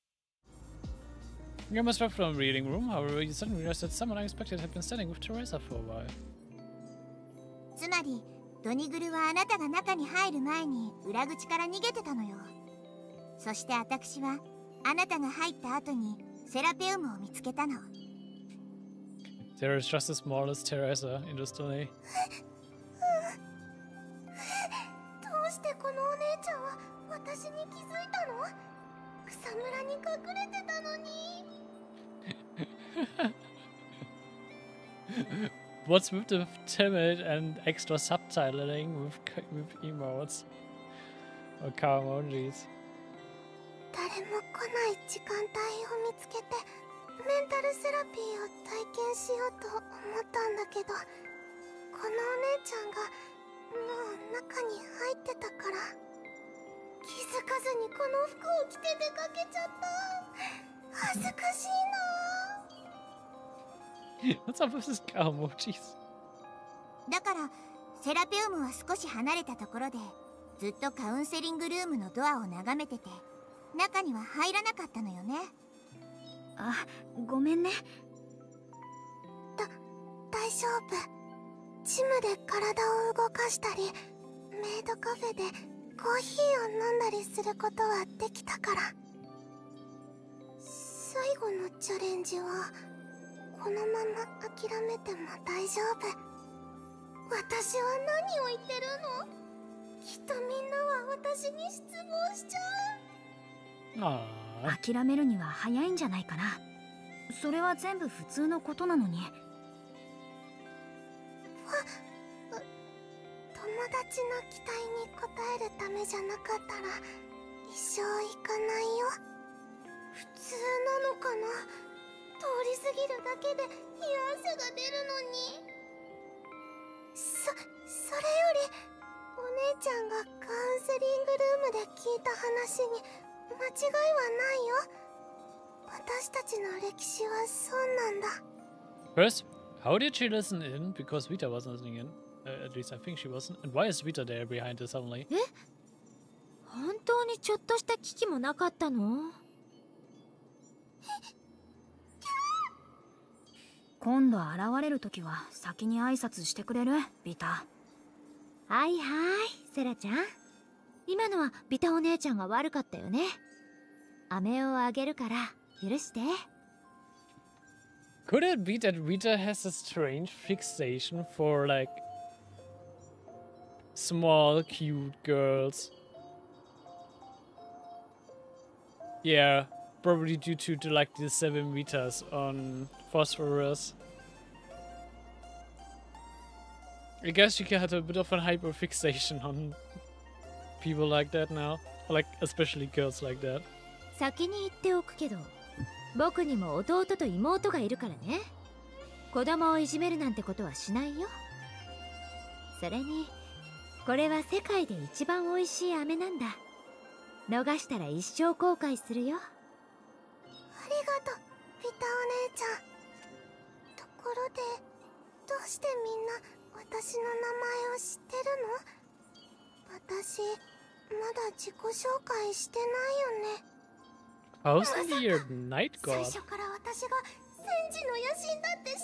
You almost left from the reading room, however, you suddenly realized that someone unexpected had been standing with Teresa for a while. つまりドニグルはあなたが中に入る前に裏口から逃げてたのよ。そして私はあなたが入った後にセラペウムを見つけたの。 There is just as small as Teresa, interestingly. どうしてこのお姉ちゃんは私に気づいたの？草むらに隠れてたのに。 What's with the timid and extra subtitling with with emotes or car emojis? 誰も来ない時間帯を見つけてメンタルセラピーを体験しようと思ったんだけど、このお姉ちゃんがもう中に入ってたから気づかずにこの服を着て出かけちゃった。恥ずかしいな。 What's up with this car emojis? だからセラピウムは少し離れたところでずっとカウンセリングルームのドアを眺めてて中には入らなかったのよね。 あ、ごめんね。 だ、大丈夫。ジムで体を動かしたりメイドカフェでコーヒーを飲んだりすることはできたから。最後のチャレンジはこのまま諦めても大丈夫。私は何を言ってるの？きっとみんなは私に失望しちゃう。諦めるには早いんじゃないかな。それは全部普通のことなのに。 友達の期待に応えるためじゃなかったら一生行かないよ。普通なのかな。通り過ぎるだけで冷や汗が出るのに。そ、それよりお姉ちゃんがカウンセリングルームで聞いた話に間違いはないよ。私たちの歴史はそうなんだ。 First, how did she listen in? Because Vita wasn't listening in. Uh, at least I think she wasn't. And why is Vita there behind her suddenly? え？本当にちょっとした危機もなかったの？ 今度現れるときは先に挨拶してくれる？ビタ。 はいはい、セラちゃん。今のはビタお姉ちゃんが悪かったよね。飴をあげるから許して。 Could it be that Vita has a strange fixation for like small cute girls? Yeah, probably due to, to like the seven Vitas on Phosphorus. I guess she had a bit of a hyperfixation on people like that now, like especially girls like that. 先に言っておくけど、僕にも弟と妹がいるからね。子供をいじめるなんてことはしないよ。それにこれは世界で一番美味しい飴なんだ。逃したら一生後悔するよ。 ありがとう、ビタお姉ちゃん。ところでどうしてみんな私の名前を知ってるの？私まだ自己紹介してないよね。 How's he your night god? 最初から私が戦時の野心だって知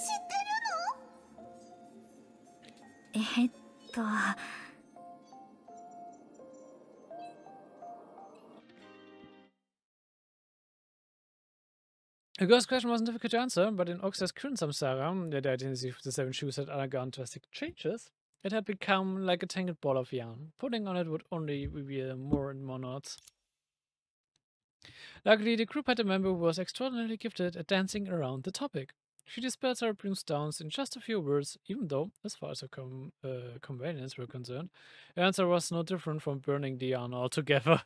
ってるの？ えっと。 A girl's question wasn't difficult to answer, but in Oxa's current samsara, the identity of the seven shoes had undergone drastic changes. It had become like a tangled ball of yarn. Putting on it would only reveal more and more knots. Luckily, the group had a member who was extraordinarily gifted at dancing around the topic. She dispersed her brimstones in just a few words, even though, as far as her com uh, companions were concerned, her answer was no different from burning the yarn altogether.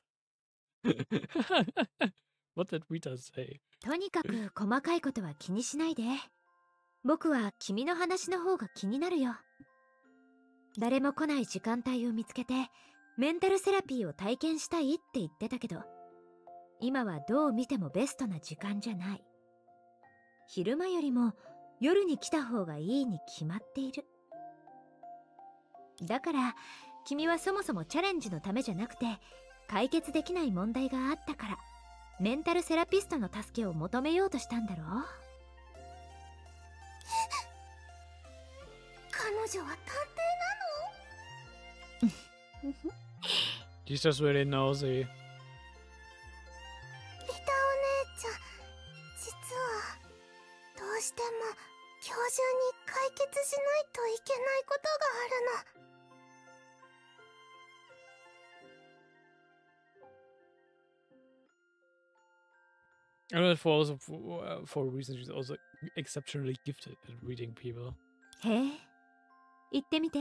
What did Vita say? とにかく細かいことは気にしないで。僕は君の話の方が気になるよ。誰も来ない時間帯を見つけてメンタルセラピーを体験したいって言ってたけど、今はどう見てもベストな時間じゃない。昼間よりも夜に来た方がいいに決まっている。だから君はそもそもチャレンジのためじゃなくて解決できない問題があったからメンタルセラピストの助けを求めようとしたんだろう。 彼女は探偵なの？ She's just really nosy. ビタお姉ちゃん、実はどうしても今日中に解決しないといけないことがあるの。 And for also for, uh, for a reason, she's also exceptionally gifted at reading people. へえ、言ってみて。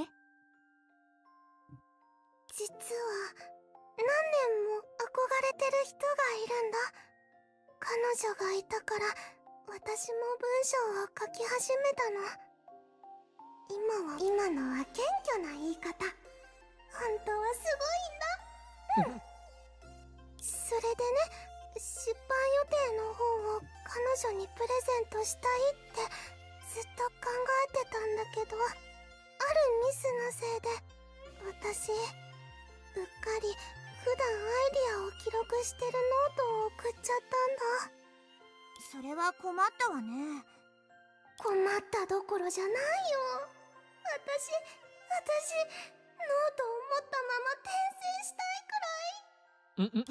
実は何年も憧れてる人がいるんだ。彼女がいたから私も文章を書き始めたの。今は今のは謙虚な言い方。本当はすごいんだ。それでね、出版予定の本を彼女にプレゼントしたいってずっと考えてたんだけど、あるミスのせいで私うっかり普段アイディアを記録してるノートを送っちゃったんだ。それは困ったわね。困ったどころじゃないよ。私私ノートを持ったまま転生したいくらい。で, で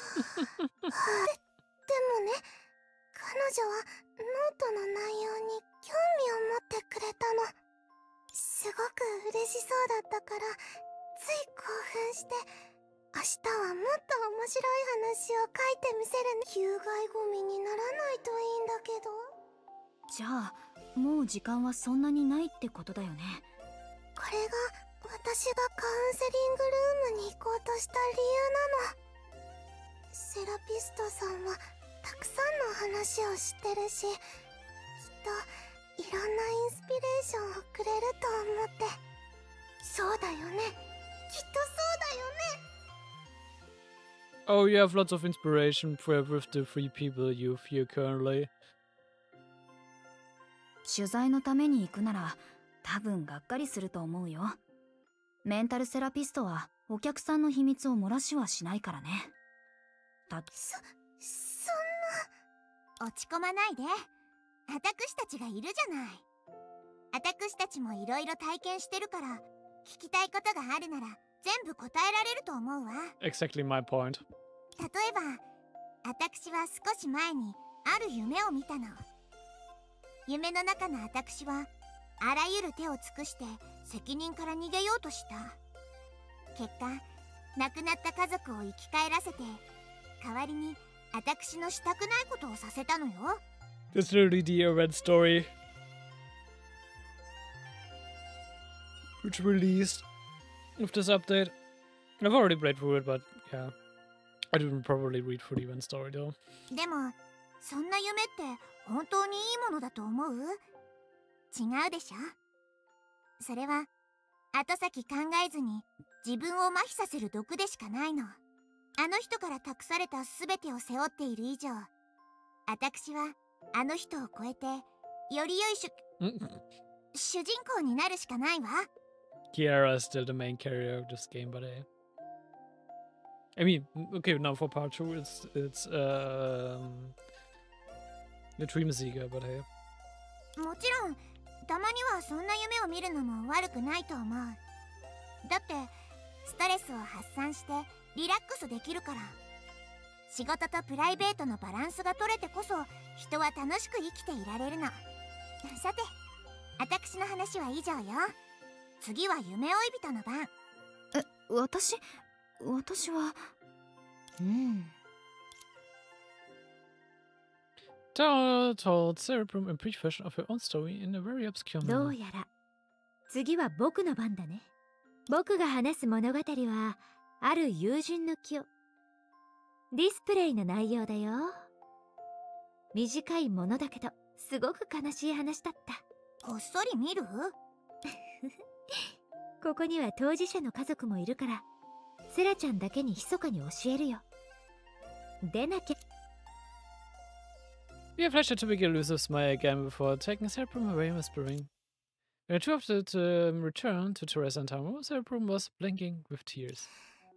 もね、彼女はノートの内容に興味を持ってくれたの。すごく嬉しそうだったからつい興奮して、明日はもっと面白い話を書いてみせる。有害ゴミにならないといいんだけど。 じゃあもう時間はそんなにないってことだよね。 これが私がカウンセリングルームに行こうとした理由なの。セラピストさんはたくさんの話を知ってるし、きっといろんなインスピレーションをくれると思って。そうだよね、きっとそうだよね。 Oh, you have lots of inspiration for with the three people you fear currently. 取材のために行くなら多分がっかりすると思うよ。メンタルセラピストはお客さんの秘密を漏らしはしないからね。だそ、そんな。落ち込まないで。私たちがいるじゃない。私たちもいろいろ体験してるから、聞きたいことがあるなら全部答えられると思うわ。 Exactly my point. 例えば、私は少し前にある夢を見たの。夢の中の私はあらゆる手を尽くして責任から逃げようとした。結果、亡くなった家族を生き返らせて、代わりに私のしたくないことをさせたのよ。 That's literally the event story which released with this update. I've already played through it, but yeah, I didn't probably read through the event story though. でも、そんな夢って本当にいいものだと思う？違うでしょ？それは後先考えずに自分を麻痺させる毒でしかないの。あの人から託された全てを背負っている以上、私はあの人を超えてより良い主主人公になるしかないわ。 Kiara is still the main character of this game, but hey. I mean, okay, now for part two, it's it's um the Dream Seeker, but hey. もちろん、たまにはそんな夢を見るのも悪くないと思う。だってストレスを発散してリラックスできるから。仕事とプライベートのバランスが取れてこそ人は楽しく生きていられるの。さて、私の話は以上よ。次は夢追い人の番。 え、私私はうん。 Tao told Cerebrum a brief version of her own story in a very obscure manner. どうやら次は僕の番だね。僕が話す物語はある友人の記憶、ディスプレイの内容だよ。短いものだけどすごく悲しい話だった。 こっそり見る？ ここには当事者の家族もいるから、セラちゃんだけに密かに教えるよ。でなきゃ。 We have flashed a typical elusive smile again before taking Cerebrum away and whispering. When the two of them returned to Teresa and Tamo, Cerebrum was blinking with tears.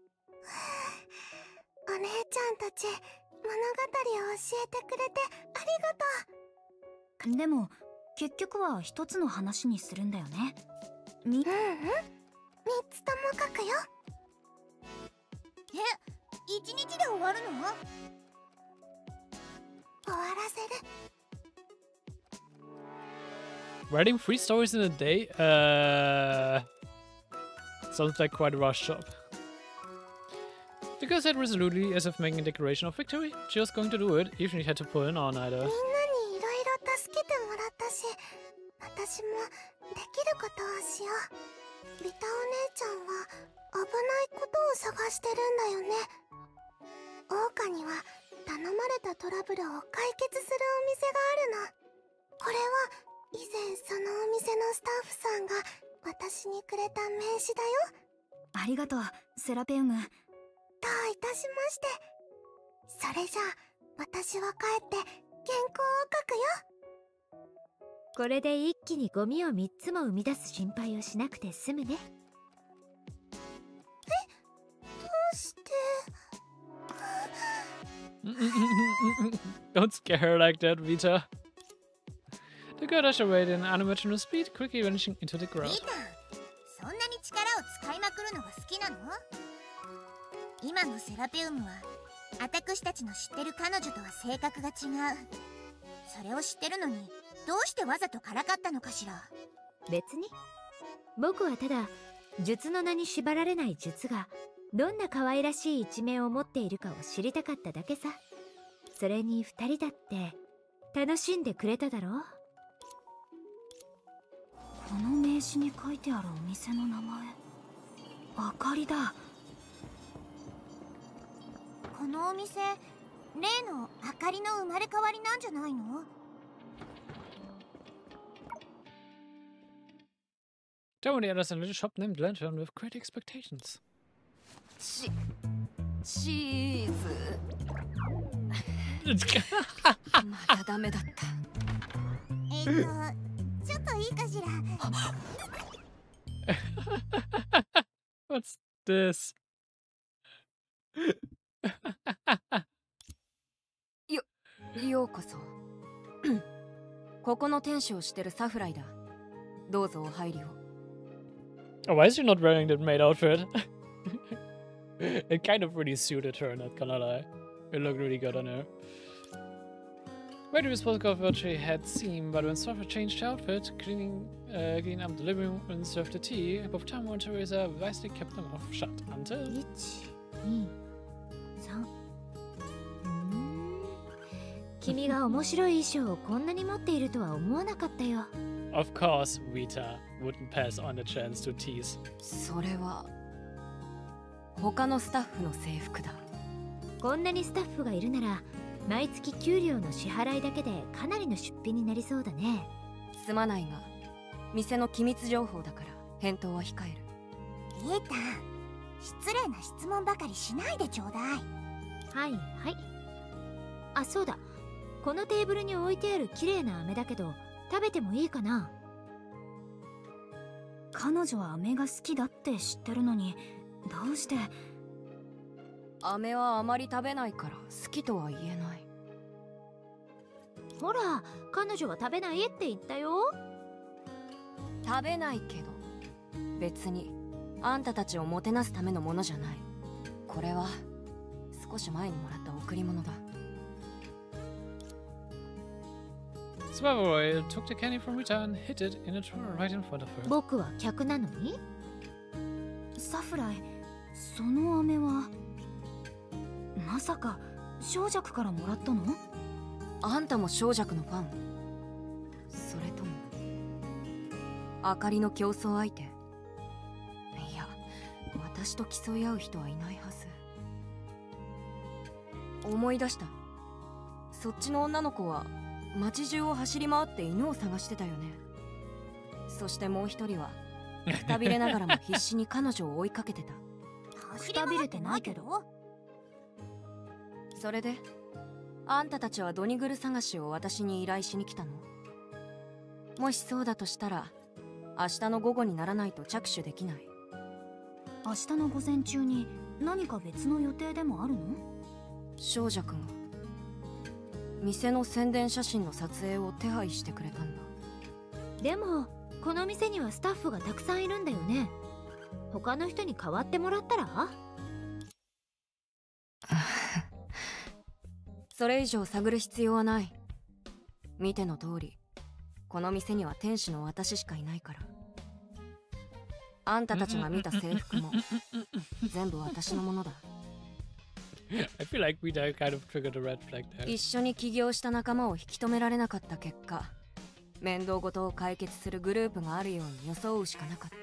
お姉ちゃんたち、物語を教えてくれてありがとう。 でも結局は一つの話にするんだよね。み、 うんうん、三つとも書くよ。え、一日で終わるの？終わらせる。 Writing three stories in a day? Uh, sounds like quite a rush job. The girl said resolutely, as if making a declaration of victory. She was going to do it, even if she had to pull an all-nighter. みんなにいろいろ助けてもらったし、 私もできることをしよう。リタお姉ちゃんは危ないことを探してるんだよね。桜花には頼まれたトラブルを解決するお店があるの。これは以前そのお店のスタッフさんが私にくれた名刺だよ。 ありがとう、セラペウム。 どういたしまして。それじゃあ私は帰って原稿を書くよ。 これで一気にゴミをみっつも生み出す心配をしなくて済むね。 え、どうして。 Don't scare her like that, Vita. The girl dashed away at an unimaginable speed, quickly vanishing into the crowd. リタ、そんなに力を使いまくるのが好きなの？今のセラペウムは私たちの知ってる彼女とは性格が違う。それを知ってるのにどうしてわざとからかったのかしら。 別に僕はただ術の名に縛られない術がどんな可愛らしい一面を持っているかを知りたかっただけさ。それに二人だって楽しんでくれただろう。 この名刺に書いてあるお店の名前、あかりだ。 このお店、例のあかりの生まれ変わりなんじゃないの Don't worry, there's a little shop named Lantern with great expectations. し、チーズ。まだダメだった。 えっと、ちょっといいかしら。 What's this? よ、ようこそ。ここの店主をしてるサフライだ。どうぞお入りを。 Oh, why is she not wearing that maid outfit? It kind of really suited her, not gonna lie. It looked really good on her. Rachel spoke of what she had seen, but when Sophia changed her outfit, cleaning, uh, cleaning up the living room and served the tea, both Tamu and Teresa wisely kept them off shut until... いち、に、さん。君が面白い衣装をこんなに持っているとは思わなかったよ。 Of course, Vita wouldn't pass on the chance to tease. それは他のスタッフの制服だ。 こんなにスタッフがいるなら毎月給料の支払いだけでかなりの出費になりそうだね。 すまないが店の機密情報だから返答は控える。 リータ、失礼な質問ばかりしないでちょうだい。 はいはい。あ、そうだ、このテーブルに置いてある綺麗な飴だけど食べてもいいかな。 彼女は飴が好きだって知ってるのにどうして。 飴はあまり食べないから好きとは言えない。 ほら、彼女は食べないって言ったよ。 食べないけど別にあんたたちをもてなすためのものじゃない。これは少し前にもらった贈り物だ。 Swaroy took the candy from Rita and hid it in a drawer right in front of her. 僕は客なのに？ サフライ、その飴はまさか小弱からもらったの？ あんたも小弱のファン？それともあかりの競争相手？いや、私と競い合う人はいないはず。思い出した。そっちの女の子は街中を走り回って犬を探してたよね。そしてもう一人はくたびれながらも必死に彼女を追いかけてた。 くたびれてないけど。 それであんたたちはドニグル探しを私に依頼しに来たの？もしそうだとしたら明日の午後にならないと着手できない。 明日の午前中に何か別の予定でもあるの？ 少女くんが店の宣伝写真の撮影を手配してくれたんだ。 でもこの店にはスタッフがたくさんいるんだよね。他の人に代わってもらったら？ それ以上探る必要はない。見ての通りこの店には店主の私しかいないから。あんたたちが見た制服も全部私のものだ。 I feel like we kind of triggered a red flag there. 一緒に起業した仲間を引き止められなかった結果、 面倒事を解決するグループがあるように装うしかなかった。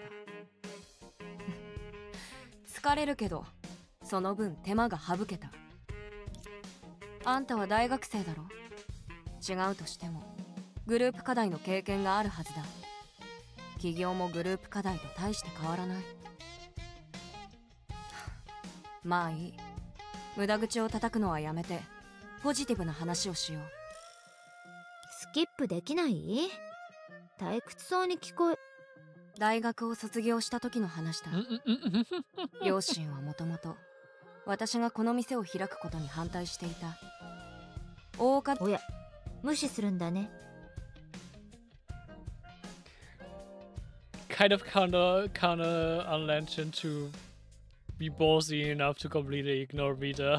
疲れるけどその分手間が省けた。あんたは大学生だろ。違うとしてもグループ課題の経験があるはずだ。企業もグループ課題と大して変わらない。まあいい。無駄口を叩くのはやめてポジティブな話をしよう。 スキップできない？退屈そうに聞こえ。 大学を卒業した時の話だ。両親はもともと私がこの店を開くことに反対していた。大岡。 おや、無視するんだね。 Kind of counter counter on Lantern to be ballsy enough to completely ignore Vita.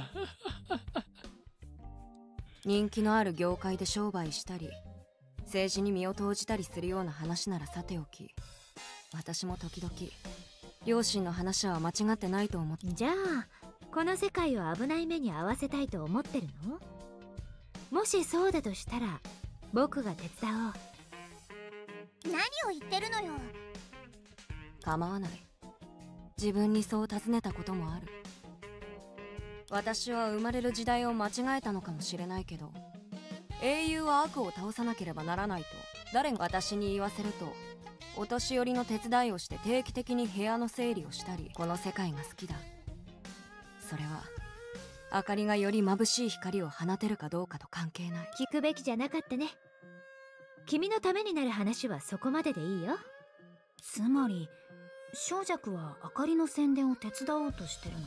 人気のある業界で商売したり政治に身を投じたりするような話ならさておき、私も時々両親の話は間違ってないと思って。 じゃあこの世界を危ない目に遭わせたいと思ってるの？もしそうだとしたら僕が手伝おう。 何を言ってるのよ。 構わない。自分にそう尋ねたこともある。私は生まれる時代を間違えたのかもしれないけど、英雄は悪を倒さなければならないと誰が私に言わせると、お年寄りの手伝いをして定期的に部屋の整理をしたり、この世界が好きだ。それは明かりがより眩しい光を放てるかどうかと関係ない。 聞くべきじゃなかったね。君のためになる話はそこまででいいよ。 つまり小弱は明かりの宣伝を手伝おうとしてるの？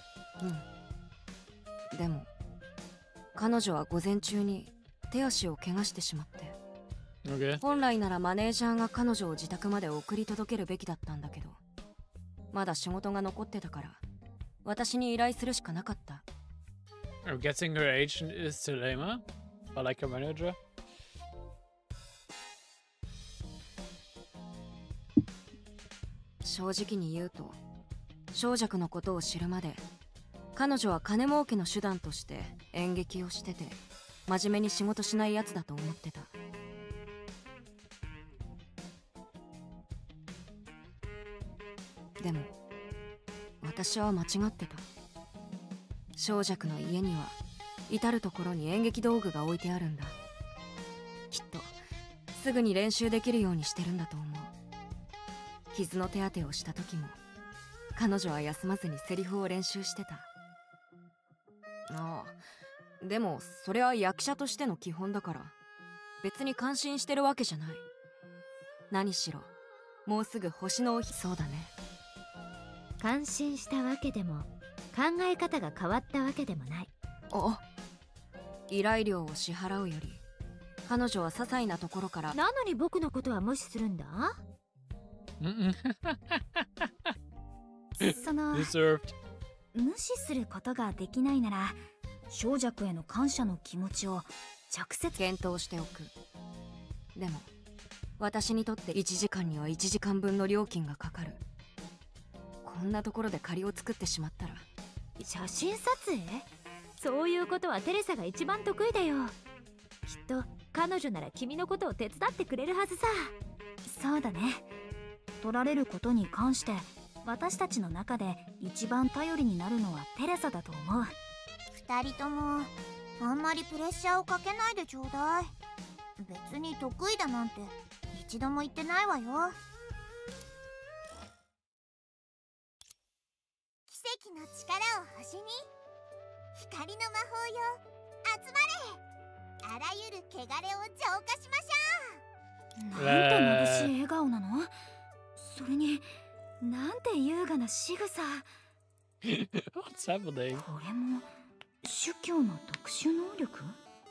うん。でも彼女は午前中に手足を怪我してしまって、 okay. 本来ならマネージャーが彼女を自宅まで送り届けるべきだったんだけど、まだ仕事が残ってたから私に依頼するしかなかった。 I'm guessing her agent is still Emma, or like her manager. 正直に言うと、小弱のことを知るまで彼女は金儲けの手段として演劇をしてて真面目に仕事しないやつだと思ってた。でも私は間違ってた。小弱の家には至る所に演劇道具が置いてあるんだ。きっとすぐに練習できるようにしてるんだと思う。傷の手当てをした時も彼女は休まずにセリフを練習してた。ああ、でもそれは役者としての基本だから別に感心してるわけじゃない。何しろもうすぐ星のお日。そうだね。 感心したわけでも考え方が変わったわけでもない。 あ、依頼料を支払うより彼女は些細なところから。 なのに僕のことは無視するんだ。 その無視することができないなら小弱への感謝の気持ちを直接検討しておく。でも私にとっていちじかんにはいちじかんぶんの料金がかかる。こんなところで借りを作ってしまったら。 写真撮影？そういうことはテレサが一番得意だよ。きっと彼女なら君のことを手伝ってくれるはずさ。 そうだね。取られることに関して私たちの中で一番頼りになるのはテレサだと思う。 二人ともあんまりプレッシャーをかけないでちょうだい。別に得意だなんて一度も言ってないわよ。奇跡の力を星に、光の魔法よ集まれ。あらゆる汚れを浄化しましょう。なんて眩しい笑顔なの。それになんて優雅な仕草。 What's happening? これも宗教の特殊能力？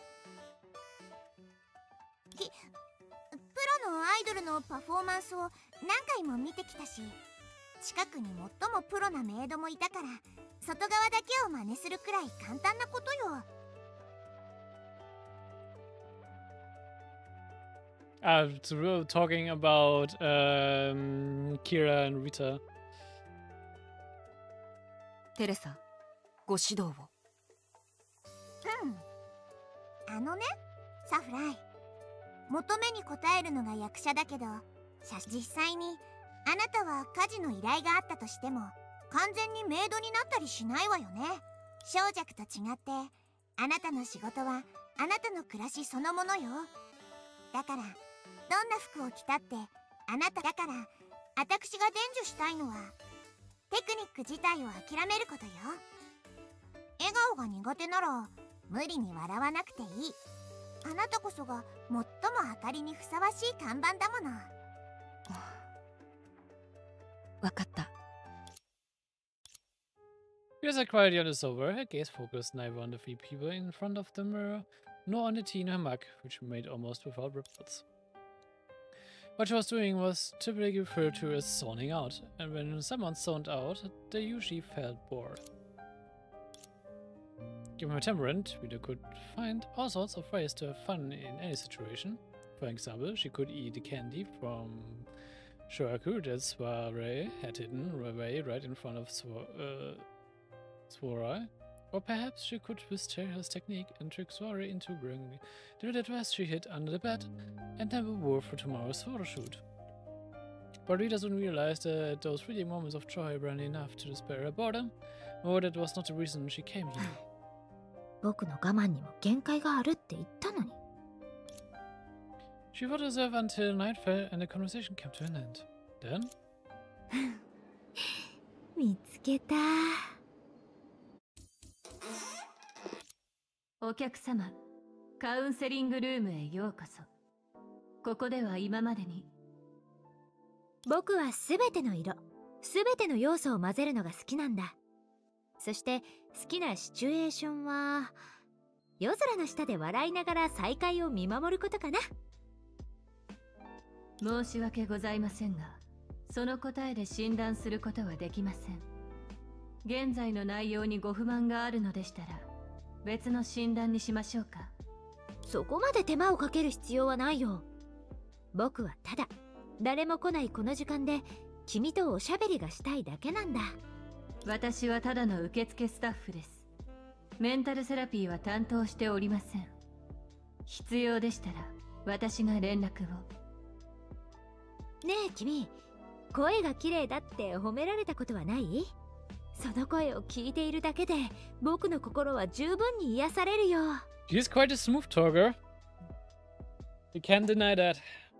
きプロのアイドルのパフォーマンスを何回も見てきたし、近くに最もプロなメイドもいたから外側だけを真似するくらい簡単なことよ。 Uh, so we're talking about um, Kira and Rita. テレサ、ご指導を。 うん。あのね、サフライ。 求めに応えるのが役者だけど、実際にあなたは家事の依頼があったとしても完全にメイドになったりしないわよね。小弱と違ってあなたの仕事はあなたの暮らしそのものよ。だからどんな服を着たってあなただから、私が伝授したいのはテクニック自体を諦めることよ。笑顔が苦手なら無理に笑わなくていい。あなたこそが最も当たりにふさわしい看板だもの。 わかった。 Because her quietly on is over, her gaze focused neither on the three people in front of the mirror, nor on the tea in her mug, which made almost without ripples. What she was doing was typically referred to as zoning out, and when someone zoned out, they usually felt bored. Given her temperament, Rita could find all sorts of ways to have fun in any situation. For example, she could eat the candy from Shoraku that Soiree had hidden away right in front of Swo uh, Soiree. Or perhaps she could twist Cheryl's technique and trick Soiree into bringing the red dress she hid under the bed and never wore for tomorrow's photo shoot. But Rita soon realized that those fleeting moments of joy were only enough to spare her boredom, or that was not the reason she came here. 僕の我慢にも限界があるって言ったのに。 She fought herself until night fell and the conversation came to an end. Then 見つけた。 お客様、カウンセリングルームへようこそ。ここでは今までに僕はすべての色、すべての要素を混ぜるのが好きなんだ。そして好きなシチュエーションは夜空の下で笑いながら再会を見守ることかな。 申し訳ございませんが、その答えで診断することはできません。現在の内容にご不満があるのでしたら別の診断にしましょうか。 そこまで手間をかける必要はないよ。僕はただ誰も来ないこの時間で君とおしゃべりがしたいだけなんだ。 私はただの受付スタッフです。メンタルセラピーは担当しておりません。必要でしたら私が連絡を。 ねえ君、声が綺麗だって褒められたことはない？その声を聞いているだけで僕の心は十分に癒されるよ。 She is quite a smooth talker. You can't deny that.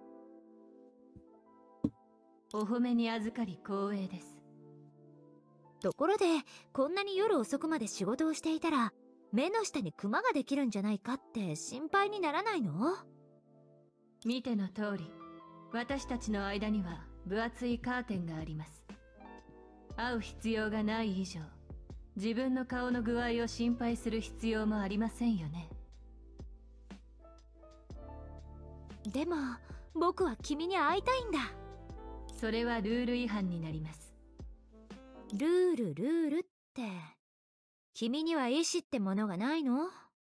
お褒めに預かり光栄です。 ところで、こんなに夜遅くまで仕事をしていたら目の下にクマができるんじゃないかって心配にならないの？ 見ての通り、私たちの間には分厚いカーテンがあります。会う必要がない以上、自分の顔の具合を心配する必要もありませんよね。 でも僕は君に会いたいんだ。 それはルール違反になります。 ルールルールって、君には意志ってものがないの？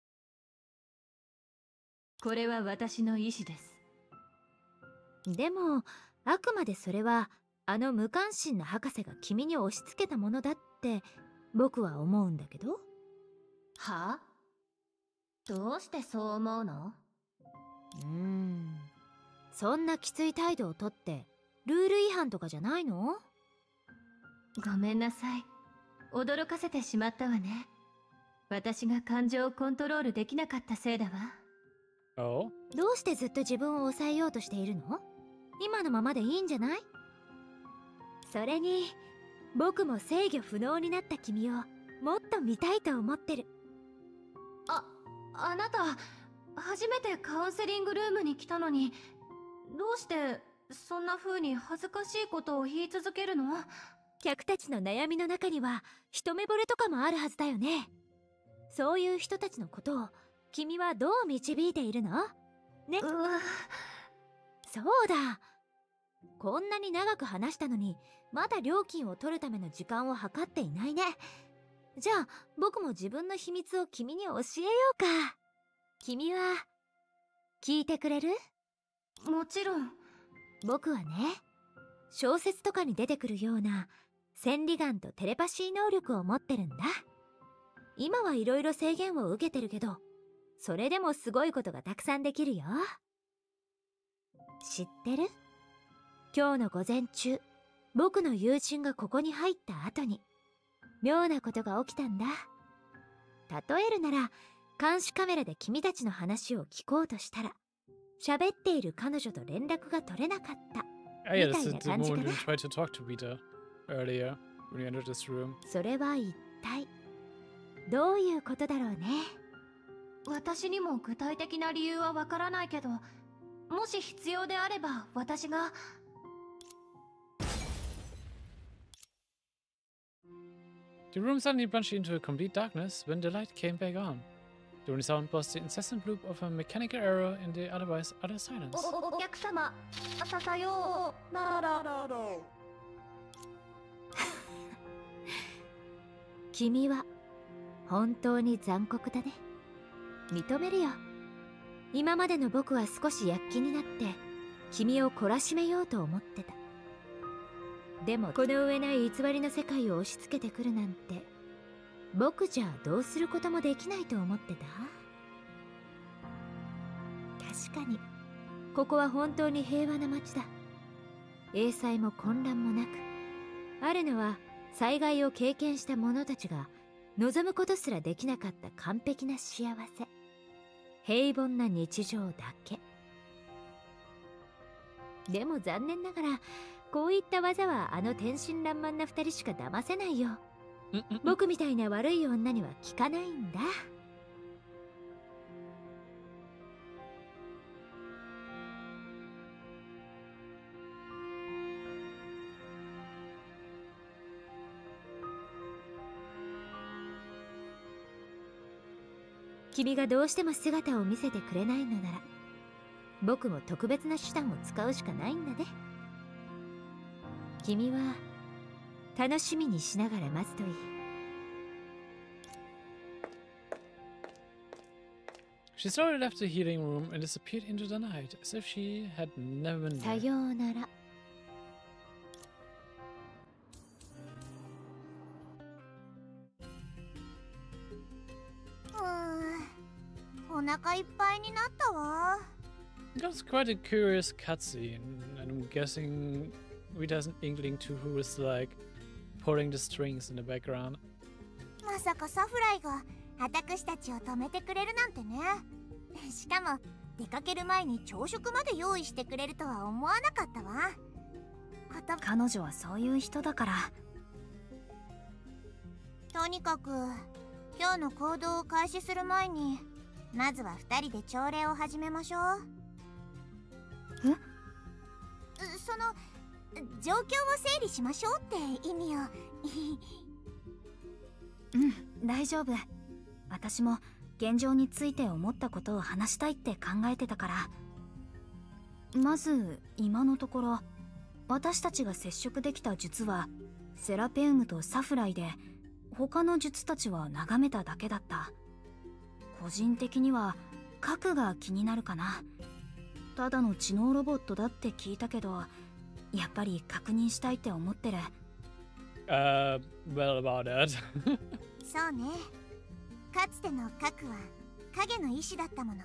これは私の意志です。 でもあくまでそれはあの無関心な博士が君に押し付けたものだって僕は思うんだけど。 は？どうしてそう思うの？ うーん、そんなきつい態度をとってルール違反とかじゃないの？ ごめんなさい。驚かせてしまったわね。私が感情をコントロールできなかったせいだわ。 Oh? どうしてずっと自分を抑えようとしているの？今のままでいいんじゃない？それに僕も制御不能になった君をもっと見たいと思ってる。 あ、あなた初めてカウンセリングルームに来たのに、どうしてそんな風に恥ずかしいことを言い続けるの？ 客たちの悩みの中には一目惚れとかもあるはずだよね。そういう人たちのことを君はどう導いているの？ね。 うわ、 そうだ。こんなに長く話したのにまだ料金を取るための時間を計っていないね。じゃあ僕も自分の秘密を君に教えようか。君は聞いてくれる？ もちろん。 僕はね、小説とかに出てくるような千里眼とテレパシー能力を持ってるんだ。今はいろいろ制限を受けてるけど、それでもすごいことがたくさんできるよ。 知ってる？今日の午前中、僕の友人がここに入った後に妙なことが起きたんだ。例えるなら、監視カメラで君たちの話を聞こうとしたら、喋っている彼女と連絡が取れなかった。 Ah, yeah, this is the moment we tried to talk to Peter earlier when we entered this room. それは一体どういうことだろうね。 私にも具体的な理由はわからないけど、もし必要であれば私が。 The room suddenly plunged into a complete darkness when the light came back on. The only sound was the incessant loop of a mechanical error in the otherwise utter silence. お客様、ささようなららら。 君は本当に残酷だね。認めるよ。今までの僕は少し躍起になって君を懲らしめようと思ってた。でもこの上ない偽りの世界を押し付けてくるなんて、僕じゃどうすることもできないと思ってた。確かにここは本当に平和な街だ。栄災も混乱もなく、あるのは災害を経験した者たちが望むことすらできなかった完璧な幸せ、平凡な日常だけ。でも残念ながら、こういった技はあの天真爛漫な二人しか騙せないよ。僕みたいな悪い女には効かないんだ。君がどうしても姿を見せてくれないのなら、僕も特別な手段を使うしかないんだね。君は楽しみにしながら待つといい。 She slowly left the healing room and disappeared into the night, as if she had never been there. さようなら。 うーん、お腹いっぱいになったわ。 It was quite a curious cutscene, and I'm guessing Rita has an inkling to who is like pulling the strings in the background. まさかサフライが私たちを止めてくれるなんてね。しかも出かける前に朝食まで用意してくれるとは思わなかったわ。 彼女はそういう人だから。 とにかく今日の行動を開始する前に、まずはふたりで朝礼を始めましょう。 え？ その状況を整理しましょうって意味よ。 うん、大丈夫。私も現状について思ったことを話したいって考えてたから。まず今のところ、私たちが接触できた術はセラペウムとサフライで、他の術たちは眺めただけだった。個人的には核が気になるかな。ただの知能ロボットだって聞いたけど、やっぱり確認したいって思ってる。 Uh, well about that. そうね。かつての核は影の意志だったもの。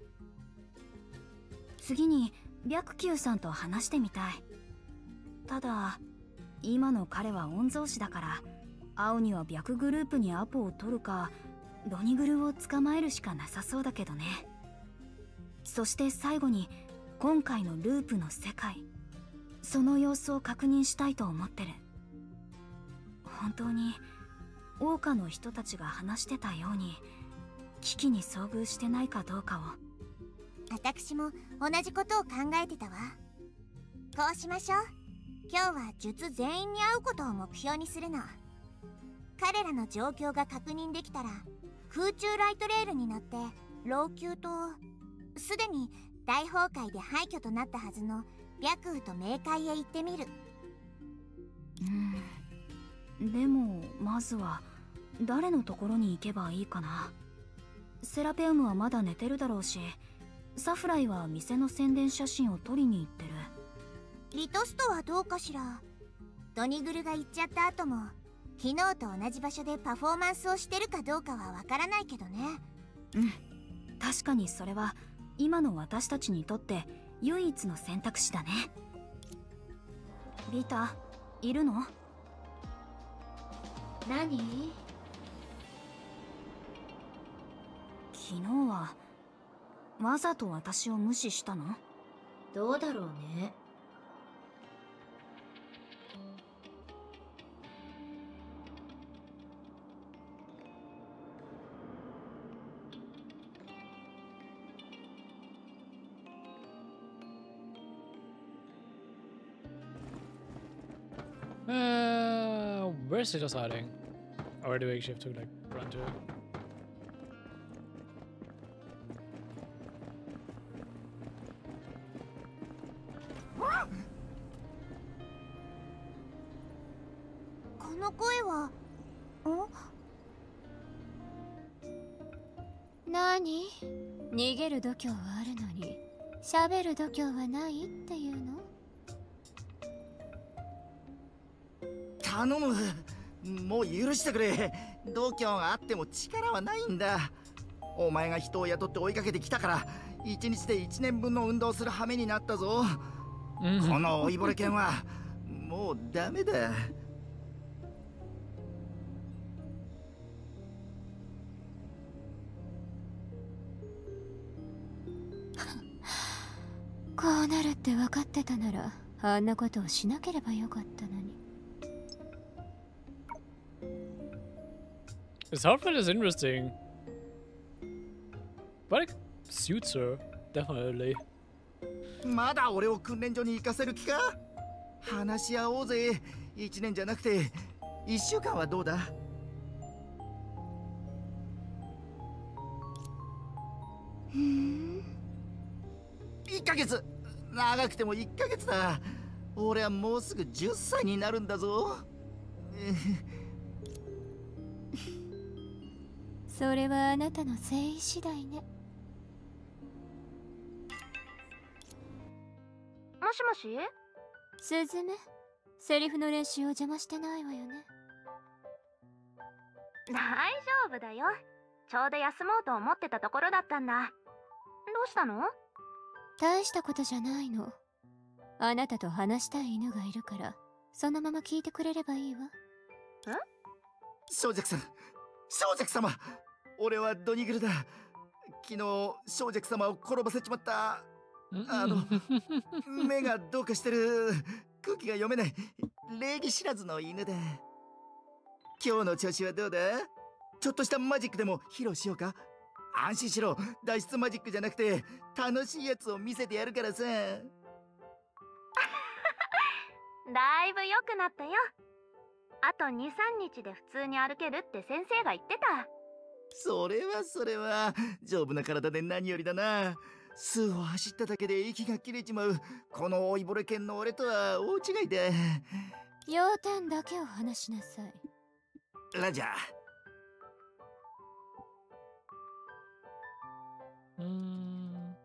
次に白球さんと話してみたい。ただ今の彼は御曹司だから、会うには白グループにアポを取るか、ロニグルを捕まえるしかなさそうだけどね。そして最後に今回のループの世界、その様子を確認したいと思ってる。本当に桜花の人たちが話してたように危機に遭遇してないかどうかを。 私も同じことを考えてたわ。こうしましょう。今日は術全員に会うことを目標にするの。彼らの状況が確認できたら、空中ライトレールに乗って老朽とすでに大崩壊で廃墟となったはずの白雨と冥界へ行ってみる。 うん、でもまずは誰のところに行けばいいかな。セラペウムはまだ寝てるだろうし、サフライは店の宣伝写真を撮りに行ってる。 リトストはどうかしら。ドニグルが行っちゃった後も昨日と同じ場所でパフォーマンスをしてるかどうかはわからないけどね。 うん、確かにそれは今の私たちにとって唯一の選択肢だね。リタ、いるの？ 何？ 昨日はわざと私を無視したの？ どうだろうね。 Uh, where's Citrus hiding? Or do we actually have to like run to it? What? この声は、 ん？何？逃げる度胸はあるのに喋る度胸はないっていうの？ 頼む、もう許してくれ。度胸があっても力はないんだ。お前が人を雇って追いかけてきたから一日で一年分の運動する羽目になったぞ。この老いぼれ犬はもうダメだ。 こうなるって分かってたならあんなことをしなければよかったのに。 His outfit is interesting, but it suits her, definitely. まだ俺を訓練所に行かせる気か？話し合おうぜ。一年じゃなくて一週間はどうだ？ ふん。 一ヶ月、長くても一ヶ月だ。俺はもうすぐじゅっさいになるんだぞ。 それはあなたの誠意次第ね。 もしもし？ スズメ、セリフの練習を邪魔してないわよね。 大丈夫だよ。ちょうど休もうと思ってたところだったんだ。どうしたの？ 大したことじゃないの。あなたと話したい犬がいるからそのまま聞いてくれればいいわ。 え？ 正尺さん、正尺様、俺はドニグルだ。昨日正尺様を転ばせちまった。あの目がどうかしてる。空気が読めない礼儀知らずの犬だ。今日の調子はどうだ？ちょっとしたマジックでも披露しようか？安心しろ、脱出マジックじゃなくて楽しいやつを見せてやるからさ。 だいぶ良くなったよ。あとに、さんにちで普通に歩けるって先生が言ってた。 それはそれは丈夫な体で何よりだな。数を走っただけで息が切れちまうこの老いぼれ犬の俺とは大違いだ。 要点だけを話しなさい。 ラジャー。 うーん。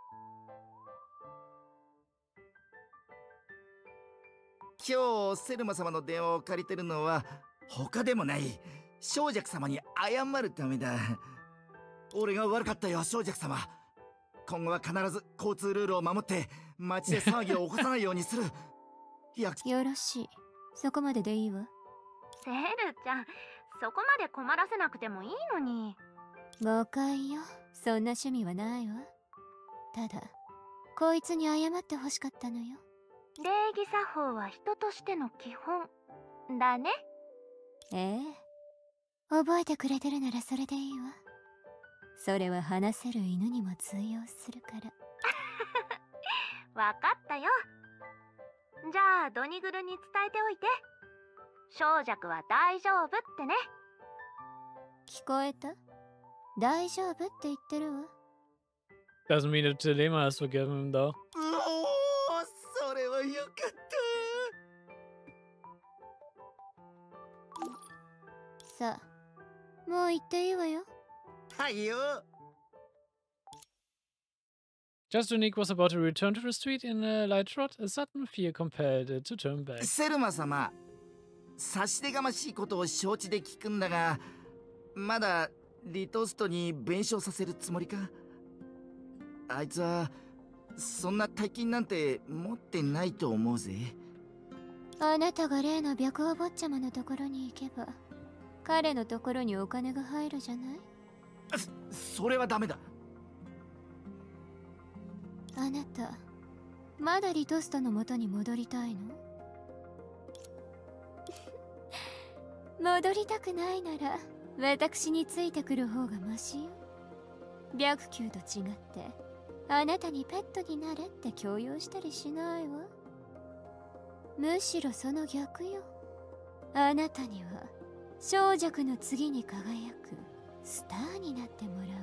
今日セルマ様の電話を借りてるのは他でもない、正尺様に謝るためだ。俺が悪かったよ、正尺様。今後は必ず交通ルールを守って街で騒ぎを起こさないようにする。 よろしい、そこまででいいわ。 セルちゃん、そこまで困らせなくてもいいのに。 誤解よ、そんな趣味はないわ。ただこいつに謝ってほしかったのよ。 礼儀作法は人としての基本だね。 ええ、覚えてくれてるならそれでいいわ。それは話せる犬にも通用するから。 わかったよ。じゃあドニグルに伝えておいて。正尺は大丈夫ってね。 聞こえた？大丈夫って言ってるわ。 Doesn't mean that Telema has forgiven him though. おお、それはよかった。 さあ、もう行っていいわよ。 はいよ。 Just Unique was about to return to the street in a light trot. A sudden fear compelled it to turn back. セルマ様、差し出がましいことを承知で聞くんだが、まだリトストに弁償させるつもりか？あいつはそんな大金なんて持ってないと思うぜ。 あなたが例の白王坊ちゃまのところに行けば彼のところにお金が入るじゃない。 そ、それはダメだ。 あなたまだリトストの元に戻りたいの？戻りたくないなら私についてくる方がマシよ。白球と違ってあなたにペットになれって強要したりしないわ。むしろその逆よ。あなたには小弱の次に輝くスターになってもらう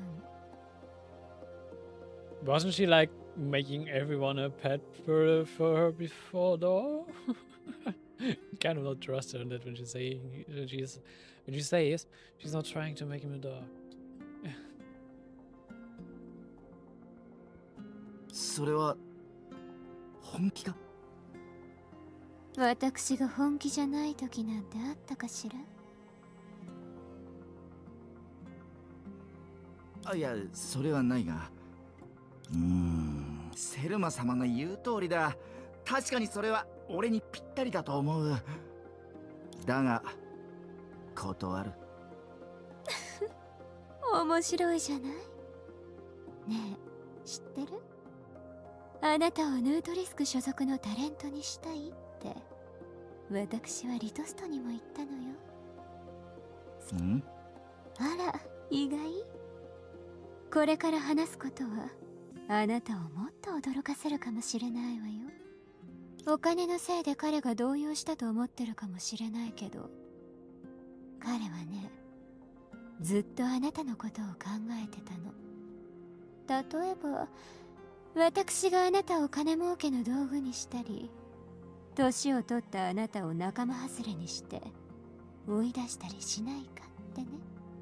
の。 Wasn't she like making everyone a pet for, for her before though? Kind of not trust her in that when she's saying when she's when she says she's not trying to make him a dog. それは本気か？ 私が本気じゃない時なんてあったかしら？ あ、いや、それはないが。うーん、セルマ様の言う通りだ。確かにそれは俺にぴったりだと思う。だが断る。 面白いじゃない。ねえ、知ってる？あなたをヌートリスク所属のタレントにしたいって私はリトストにも言ったのよ。 ん？ あら、意外？これから話すことはあなたをもっと驚かせるかもしれないわよ。お金のせいで彼が動揺したと思ってるかもしれないけど、彼はね、ずっとあなたのことを考えてたの。例えば私があなたを金儲けの道具にしたり、年を取ったあなたを仲間外れにして追い出したりしないかってね。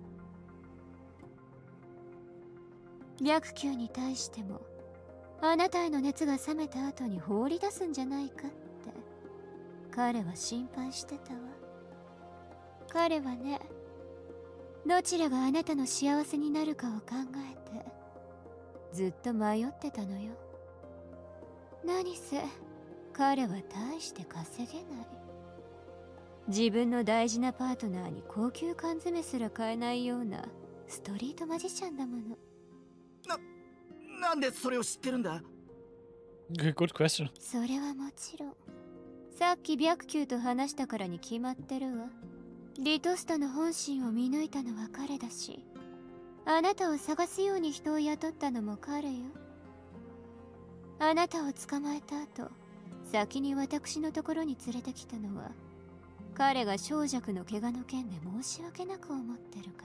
白球に対してもあなたへの熱が冷めた後に放り出すんじゃないかって彼は心配してたわ。彼はね、どちらがあなたの幸せになるかを考えてずっと迷ってたのよ。何せ彼は大して稼げない。自分の大事なパートナーに高級缶詰すら買えないようなストリートマジシャンだもの。 な、なんでそれを知ってるんだ？ Good question. それはもちろんさっき白球と話したからに決まってるわ。リトストの本心を見抜いたのは彼だし、あなたを探すように人を雇ったのも彼よ。あなたを捕まえた後、先に私のところに連れてきたのは彼が小弱の怪我の件で申し訳なく思ってるから。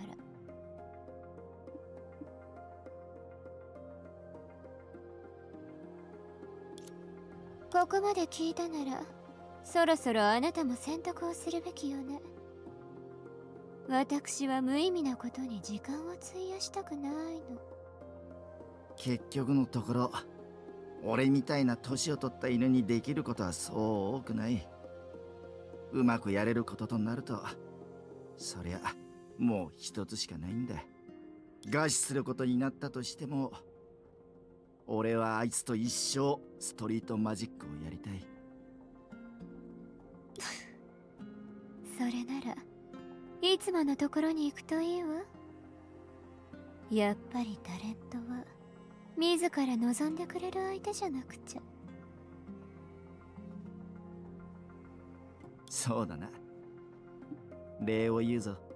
ここまで聞いたならそろそろあなたも選択をするべきよね。私は無意味なことに時間を費やしたくないの。 結局のところ俺みたいな年を取った犬にできることはそう多くない。うまくやれることとなるとそりゃもう一つしかないんだ。餓死することになったとしても俺はあいつと一生ストリートマジックをやりたい。 それならいつものところに行くといいわ。やっぱりタレントは自ら望んでくれる相手じゃなくちゃ。 そうだな。礼を言うぞ。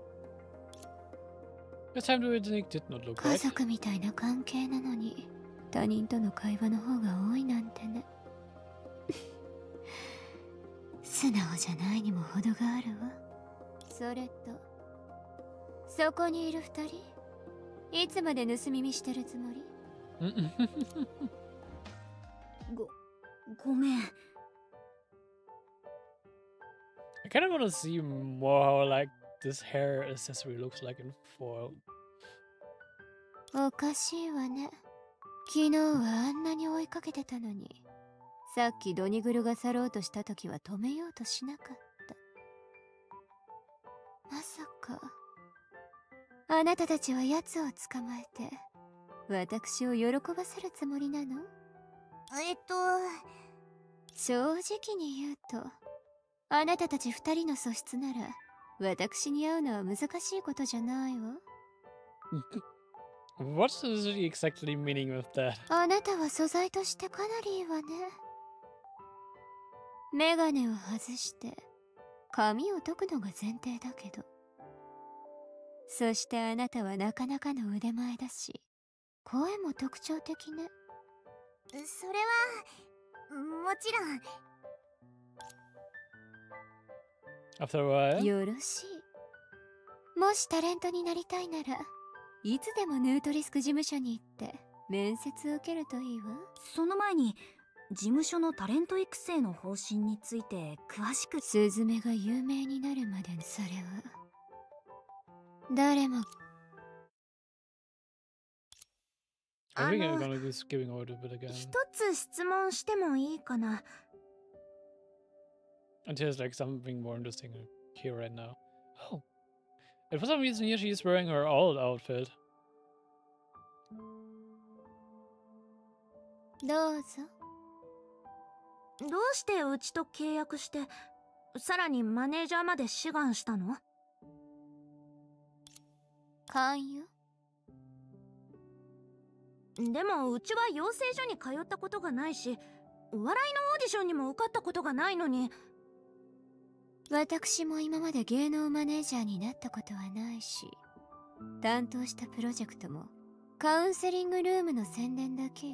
This time the Nick did not look 家 right. 族みたいな関係なのに他人との会話の方が多いなんてね。素直じゃないにも程があるわ。それとそこにいる二人、いつまで盗み見してるつもり？ ご、ごめん。 I kind of want to see more how like this hair accessory looks like in foil. おかしいわね。昨日はあんなに追いかけてたのに、さっきドニグルが去ろうとした時は止めようとしなかった。まさかあなたたちは奴を捕まえて私を喜ばせるつもりなの？ えっと正直に言うと、あなたたち二人の素質なら私に会うのは難しいことじゃないわ。 What is he exactly meaning with that? あなたは素材としてかなりいいわね。メガネを外して髪を解くのが前提だけど、そしてあなたはなかなかの腕前だし、声も特徴的ね。 それはもちろん。 After a while? よろしい。もしタレントになりたいなら、いつでもヌートリスク事務所に行って面接を受けるといいわ。 その前に事務所のタレント育成の方針について詳しく。 スズメが有名になるまでそれは誰も。 I think I'm gonna be skipping over a bit again. 一つ質問してもいいかな。 Until there's like something more interesting here right now. Oh. And for some reason here she's wearing her old outfit. どうぞ。 どうしてうちと契約して、さらにマネージャーまで志願したの？ 勘よ。 でもうちは養成所に通ったことがないし、お笑いのオーディションにも受かったことがないのに。 私も今まで芸能マネージャーになったことはないし、担当したプロジェクトもカウンセリングルームの宣伝だけよ。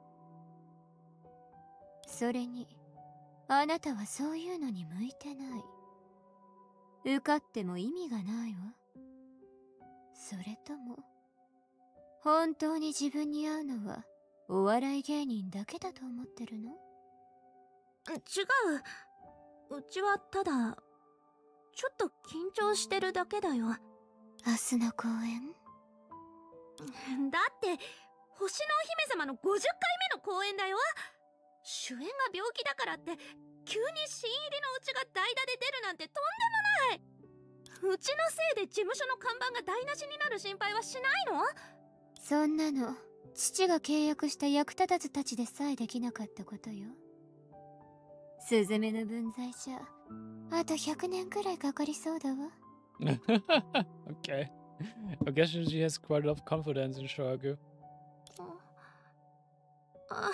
それにあなたはそういうのに向いてない。受かっても意味がないわ。それとも本当に自分に合うのはお笑い芸人だけだと思ってるの？ 違う。うちはただちょっと緊張してるだけだよ。 明日の公演？ だって星のお姫様のごじゅっかいめの公演だよ。主演が病気だからって急に新入りのうちが代打で出るなんてとんでもない。うちのせいで事務所の看板が台無しになる心配はしないの？ そんなの父が契約した役立たずたちでさえできなかったことよ。スズメの分際じゃあとひゃくねんくらいかかりそうだわ。 Okay. I guess she has quite a lot of confidence in Shoaku. あ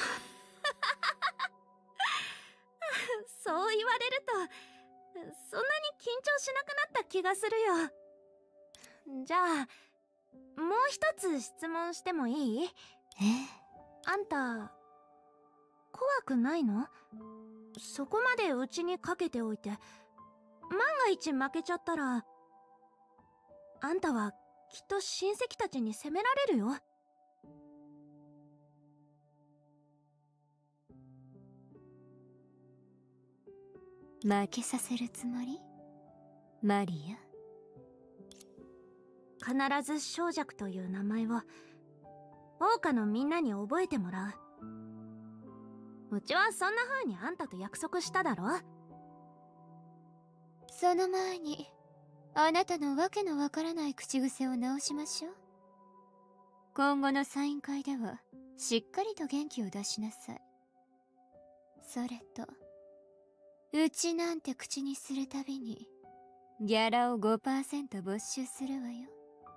そう言われるとそんなに緊張しなくなった気がするよ。じゃあもう一つ質問してもいい？ え？ あんた怖くないの？そこまでうちにかけておいて万が一負けちゃったらあんたはきっと親戚たちに責められるよ。 負けさせるつもり？マリア。 必ず小弱という名前を桜花のみんなに覚えてもらう。うちはそんな風にあんたと約束しただろ。 その前にあなたのわけのわからない口癖を直しましょう。今後のサイン会ではしっかりと元気を出しなさい。それとうちなんて口にするたびにギャラを ごパーセント 没収するわよ。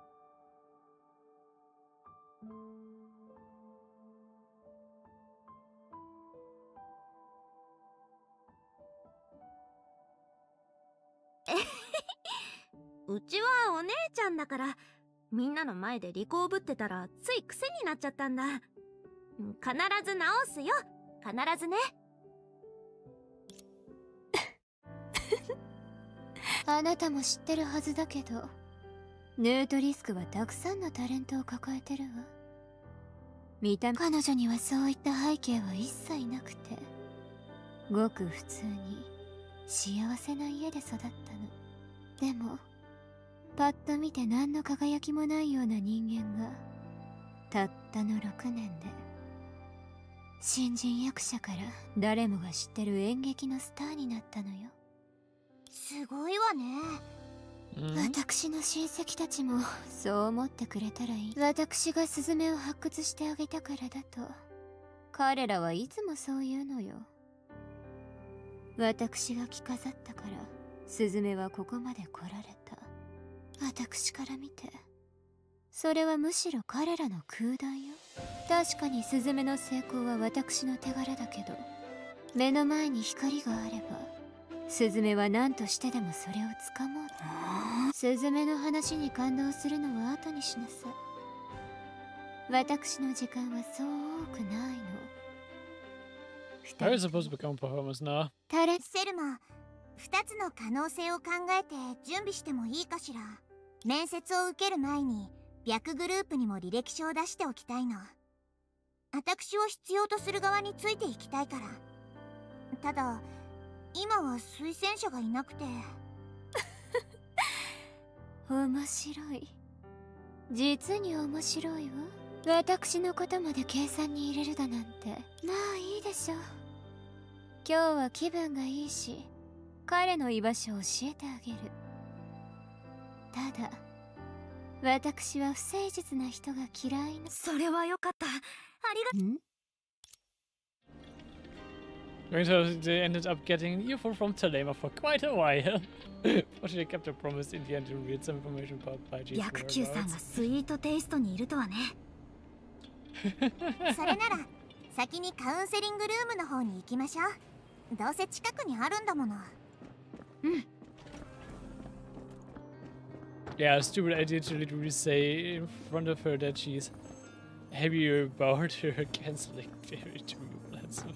うちはお姉ちゃんだからみんなの前で利口ぶってたらつい癖になっちゃったんだ。必ず直すよ。必ずね。 あなたも知ってるはずだけど、ヌートリスクはたくさんのタレントを抱えてるわ。見た目彼女にはそういった背景は一切なくて、ごく普通に幸せな家で育ったの。でもパッと見て何の輝きもないような人間がたったのろくねんで新人役者から誰もが知ってる演劇のスターになったのよ。 すごいわね。 私の親戚たちもそう思ってくれたらいい。私がスズメを発掘してあげたからだと彼らはいつもそう言うのよ。私が着飾ったからスズメはここまで来られた。私から見てそれはむしろ彼らの空談よ。確かにスズメの成功は私の手柄だけど、目の前に光があればスズメは何としてでもそれを掴もうと。スズメの話に感動するのは後にしなさい。私の時間はそう多くないの。 How are you supposed to become a performance now? セルマ、二つの可能性を考えて準備してもいいかしら。面接を受ける前に白グループにも履歴書を出しておきたいの。私を必要とする側についていきたいから。ただ今は推薦者がいなくて。 面白い。実に面白いわ。私のことまで計算に入れるだなんて。まあいいでしょう。今日は気分がいいし、彼の居場所を教えてあげる。ただ私は不誠実な人が嫌いな。 それはよかった。ありがとう。 So they ended up getting an earful from Telema for quite a while. But she kept her promise in the end to read some information about Baiji's whereabouts. 薬球さんがスイートテイストにいるとはね。 それなら先にカウンセリングルームの方に行きましょう。どうせ近くにあるんだもの。 うん。 Yeah, stupid idea to literally say in front of her that she's happy about her canceling very true. That's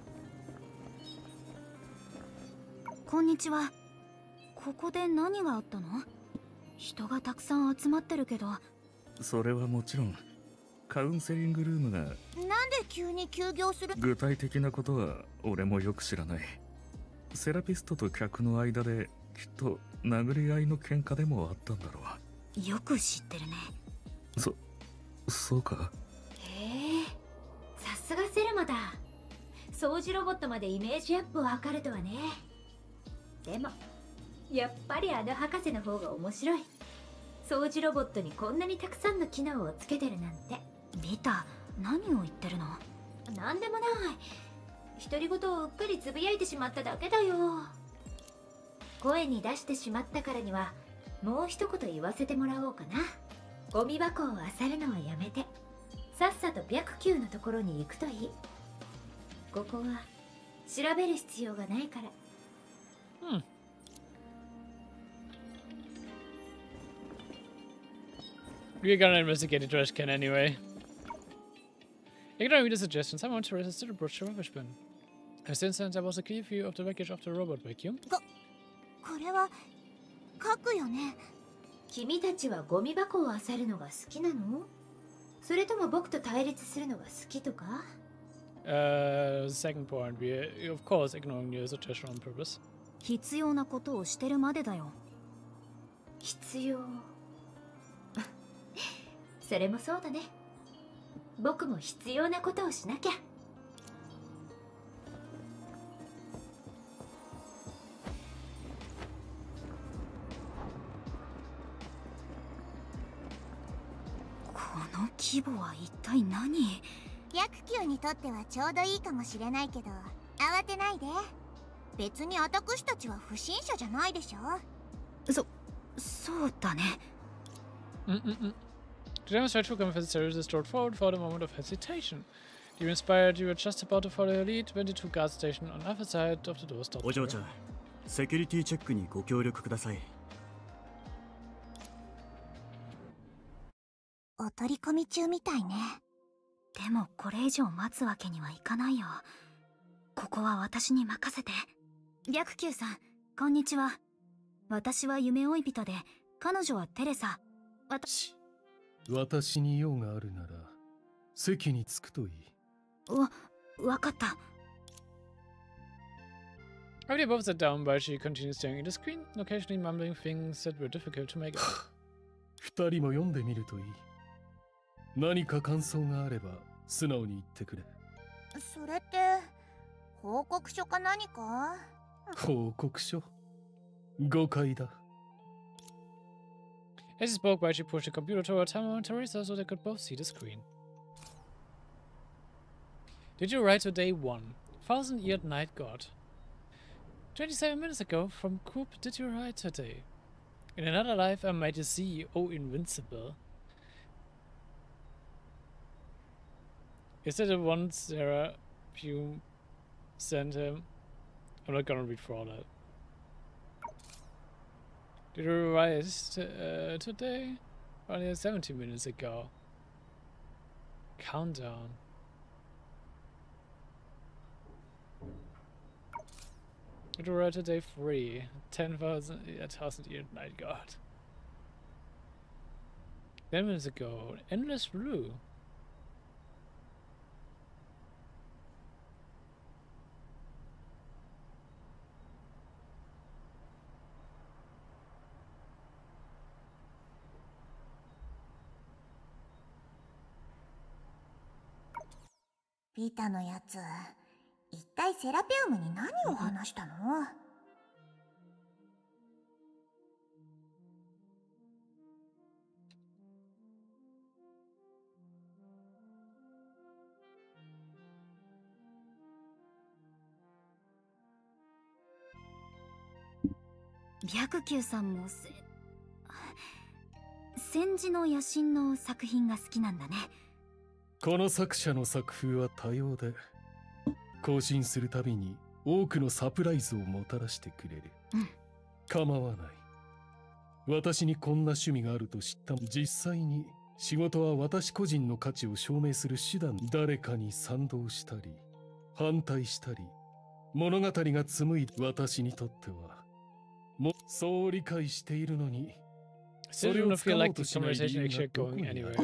こんにちは。ここで何があったの？人がたくさん集まってるけど。 それはもちろんカウンセリングルームが。 なんで急に休業する？ 具体的なことは俺もよく知らない。セラピストと客の間できっと殴り合いの喧嘩でもあったんだろう。よく知ってるね。 そ、そうか。 へえ、さすがセルマだ。掃除ロボットまでイメージアップを図るとはね。でもやっぱりあの博士の方が面白い。掃除ロボットにこんなにたくさんの機能をつけてるなんて。 リタ、何を言ってるの？ なんでもない。独り言をうっかりつぶやいてしまっただけだよ。声に出してしまったからにはもう一言言わせてもらおうかな。ゴミ箱を漁るのはやめてさっさと白球のところに行くといい。ここは調べる必要がないから。 Hmm. We're gonna investigate the trash can anyway. Ignoring the suggestions, I want to resist the approach to rubbish bin. Since then, there was a clear view of the wreckage of the robot vacuum. こ、これは書くよね。 君たちはゴミ箱を漁るのが好きなの？それとも僕と対立するのが好きとか？ Uh, second point, we of course ignoring the suggestion on purpose. 必要なことをしてるまでだよ。 必要。それもそうだね。僕も必要なことをしなきゃ。 この規模は一体何？ 白球にとってはちょうどいいかもしれないけど、慌てないで。別に私たちは不審者じゃないでしょ。 そ、そうだね。 Mm-mm-mm. To demonstrate true confidence, there is a strode forward for the moment of hesitation. You inspired, you were just about to follow your lead when the two guard station on the other side of the door stopped. お嬢ちゃん、セキュリティチェックにご協力ください。 お取り込み中みたいね。 でもこれ以上待つわけにはいかないよ。ここは私に任せて。白球さん、こんにちは。私は夢追い人で、彼女はテレサ。私私に用があるなら席に着くといい。 わ、わかった。 Already both sat down, but she continued staring at the screen, occasionally mumbling things that were difficult to make out. 二人も読んでみるといい。何か感想があれば素直に言ってくれ。 それって報告書か何か？ 報告書？誤解だ。 As he spoke, Baichi pushed the computer towards Hammer and Teresa so they could both see the screen. Did you write today one? Thousand-eared night god. Twenty-seven minutes ago, from Coop, did you write today? In another life, I made a C E O invincible. Is that the one Sarah Pugh sent him? I'm not gonna read for all that. Did you write uh, today? Only seventy minutes ago. Countdown. Did you write today free? ten thousand, a thousand year night god. Ten minutes ago. Endless blue. ピータのやつ、一体セラピウムに何を話したの？ 白球さんもせ戦時の野心の作品が好きなんだね。 この作者の作風は多様で、更新するたびに多くのサプライズをもたらしてくれる。 うん、 構わない。私にこんな趣味があると知った。実際に仕事は私個人の価値を証明する手段。誰かに賛同したり反対したり、物語が紡いで、私にとってはもそう理解しているのに、それを使おうとしない理由がどこにある。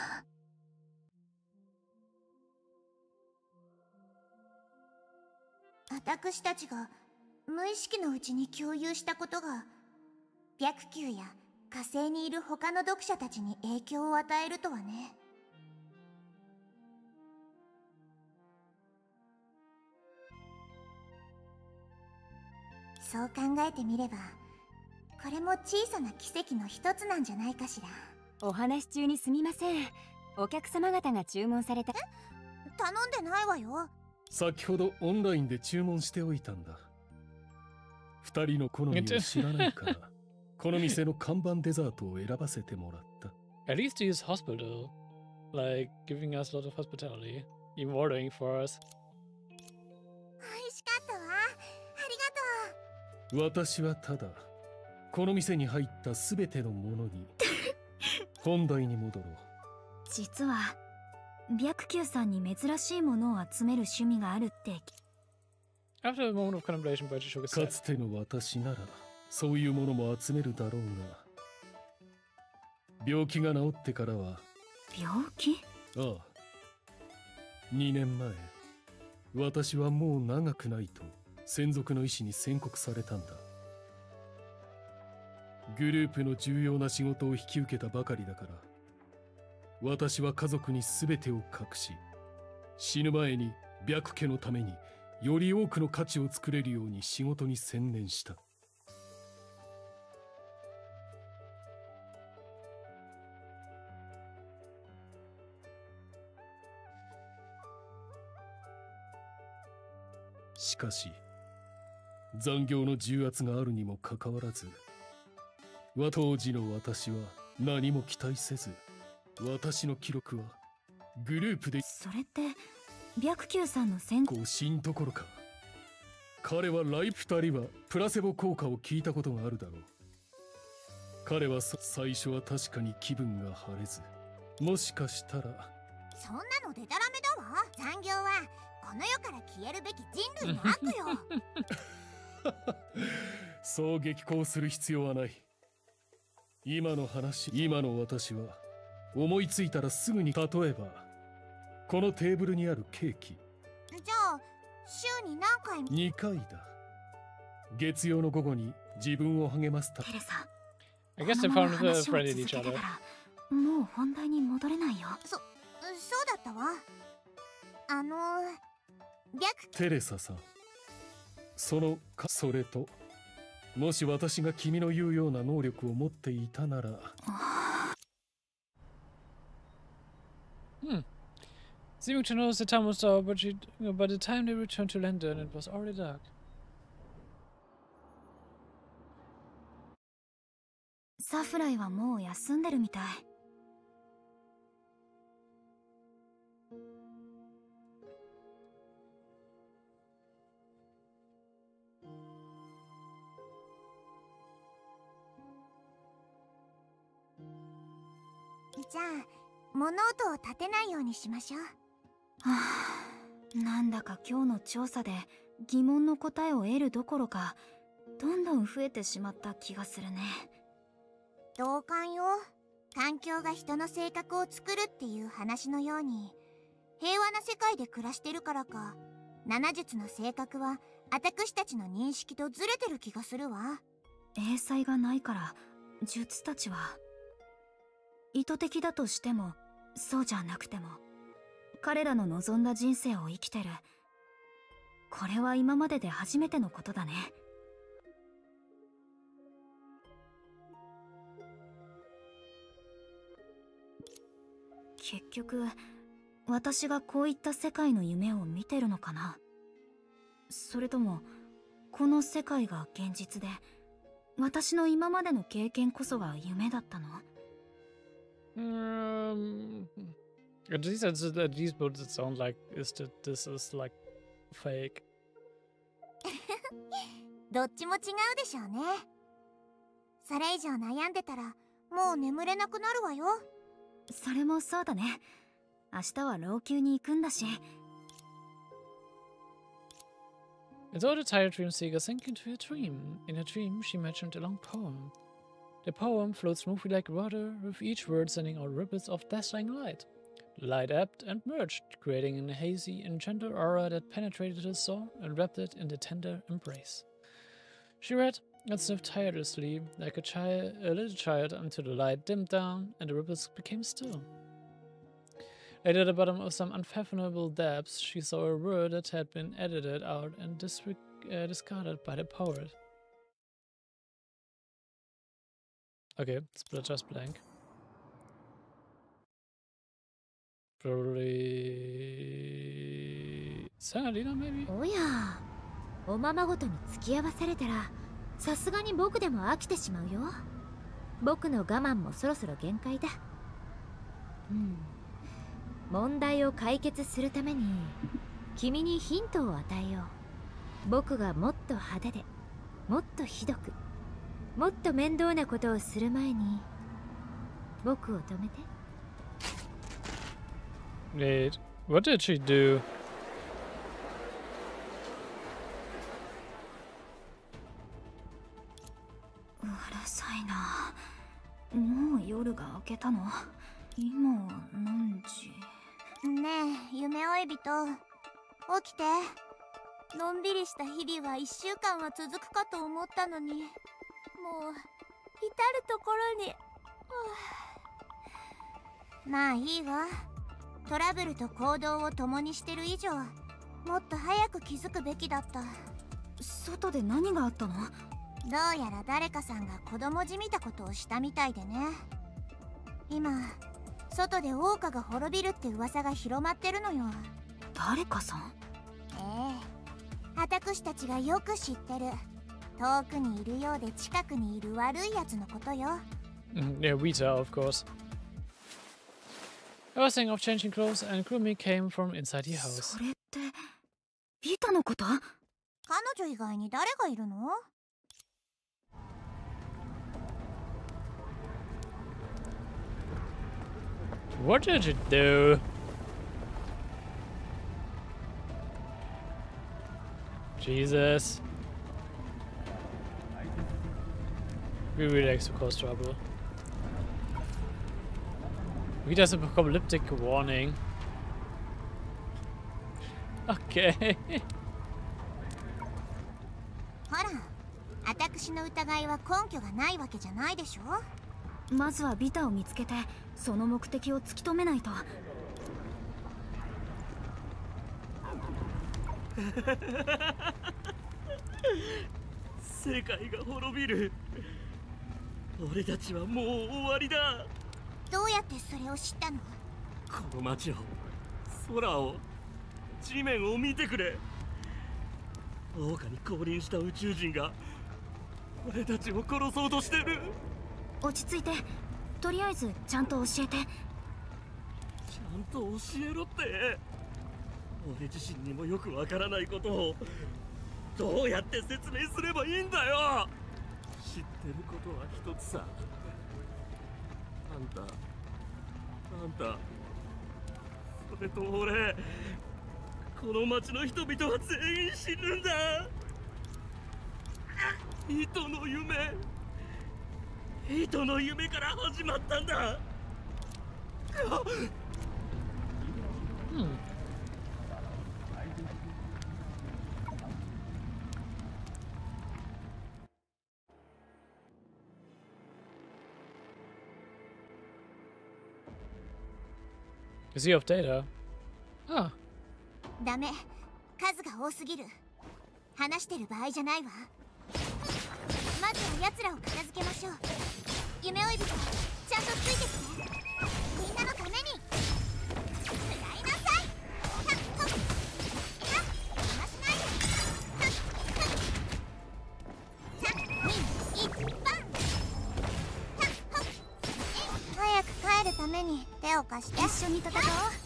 私たちが無意識のうちに共有したことが白球や火星にいる他の読者たちに影響を与えるとはね。そう考えてみれば、これも小さな奇跡の一つなんじゃないかしら。 お話中にすみません。お客様方が注文された。 え？頼んでないわよ。 先ほどオンラインで注文しておいたんだ。二人の好みを知らないからこの店の看板デザートを選ばせてもらった。 At least he is hospital, like giving us a lot of hospitality, even ordering for us. 美味しかったわ。ありがとう。私はただこの店に入ったすべてのものに本題に戻ろう。 実は白球さんに珍しいものを集める趣味があるって。 After a moment of contemplation, Boichi shook his head. かつての私ならそういうものも集めるだろうが、病気が治ってからは。 病気？ ああ、にねんまえ私はもう長くないと専属の医師に宣告されたんだ。グループの重要な仕事を引き受けたばかりだから、私は家族に全てを隠し、死ぬ前に白家のためにより多くの価値を作れるように仕事に専念した。しかし残業の重圧があるにもかかわらず、当時の私は何も期待せず、私の記録はグループで。 それって白球さんの先行進どころか、彼はライプ。二人はプラセボ効果を聞いたことがあるだろう。彼は最初は確かに気分が晴れず、もしかしたら。 そんなのデタラメだわ。残業はこの世から消えるべき人類の悪よ。 そう激高する必要はない。今の話、今の私は思いついたらすぐに。例えばこのテーブルにあるケーキ。 じゃあ週に何回？ にかいだ。月曜の午後に自分を励ますた。 テレサ、 I guess they found a friend in each other. もう本題に戻れないよ。 そ、そうだったわ。あの白。 テレサさん、そのか、それともし私が君の言うような能力を持っていたなら。 Hmm. Seeming to notice the time was over, but she, by the time they returned to London, it was already dark. サフライはもう休んでるみたい。 じゃあ物音を立てないようにしましょう。 はあ、なんだか今日の調査で疑問の答えを得るどころかどんどん増えてしまった気がするね。 同感よ。環境が人の性格を作るっていう話のように、平和な世界で暮らしてるからか、七術の性格は私たちの認識とずれてる気がするわ。 英才がないから術たちは意図的だとしてもそうじゃなくても彼らの望んだ人生を生きてる。これは今までで初めてのことだね。結局私がこういった世界の夢を見てるのかな。それともこの世界が現実で私の今までの経験こそが夢だったの？ Um, at least at these words it sounds like is that this is like fake. どっちも違うでしょうね。それ以上悩んでたらもう眠れなくなるわよ。 それもそうだね。明日は老朽に行くんだし。 It's all the tired dream seeker sank into a dream. In her dream, she imagined a long poem. The poem flowed smoothly like water, with each word sending out ripples of dazzling light. The light ebbed and merged, creating a hazy and gentle aura that penetrated her soul and wrapped it in the tender embrace. She read and sniffed tirelessly, like a child, a little child, until the light dimmed down and the ripples became still. Later, at the bottom of some unfathomable depths, she saw a word that had been edited out and disre uh, discarded by the poet. Okay, it's just blank. Probably Sanadina, maybe? おや、おままごとに付き合わされたらさすがに僕でも飽きてしまうよ。僕の我慢もそろそろ限界だ。うん。問題を解決するために君にヒントを与えよう。僕がもっと派手でもっとひどくもっと面倒なことをする前に僕を止めて。 Wait, what did she do? うるさいな。もう夜が明けたの？今は何時？ ねえ、夢追い人、起きて。のんびりした日々は一週間は続くかと思ったのに、もう至るところに。まあいいわ。トラブルと行動を共にしてる以上、もっと早く気づくべきだった。 外で何があったの？ どうやら誰かさんが子供じみたことをしたみたいでね。今外で王家が滅びるって噂が広まってるのよ。 誰かさん？ ええ、私たちがよく知ってる、遠くにいるようで近くにいる悪いやつのことよ。 Mm, yeah, Rita, of course. I was thinking of changing clothes, and Kurumi came from inside the house. それってリタのこと？ 彼女以外に誰がいるの ？What did you do? Jesus. We really like to cause trouble. Wieder so apocalyptic warning. Okay. ほら、私の疑いは根拠がないわけじゃないでしょ。 まずはビタを見つけてその目的を突き止めないと。 世界が滅びる。俺たちはもう終わりだ。 どうやってそれを知ったの？ この町を空を、地面を見てくれ。桜花に降臨した宇宙人が俺たちを殺そうとしてる。 落ち着いて、とりあえずちゃんと教えて。 ちゃんと教えろって。俺自身にもよくわからないことをどうやって説明すればいいんだよ。知ってることは一つさ。あんたあんたそれと俺、この町の人々は全員死ぬんだ。糸の夢、糸の夢から始まったんだ。 Hmm. Is he off data? Ah. ダメ、数が多すぎる。話してる場合じゃないわ。まずは奴らを片付けましょう。夢追い人、ちゃんとついてきて。みんなのために。食らいなさい。はっほっはっ邪魔しないで。はっはっさんにいちばん。はっほっ早く帰るために手を貸して。一緒に戦おう。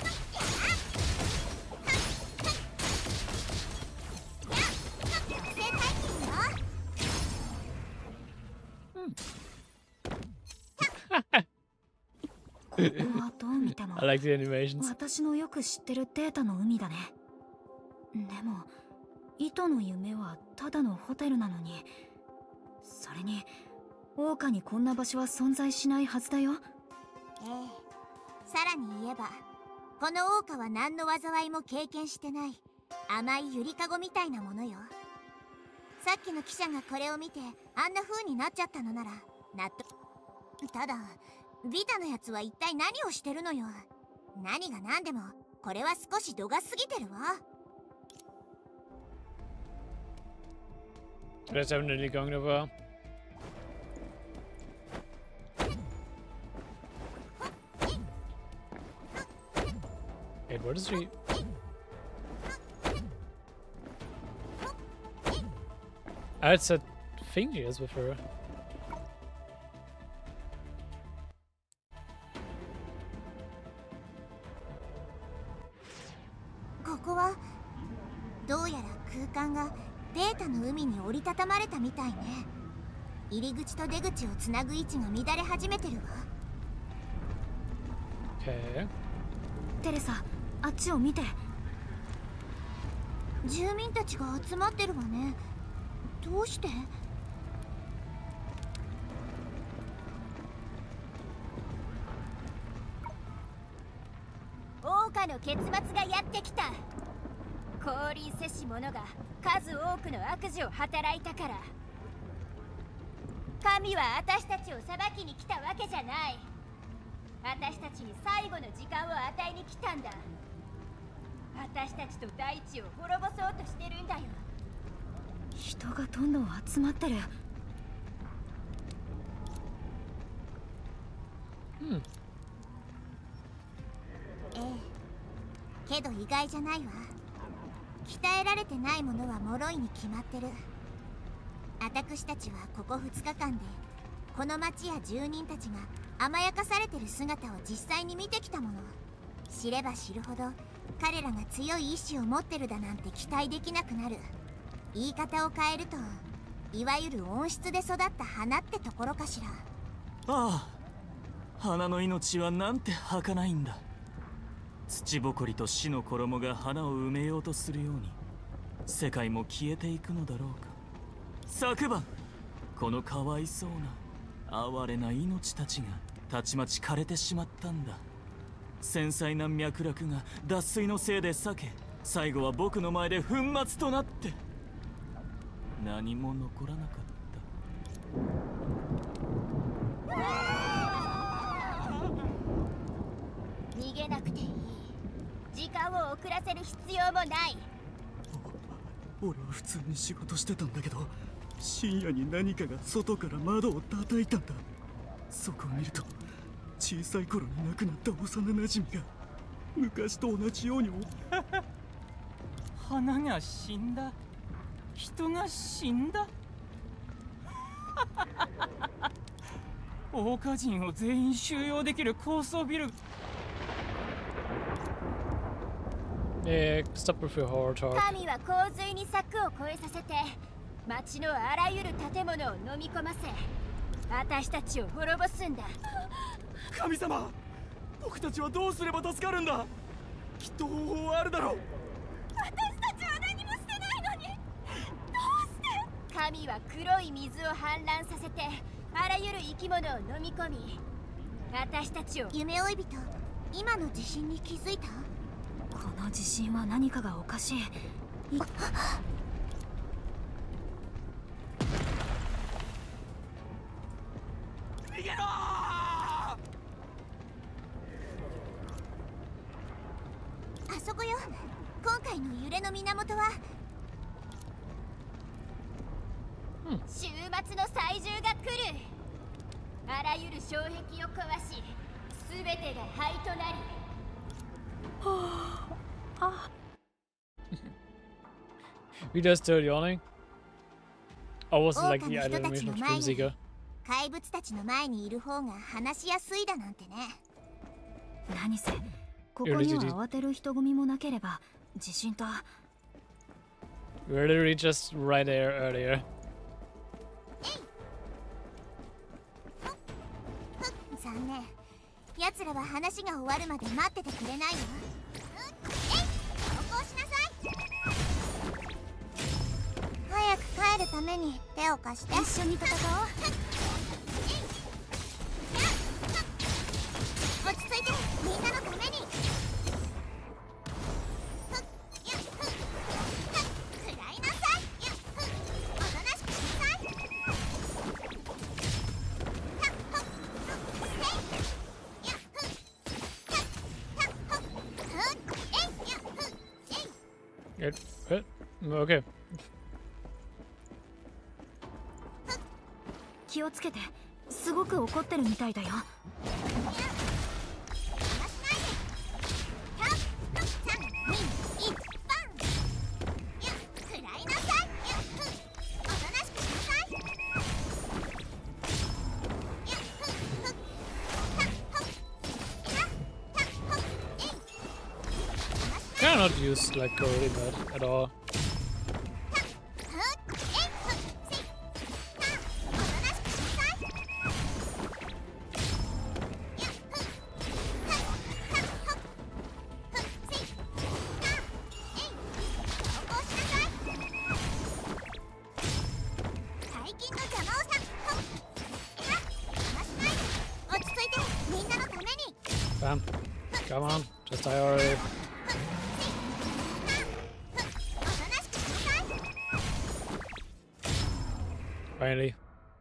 ここはどう見ても I like the animations. 私のよく知ってるデータの海だね。でも糸の夢はただのホテルなのに、それに桜花にこんな場所は存在しないはずだよ。 ええ、さらに言えばこの桜花は何の災いも経験してない甘いゆりかごみたいなものよ。さっきの記者がこれを見てあんな風になっちゃったのなら納得。ただビタのやつは一体何をしてるのよ。何が何でもこれは少し度が過ぎてるわ。 That's definitely going to well. Wait, what is she? Ah, it's a thing she has with her. ここはどうやら空間がデータの海に折りたたまれたみたいね。入り口と出口をつなぐ位置が乱れ始めてるわ。 Okay. テレサ、あっちを見て。 住民たちが集まってるわね。どうして？ 桜花の結末がやってきた。降臨せし者が数多くの悪事を働いたから。神は私たちを裁きに来たわけじゃない。私たちに最後の時間を与えに来たんだ。私たちと大地を滅ぼそうとしてるんだよ。 人がどんどん集まってる。 うん。 ええ、けど意外じゃないわ。鍛えられてないものは脆いに決まってる。私たちはここふつかかんでこの町や住人たちが甘やかされてる姿を実際に見てきたもの。知れば知るほど彼らが強い意志を持ってるだなんて期待できなくなる。言い方を変えるといわゆる温室で育った花ってところかしら。 ああ、花の命はなんて儚いんだ。土ぼこりと死の衣が花を埋めようとするように世界も消えていくのだろうか。昨晩このかわいそうな哀れな命たちがたちまち枯れてしまったんだ。繊細な脈絡が脱水のせいで裂け、最後は僕の前で粉末となって何も残らなかった。逃げなくていい。時間を遅らせる必要もない。 俺は普通に仕事してたんだけど、深夜に何かが外から窓を叩いたんだ。そこを見ると小さい頃に亡くなった幼なじみが。 昔と同じように。 花が死んだ。人が死んだ。桜花人を全員収容できる高層ビル。 えー、stop with your horror talk. 神は洪水に柵を越えさせて町のあらゆる建物を飲み込ませ私たちを滅ぼすんだ。 神様、僕たちはどうすれば助かるんだ。きっと方法はあるだろう。 私たちは何もしてないのにどうして神は黒い水を氾濫させてあらゆる生き物を飲み込み私たちを。 夢追い人、今の地震に気づいた？ この地震は何かがおかしい。い逃げろー！ あそこよ。今回の揺れの源は、 週末の災獣が来る。あらゆる障壁を壊し全てが灰となり。 あ Wieder still yawning? Or was it 多 like く the の人たち animation の of 前 Twin に Seeker? 怪物たちの前にいる方が話しやすいだなんてね。 何せここには慌てる人混みもなければ地震と。 We were literally just right there earlier. 残念。奴らは話が終わるまで待っててくれないわ。えい、投降しなさい。早く帰るために手を貸して。一緒に戦おう。落ち着いて、みんなのために。食らいなさい。おとなしくしなさい。 It, it, okay. 気をつけて、すごく怒ってるみたいだよ。 Cannot use like Gorilla Mud at all. Bam. Come on, just die already. Finally.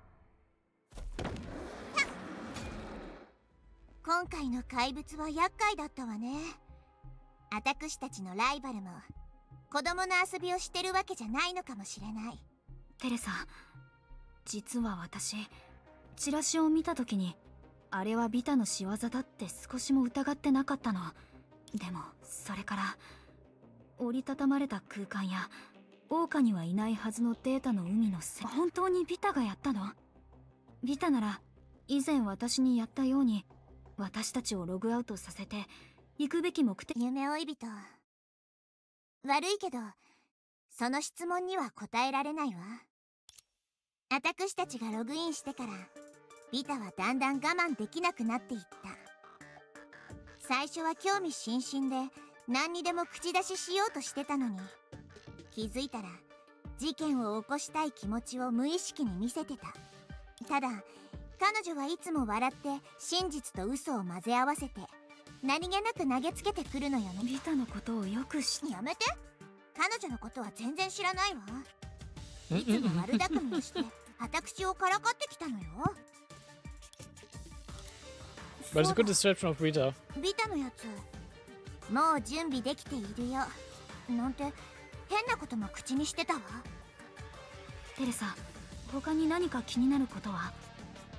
今回の怪物は厄介だったわね。私たちのライバルも子供の遊びをしてるわけじゃないのかもしれない。 テレサ、実は私チラシを見た時にあれはビタの仕業だって少しも疑ってなかったの。でもそれから折りたたまれた空間や桜花にはいないはずのデータの海のせ、本当にビタがやったの？ビタなら以前私にやったように私たちをログアウトさせて行くべき目的。 夢追い人、悪いけどその質問には答えられないわ。私たちがログインしてからビタはだんだん我慢できなくなっていった。最初は興味津々で何にでも口出ししようとしてたのに、気づいたら事件を起こしたい気持ちを無意識に見せてた。ただ彼女はいつも笑って真実と嘘を混ぜ合わせて何気なく投げつけてくるのよね。 ビタのことをよく知って。 やめて。彼女のことは全然知らないわ。いつも悪巧みをして私をからかってきたのよ。 But it's a good description of Rita. ビタのやつ、もう準備できているよなんて変なことも口にしてたわ。 テレサ、他に何か気になることは？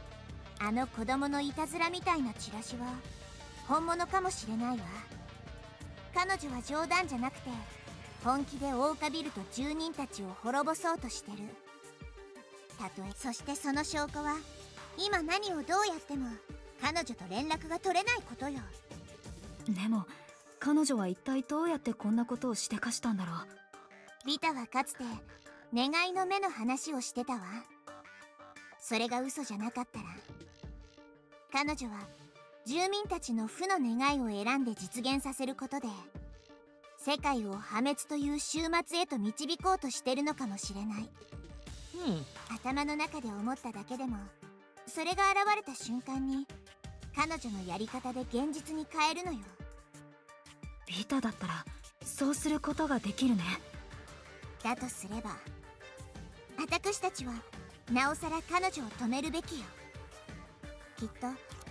あの子供のいたずらみたいなチラシは本物かもしれないわ。 彼女は冗談じゃなくて本気でオーカビルと住人たちを滅ぼそうとしてる。たとえそしてその証拠は今何をどうやっても彼女と連絡が取れないことよ。 でも彼女は一体どうやってこんなことをしてかしたんだろう。 リタはかつて願いの目の話をしてたわ。それが嘘じゃなかったら彼女は住民たちの負の願いを選んで実現させることで世界を破滅という終末へと導こうとしてるのかもしれない、うん、頭の中で思っただけでもそれが現れた瞬間に彼女のやり方で現実に変えるのよ。 ビタだったらそうすることができるね。 だとすれば私たちはなおさら彼女を止めるべきよ。きっと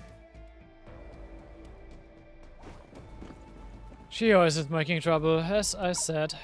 She always is making trouble, as I said.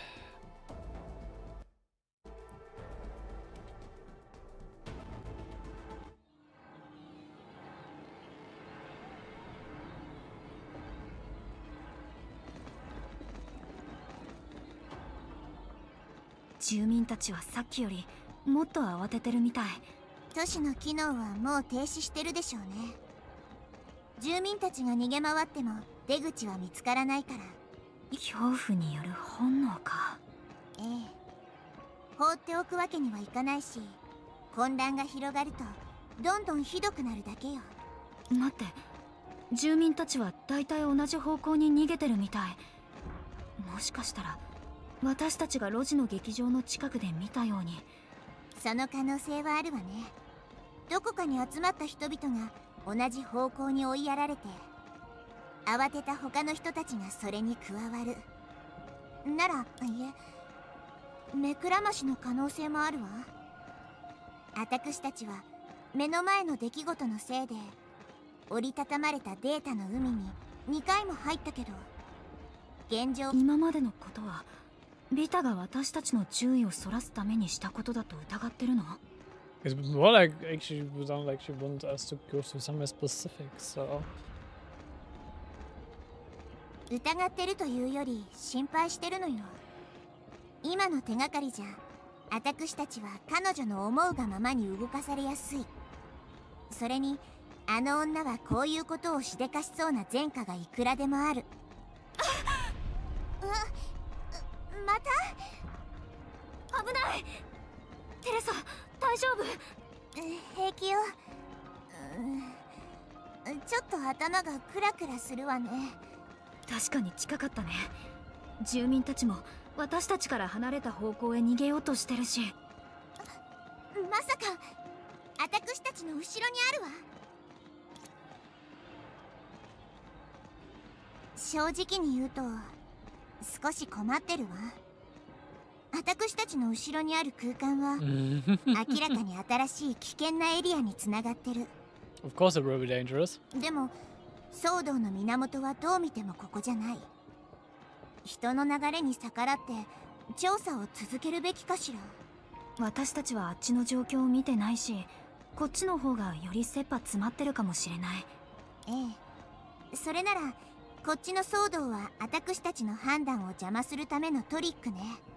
住民たちはさっきよりもっと慌ててるみたい。 都市の機能はもう停止してるでしょうね。住民たちが逃げ回っても出口は見つからないから。 恐怖による本能か。 ええ、放っておくわけにはいかないし、混乱が広がるとどんどんひどくなるだけよ。 待って、住民たちは大体同じ方向に逃げてるみたい。もしかしたら私たちが路地の劇場の近くで見たように。 その可能性はあるわね。どこかに集まった人々が同じ方向に追いやられて慌てた他の人たちがそれに加わるなら、いえ目くらましの可能性もあるわ。私たちは目の前の出来事のせいで折りたたまれたデータの海ににかいも入ったけど、現状今までのことはビタが私たちの注意をそらすためにしたことだと疑ってるの？ It's more like actually it sounds like she wants us to go to somewhere specific, so. 疑ってるというより心配してるのよ。今の手がかりじゃ私たちは彼女の思うがままに動かされやすい。それにあの女はこういうことをしでかしそうな前科がいくらでもある。うまた危ない。テレサ大丈夫？ 平気よ。ちょっと頭がクラクラするわね。 確かに近かったね。住民たちも私たちから離れた方向へ逃げようとしてるし。 まさか私たちの後ろにあるわ。正直に言うと少し困ってるわ。私たちの後ろにある空間は明らかに新しい危険なエリアにつながってる。 Of course it will be dangerous. でも騒動の源はどう見てもここじゃない。人の流れに逆らって調査を続けるべきかしら。 私たちはあっちの状況を見てないし、こっちの方がより切羽詰まってるかもしれない。 ええ、それならこっちの騒動は私たちの判断を邪魔するためのトリックね。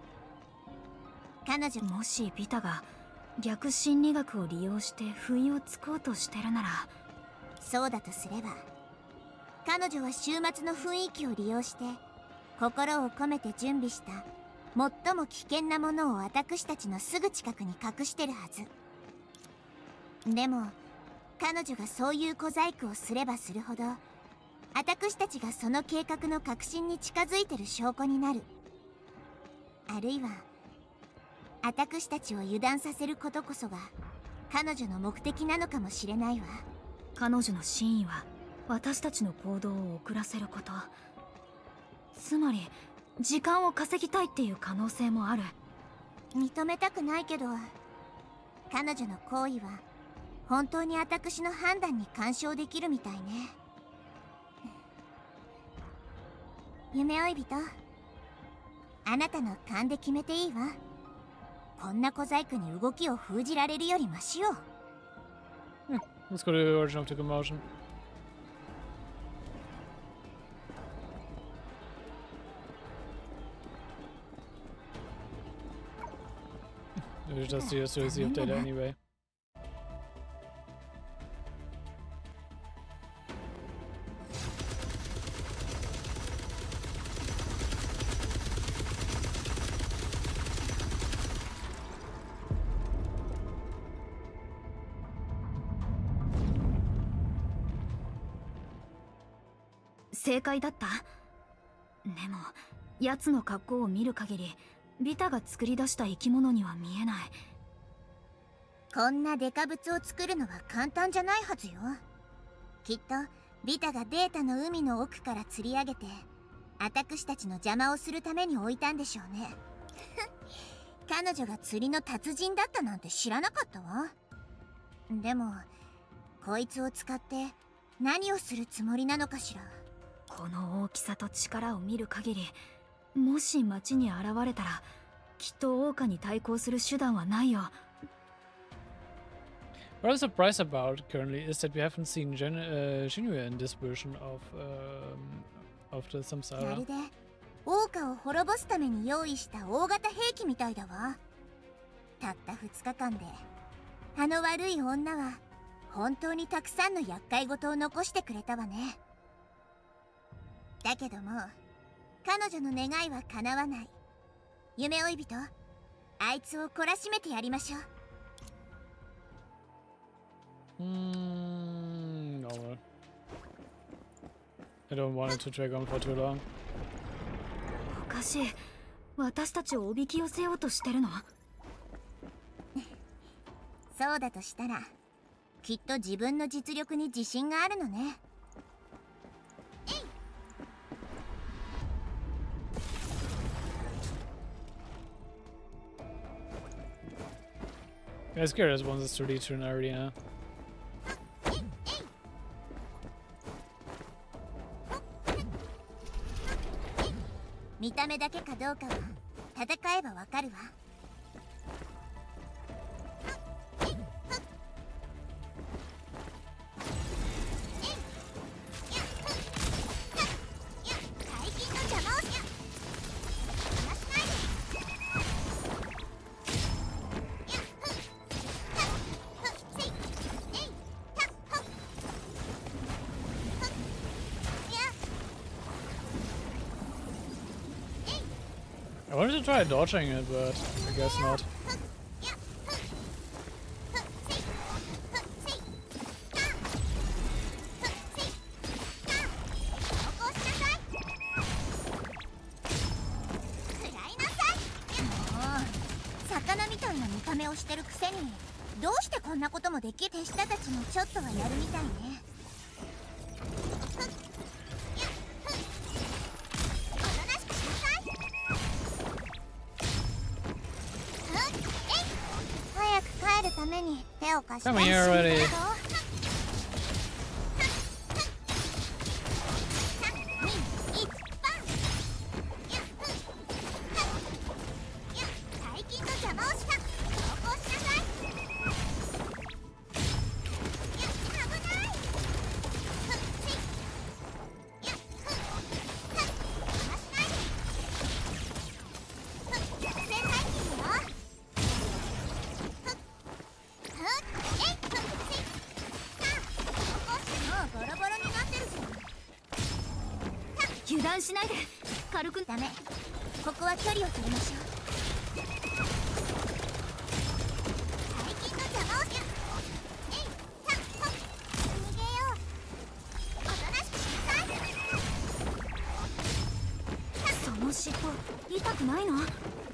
彼女もしビタが逆心理学を利用して不意をつこうとしてるなら。 そうだとすれば彼女は週末の雰囲気を利用して心を込めて準備した最も危険なものを私たちのすぐ近くに隠してるはず。でも彼女がそういう小細工をすればするほど私たちがその計画の核心に近づいてる証拠になる。あるいは私たちを油断させることこそが彼女の目的なのかもしれないわ。 彼女の真意は私たちの行動を遅らせること。つまり時間を稼ぎたいっていう可能性もある。 認めたくないけど彼女の行為は本当に私の判断に干渉できるみたいね。夢追い人、あなたの勘で決めていいわ。こんな小細工に動きを封じられるよりマシよ。 Yeah, let's go to the origin of the commotion. We just see us the update anyway. 正解だった。でも奴の格好を見る限りビタが作り出した生き物には見えない。 こんなデカ物を作るのは簡単じゃないはずよ。きっとビタがデータの海の奥から釣り上げて私たちの邪魔をするために置いたんでしょうね。彼女が釣りの達人だったなんて知らなかったわ。でもこいつを使って何をするつもりなのかしら。 この大きさと力を見る限り、もし町に現れたらきっと桜花に対抗する手段はないよ。 What I'm surprised about currently is that we haven't seen Gen uh, Jinue in this version of um, of the Samsara. まるで桜花を滅ぼすために用意した大型兵器みたいだわ。たったふつかかんであの悪い女は本当にたくさんの厄介事を残してくれたわね。だけども彼女の願いは叶わない。夢追い人、あいつを懲らしめてやりましょう。 Hmm, no. I don't want it to drag on for too long. おかしい。私たちをおびき寄せようとしてるの？ そうだとしたらきっと自分の実力に自信があるのね。 I scared us once it's to lead to an arena. 見た目だけかどうかは戦えばわかるわ。 I wanted to try dodging it, but I guess not. Sakana みたいな見た目をしてるくせにどうしてこんなこともできる？手下たちもちょっとはやるみたいね。 Come here already. 油断しないで。軽くダメ。ここは距離を取りましょう。最近の邪魔をし。えい、さ、ほっ、逃げよう。おとなしくしなさい。 その尻尾痛くないの？うん、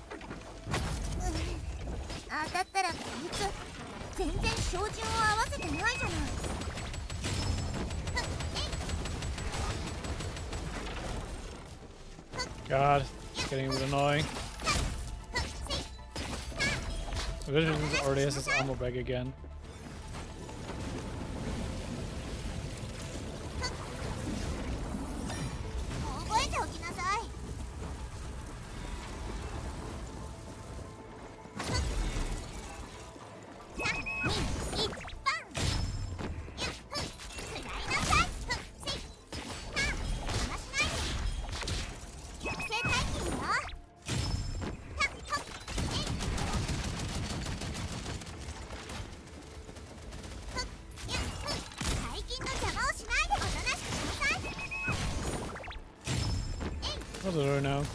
当たったらこいつ全然照準を合わせてないじゃない。 God, it's getting a bit annoying. The Vision already has his armor back again. What do I know?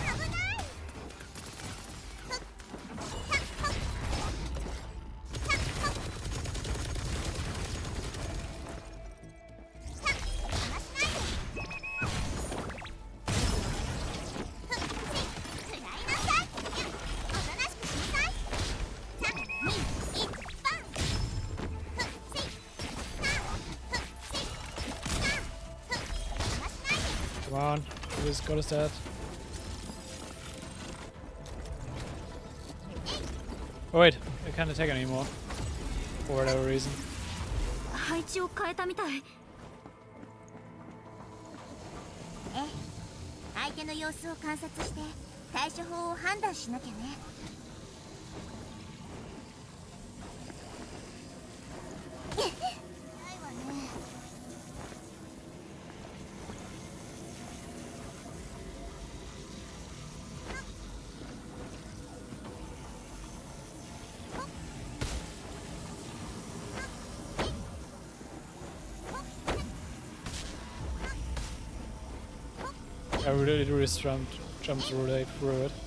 Come on, just got us dead. Oh wait, I can't attack anymore. For whatever reason. 配置を変えたみたい。 え、相手の様子を観察して対処法を判断しなきゃね。ないわね。 I really, really jumped, jumped right through it.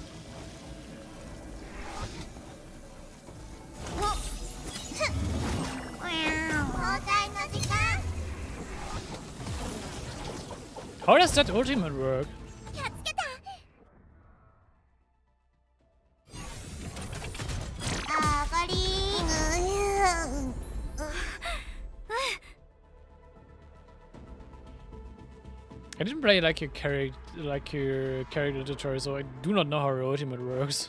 How does that ultimate work? I didn't play like your character, like your character tutorial, so I do not know how your ultimate works.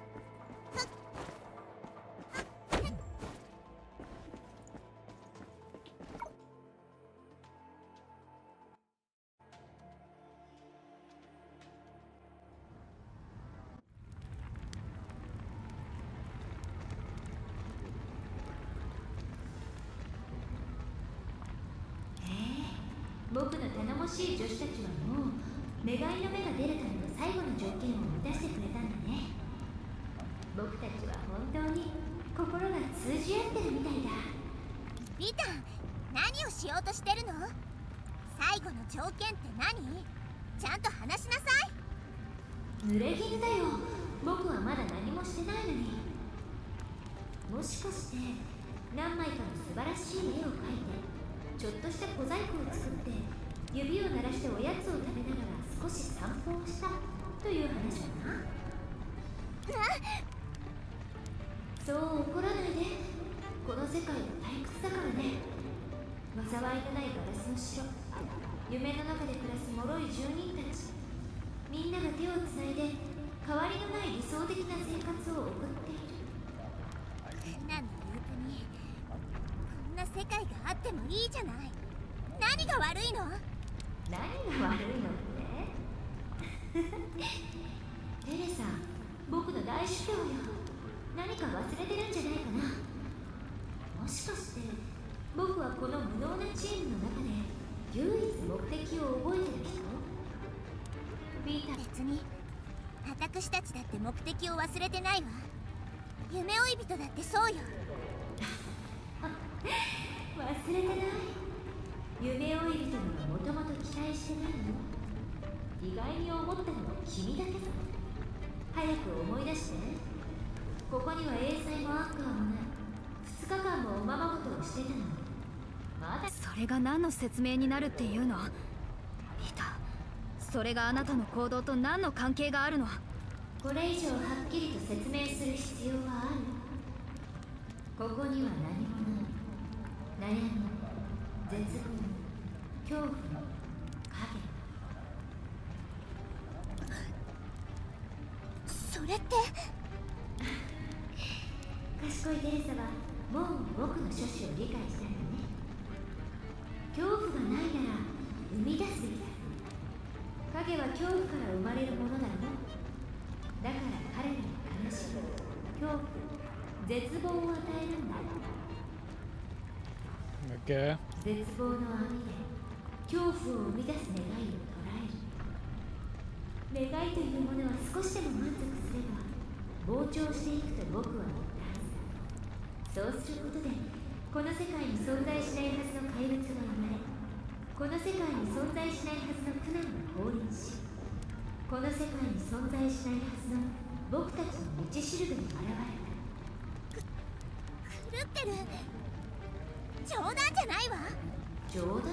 So それが何の説明になるっていうの？リタ、それがあなたの行動と何の関係があるの？ これ以上はっきりと説明する必要はある？ここには何もない。悩み、絶望、恐怖、影。 それって賢いテレサはもう僕の諸子を理解したんだね。恐怖がないなら生み出すべきだ。影は恐怖から生まれるものだろう。だから彼らに悲しみ、恐怖、絶望を与えるんだ。 Okay. 絶望の網で恐怖を生み出す願いを捉える。願いというものは少しでも満足すれば膨張していくと僕は言ったはずだ。そうすることでこの世界に存在しないはずの怪物が生まれ、この世界に存在しないはずの苦難が降臨し、 この世界に存在しないはずの僕たちの道しるべに現れ狂ってる。冗談じゃないわ。 冗談だ。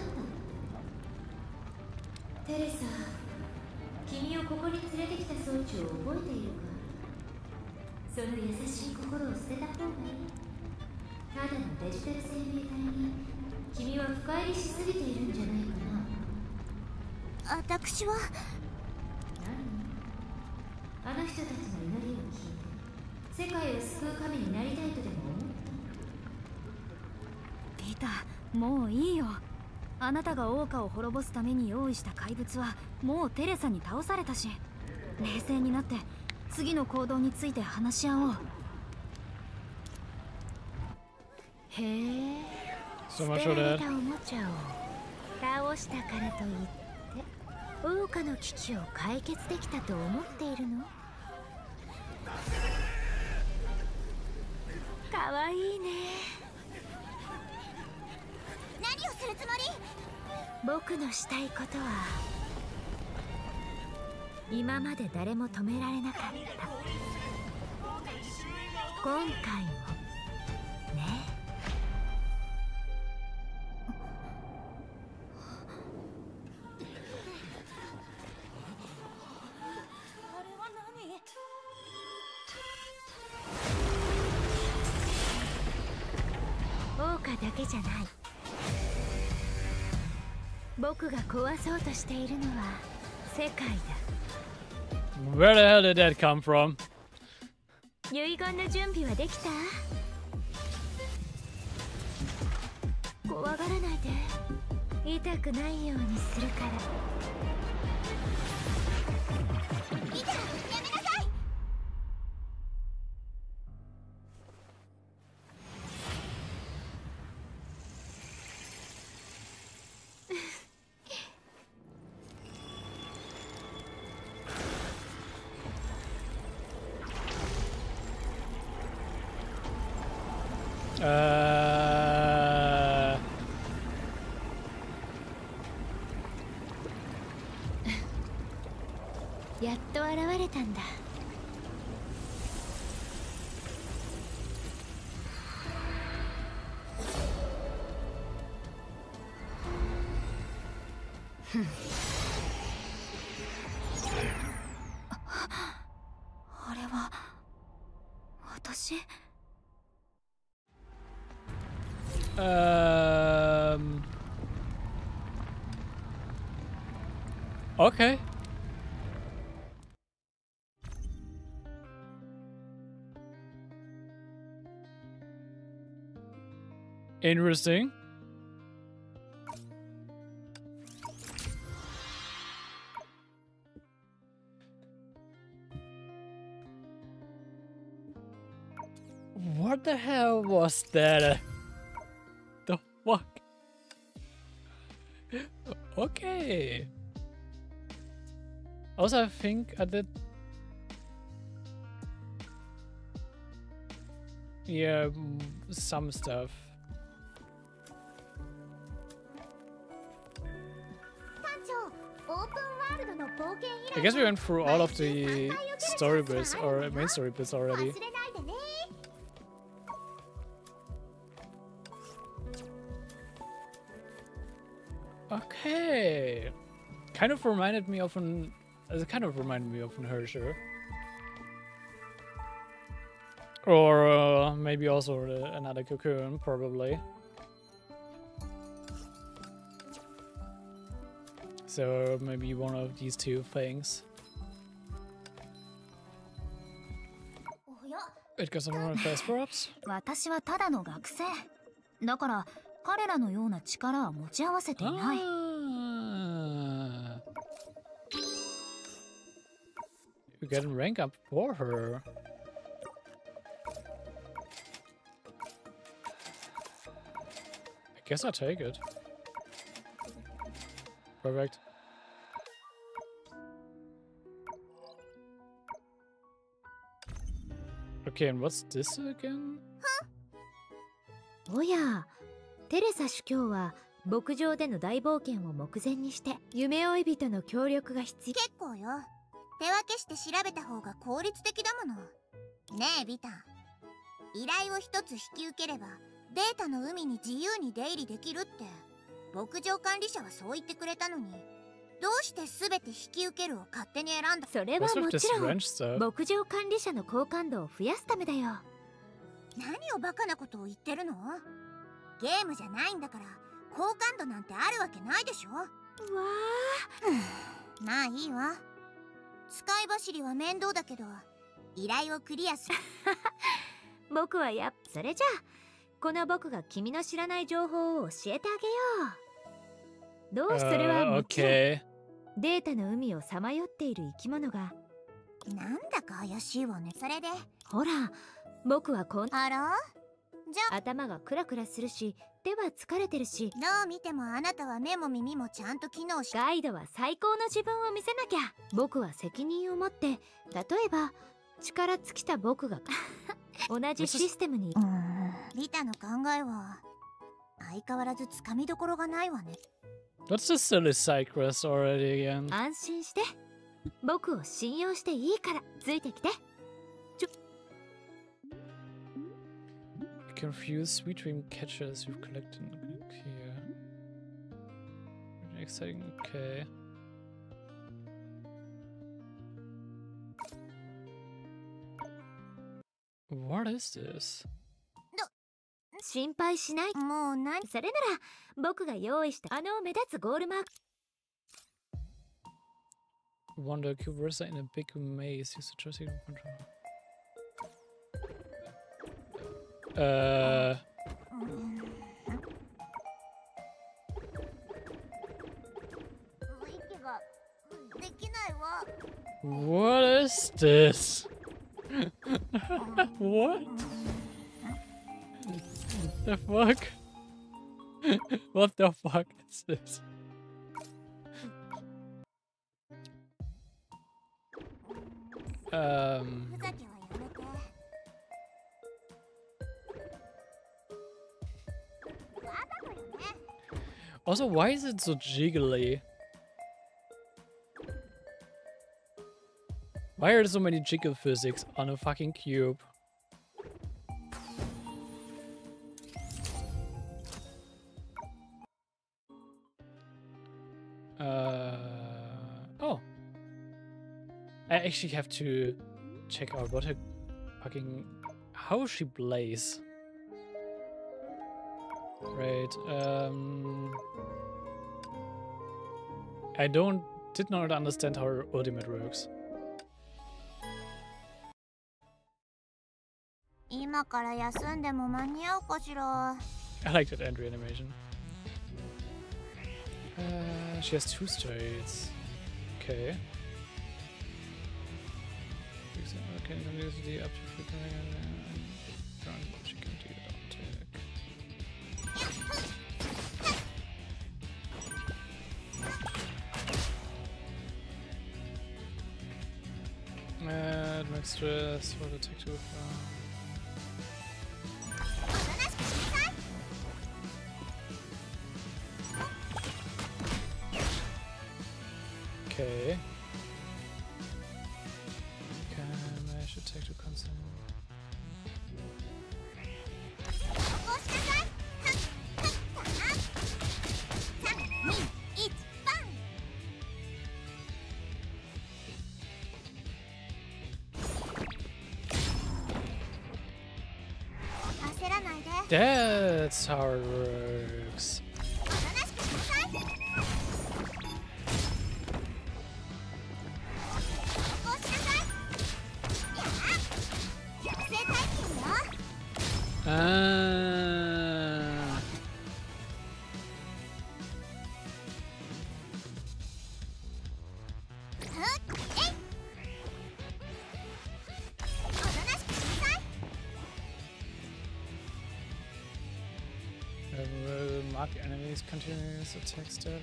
テレサ、君をここに連れてきた装置を覚えているか？その優しい心を捨てた方がいい。ただのデジタル生命体に君は深入りしすぎているんじゃないかな。 私は何？あの人たちの祈りを聞いて世界を救う神になりたいとでも思った？ ピーター、もういいよ。あなたが桜花を滅ぼすために用意した怪物はもうテレサに倒されたし、冷静になって次の行動について話し合おう。 へえ、捨てられたおもちゃを倒したからといって桜花の危機を解決できたと思っているの？かわいいね。 何をするつもり？ 僕のしたいことは今まで誰も止められなかった。今回もね。 あれは何？桜花だけじゃない。僕が壊そうとしているのは世界だ。 Where the hell did that come from? 遺言の準備はできた？怖がらないで。痛くないようにするから。 リタ、やめなさい。 Uh... やっと現れたんだ。 ふん。あれは私 Um. Okay. Interesting. What the hell was that? The fuck? Okay. Also, I think I did. Yeah, some stuff. I guess we went through all of the story bits or main story bits already. Okay, kind of reminded me of an. It kind of reminded me of an Herrscher, or uh, maybe also uh, another Cocoon, probably. So maybe one of these two things. It got some run fast perhaps? 私はただの学生。だから彼らのような力は持ち合わせていない。 You get a rank up for her. I guess I'll take it. Perfect. Okay, and what's this again? おや、テレサ主教は牧場での大冒険を目前にして夢追い人の協力が必要。 結構よ。 手分けして調べた方が効率的だもの。ねえビタン、依頼を一つ引き受ければデータの海に自由に出入りできるって牧場管理者はそう言ってくれたのに、どうして全て引き受けるを勝手に選んだ。 それはもちろん牧場管理者の好感度を増やすためだよ。 何をバカなことを言ってるの？ゲームじゃないんだから好感度なんてあるわけないでしょ。わあまあいいわ。使い走りは面倒だけど依頼をクリアする僕はやっそれじゃあこの僕が君の知らない情報を教えてあげよう。どうしてそれはもちろん、uh, okay. データの海をさまよっている生き物がなんだか怪しいわね。それでほら僕はこんあらじゃ頭がクラクラするし手は疲れてるし、 どう見てもあなたは目も耳もちゃんと機能しガイドは最高の自分を見せなきゃ。僕は責任を持って例えば力尽きた僕が同じシステムにうーんリタの考えは相変わらずつかみどころがないわね。 What's the silly side quest already again? 安心して僕を信用していいからついてきて。ちょ Confuse sweet dream catchers you've collected here. Exciting, okay. What is this? 心配しない。 もう何それなら僕が用意したあの目立つゴールマーク。 Wander cube versa in a big maze. Use the joystick to control. Uh. What is this? What? The fuck? What the fuck is this? Um. Also, why is it so jiggly? Why are there so many jiggle physics on a fucking cube? Uh, oh. I actually have to check out what her fucking... How she blaze. Right, um... I don't... did not understand how her ultimate works. 今から休んでも間に合うかしら。 I like that entry animation. Uh, she has two states. Okay. Okay, continuously up to free she can do it on tech. Add max stress for the tech to Okay. Can I should take to constant. That's how it works. Ah. Will mark enemies continuous attack stun.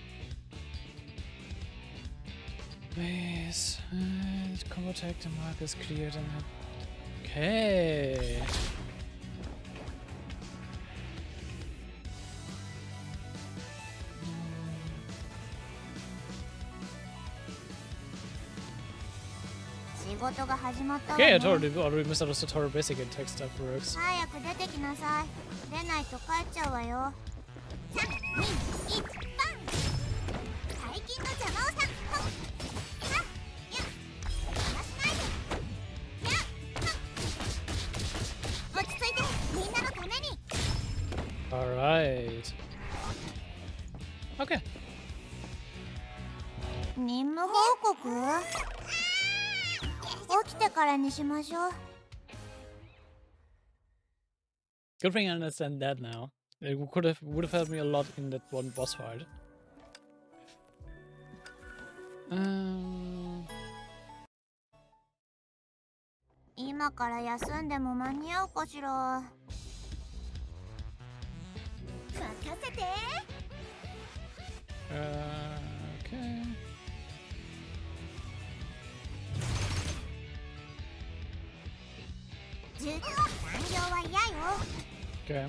Base. Uh, combo attack, the mark is cleared and okay. 事が始まったわ Okay, ね I totally already misunderstood how basic and tech stuff works. 早く出てきなさい。出ないと帰っちゃうわよ。さん、に、いち、バン。大金の邪魔をさ。ほっ。はっ。やっ。邪魔しないで。やっ。はっ。落ち着いて、みんなのために。 Alright. Okay. 任務報告？起きてからにしましょう。 Good thing I understand that now. It could have would have helped me a lot in that one boss fight. Um. 今から休んでも間に合うかしら。任せて。 Uh, okay. ずっと残業は嫌よ。 Okay.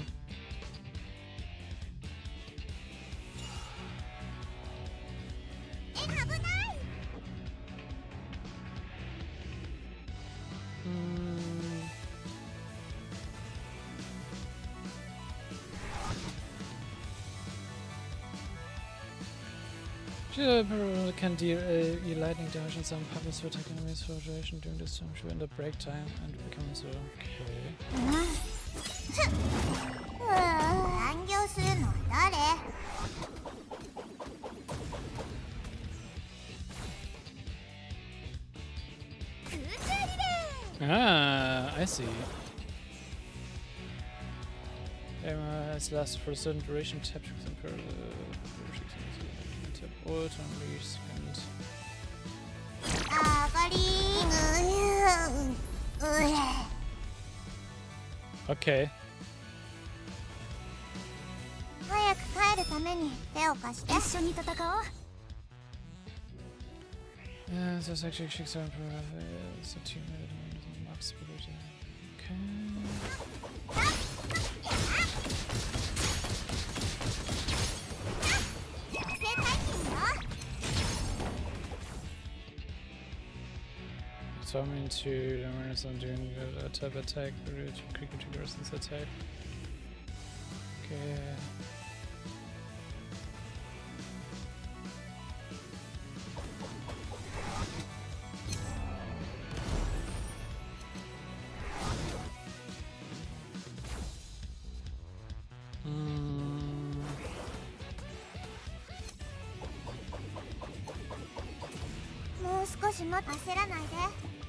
Mm. Can deal uh, lightning damage and some puppets for attacking enemies for duration during this time in the break time and becoming so okay. 残業するのは誰？ Ah, I see. Aim has lasted for a certain duration. Tap to compare the tap ult unleash and. Okay. 早く帰るために手を貸して。一緒に戦おう。 Yeah, so it's actually six seven per it's a team max ability. Okay. So I'm into the awareness on doing a tap attack, quick trigger resistance attack. Okay. 焦らないで。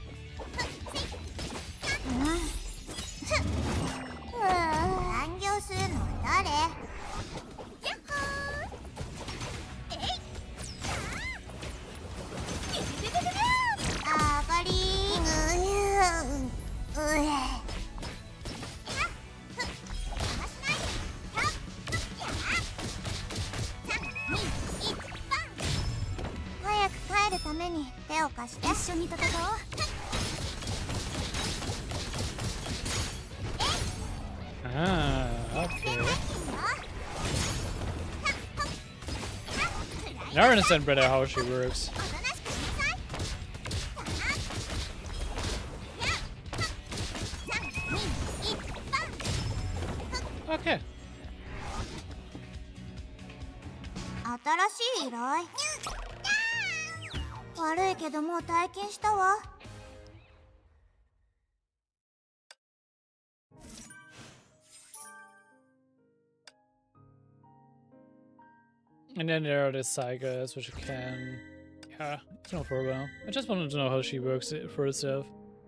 残業するのは誰？やっほー。えい。あがりー。うえ。早く帰るために手を貸して。一緒に戦おう。 Ah, okay. Now I understand better how she works. Okay. 新しい依頼。悪いけどもう体験したわ。 And then there are the sagas, which you can... Yeah, it's no problem. I just wanted to know how she works it for herself.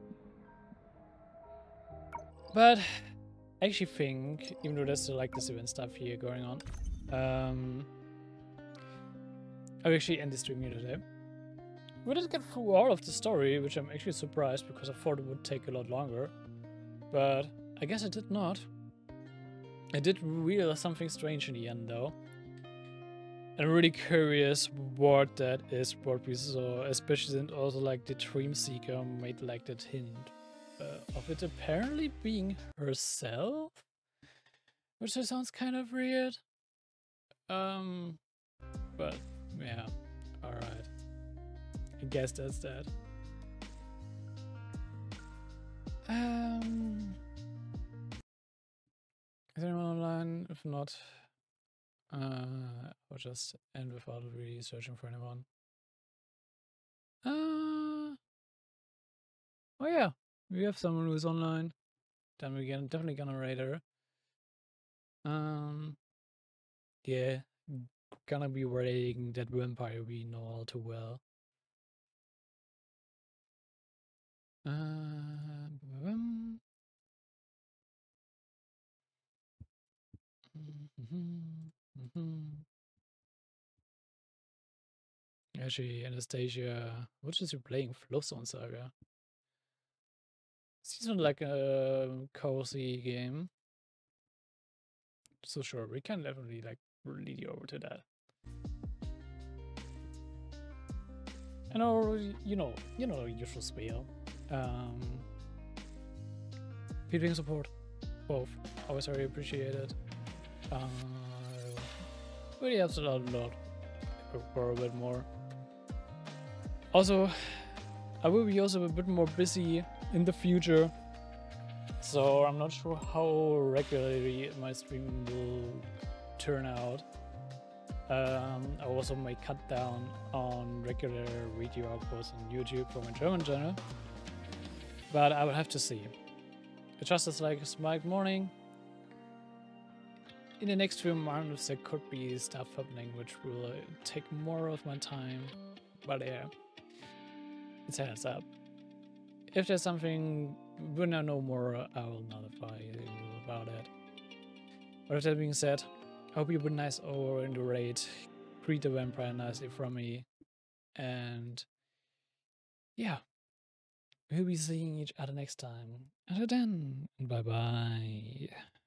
But I actually think, even though there's still like this event stuff here going on, um, I'll actually end this stream here today. We didn't get through all of the story, which I'm actually surprised because I thought it would take a lot longer. But I guess it did not. I did realize something strange in the end though. I'm really curious what that is, what we saw, especially since also like the Dream Seeker made like that hint uh, of it apparently being herself, which sounds kind of weird. Um, but yeah, all right. I guess that's that. Um, is anyone online? If not, uh, I'll just end without really searching for anyone. Uh, oh yeah, we have someone who's online. Then we're gonna, definitely gonna raid her. Um, yeah, gonna be raiding that vampire we know all too well. Uh, um, mm-hmm, mm-hmm. Actually, Anastasia, what is she playing? Flowzone Saga. Seems like a cozy game. So sure, we can definitely like lead you over to that. And or you know, you know, usual spiel. Um, Feeding support, both. Always very appreciated. Uh, really helps a lot, a lot. For a bit more. Also, I will be also a bit more busy in the future, so I'm not sure how regularly my streaming will turn out. Um, I also may cut down on regular video outputs on YouTube for my German channel, but I will have to see. It just as like a smart morning. In the next few months there could be stuff happening which will uh, take more of my time, but yeah, it's a heads up. If there's something when I know more, I will notify you about it. But with that being said, I hope you've been nice over in the raid, greet the vampire nicely from me, and yeah, we'll be seeing each other next time. Until then, bye bye.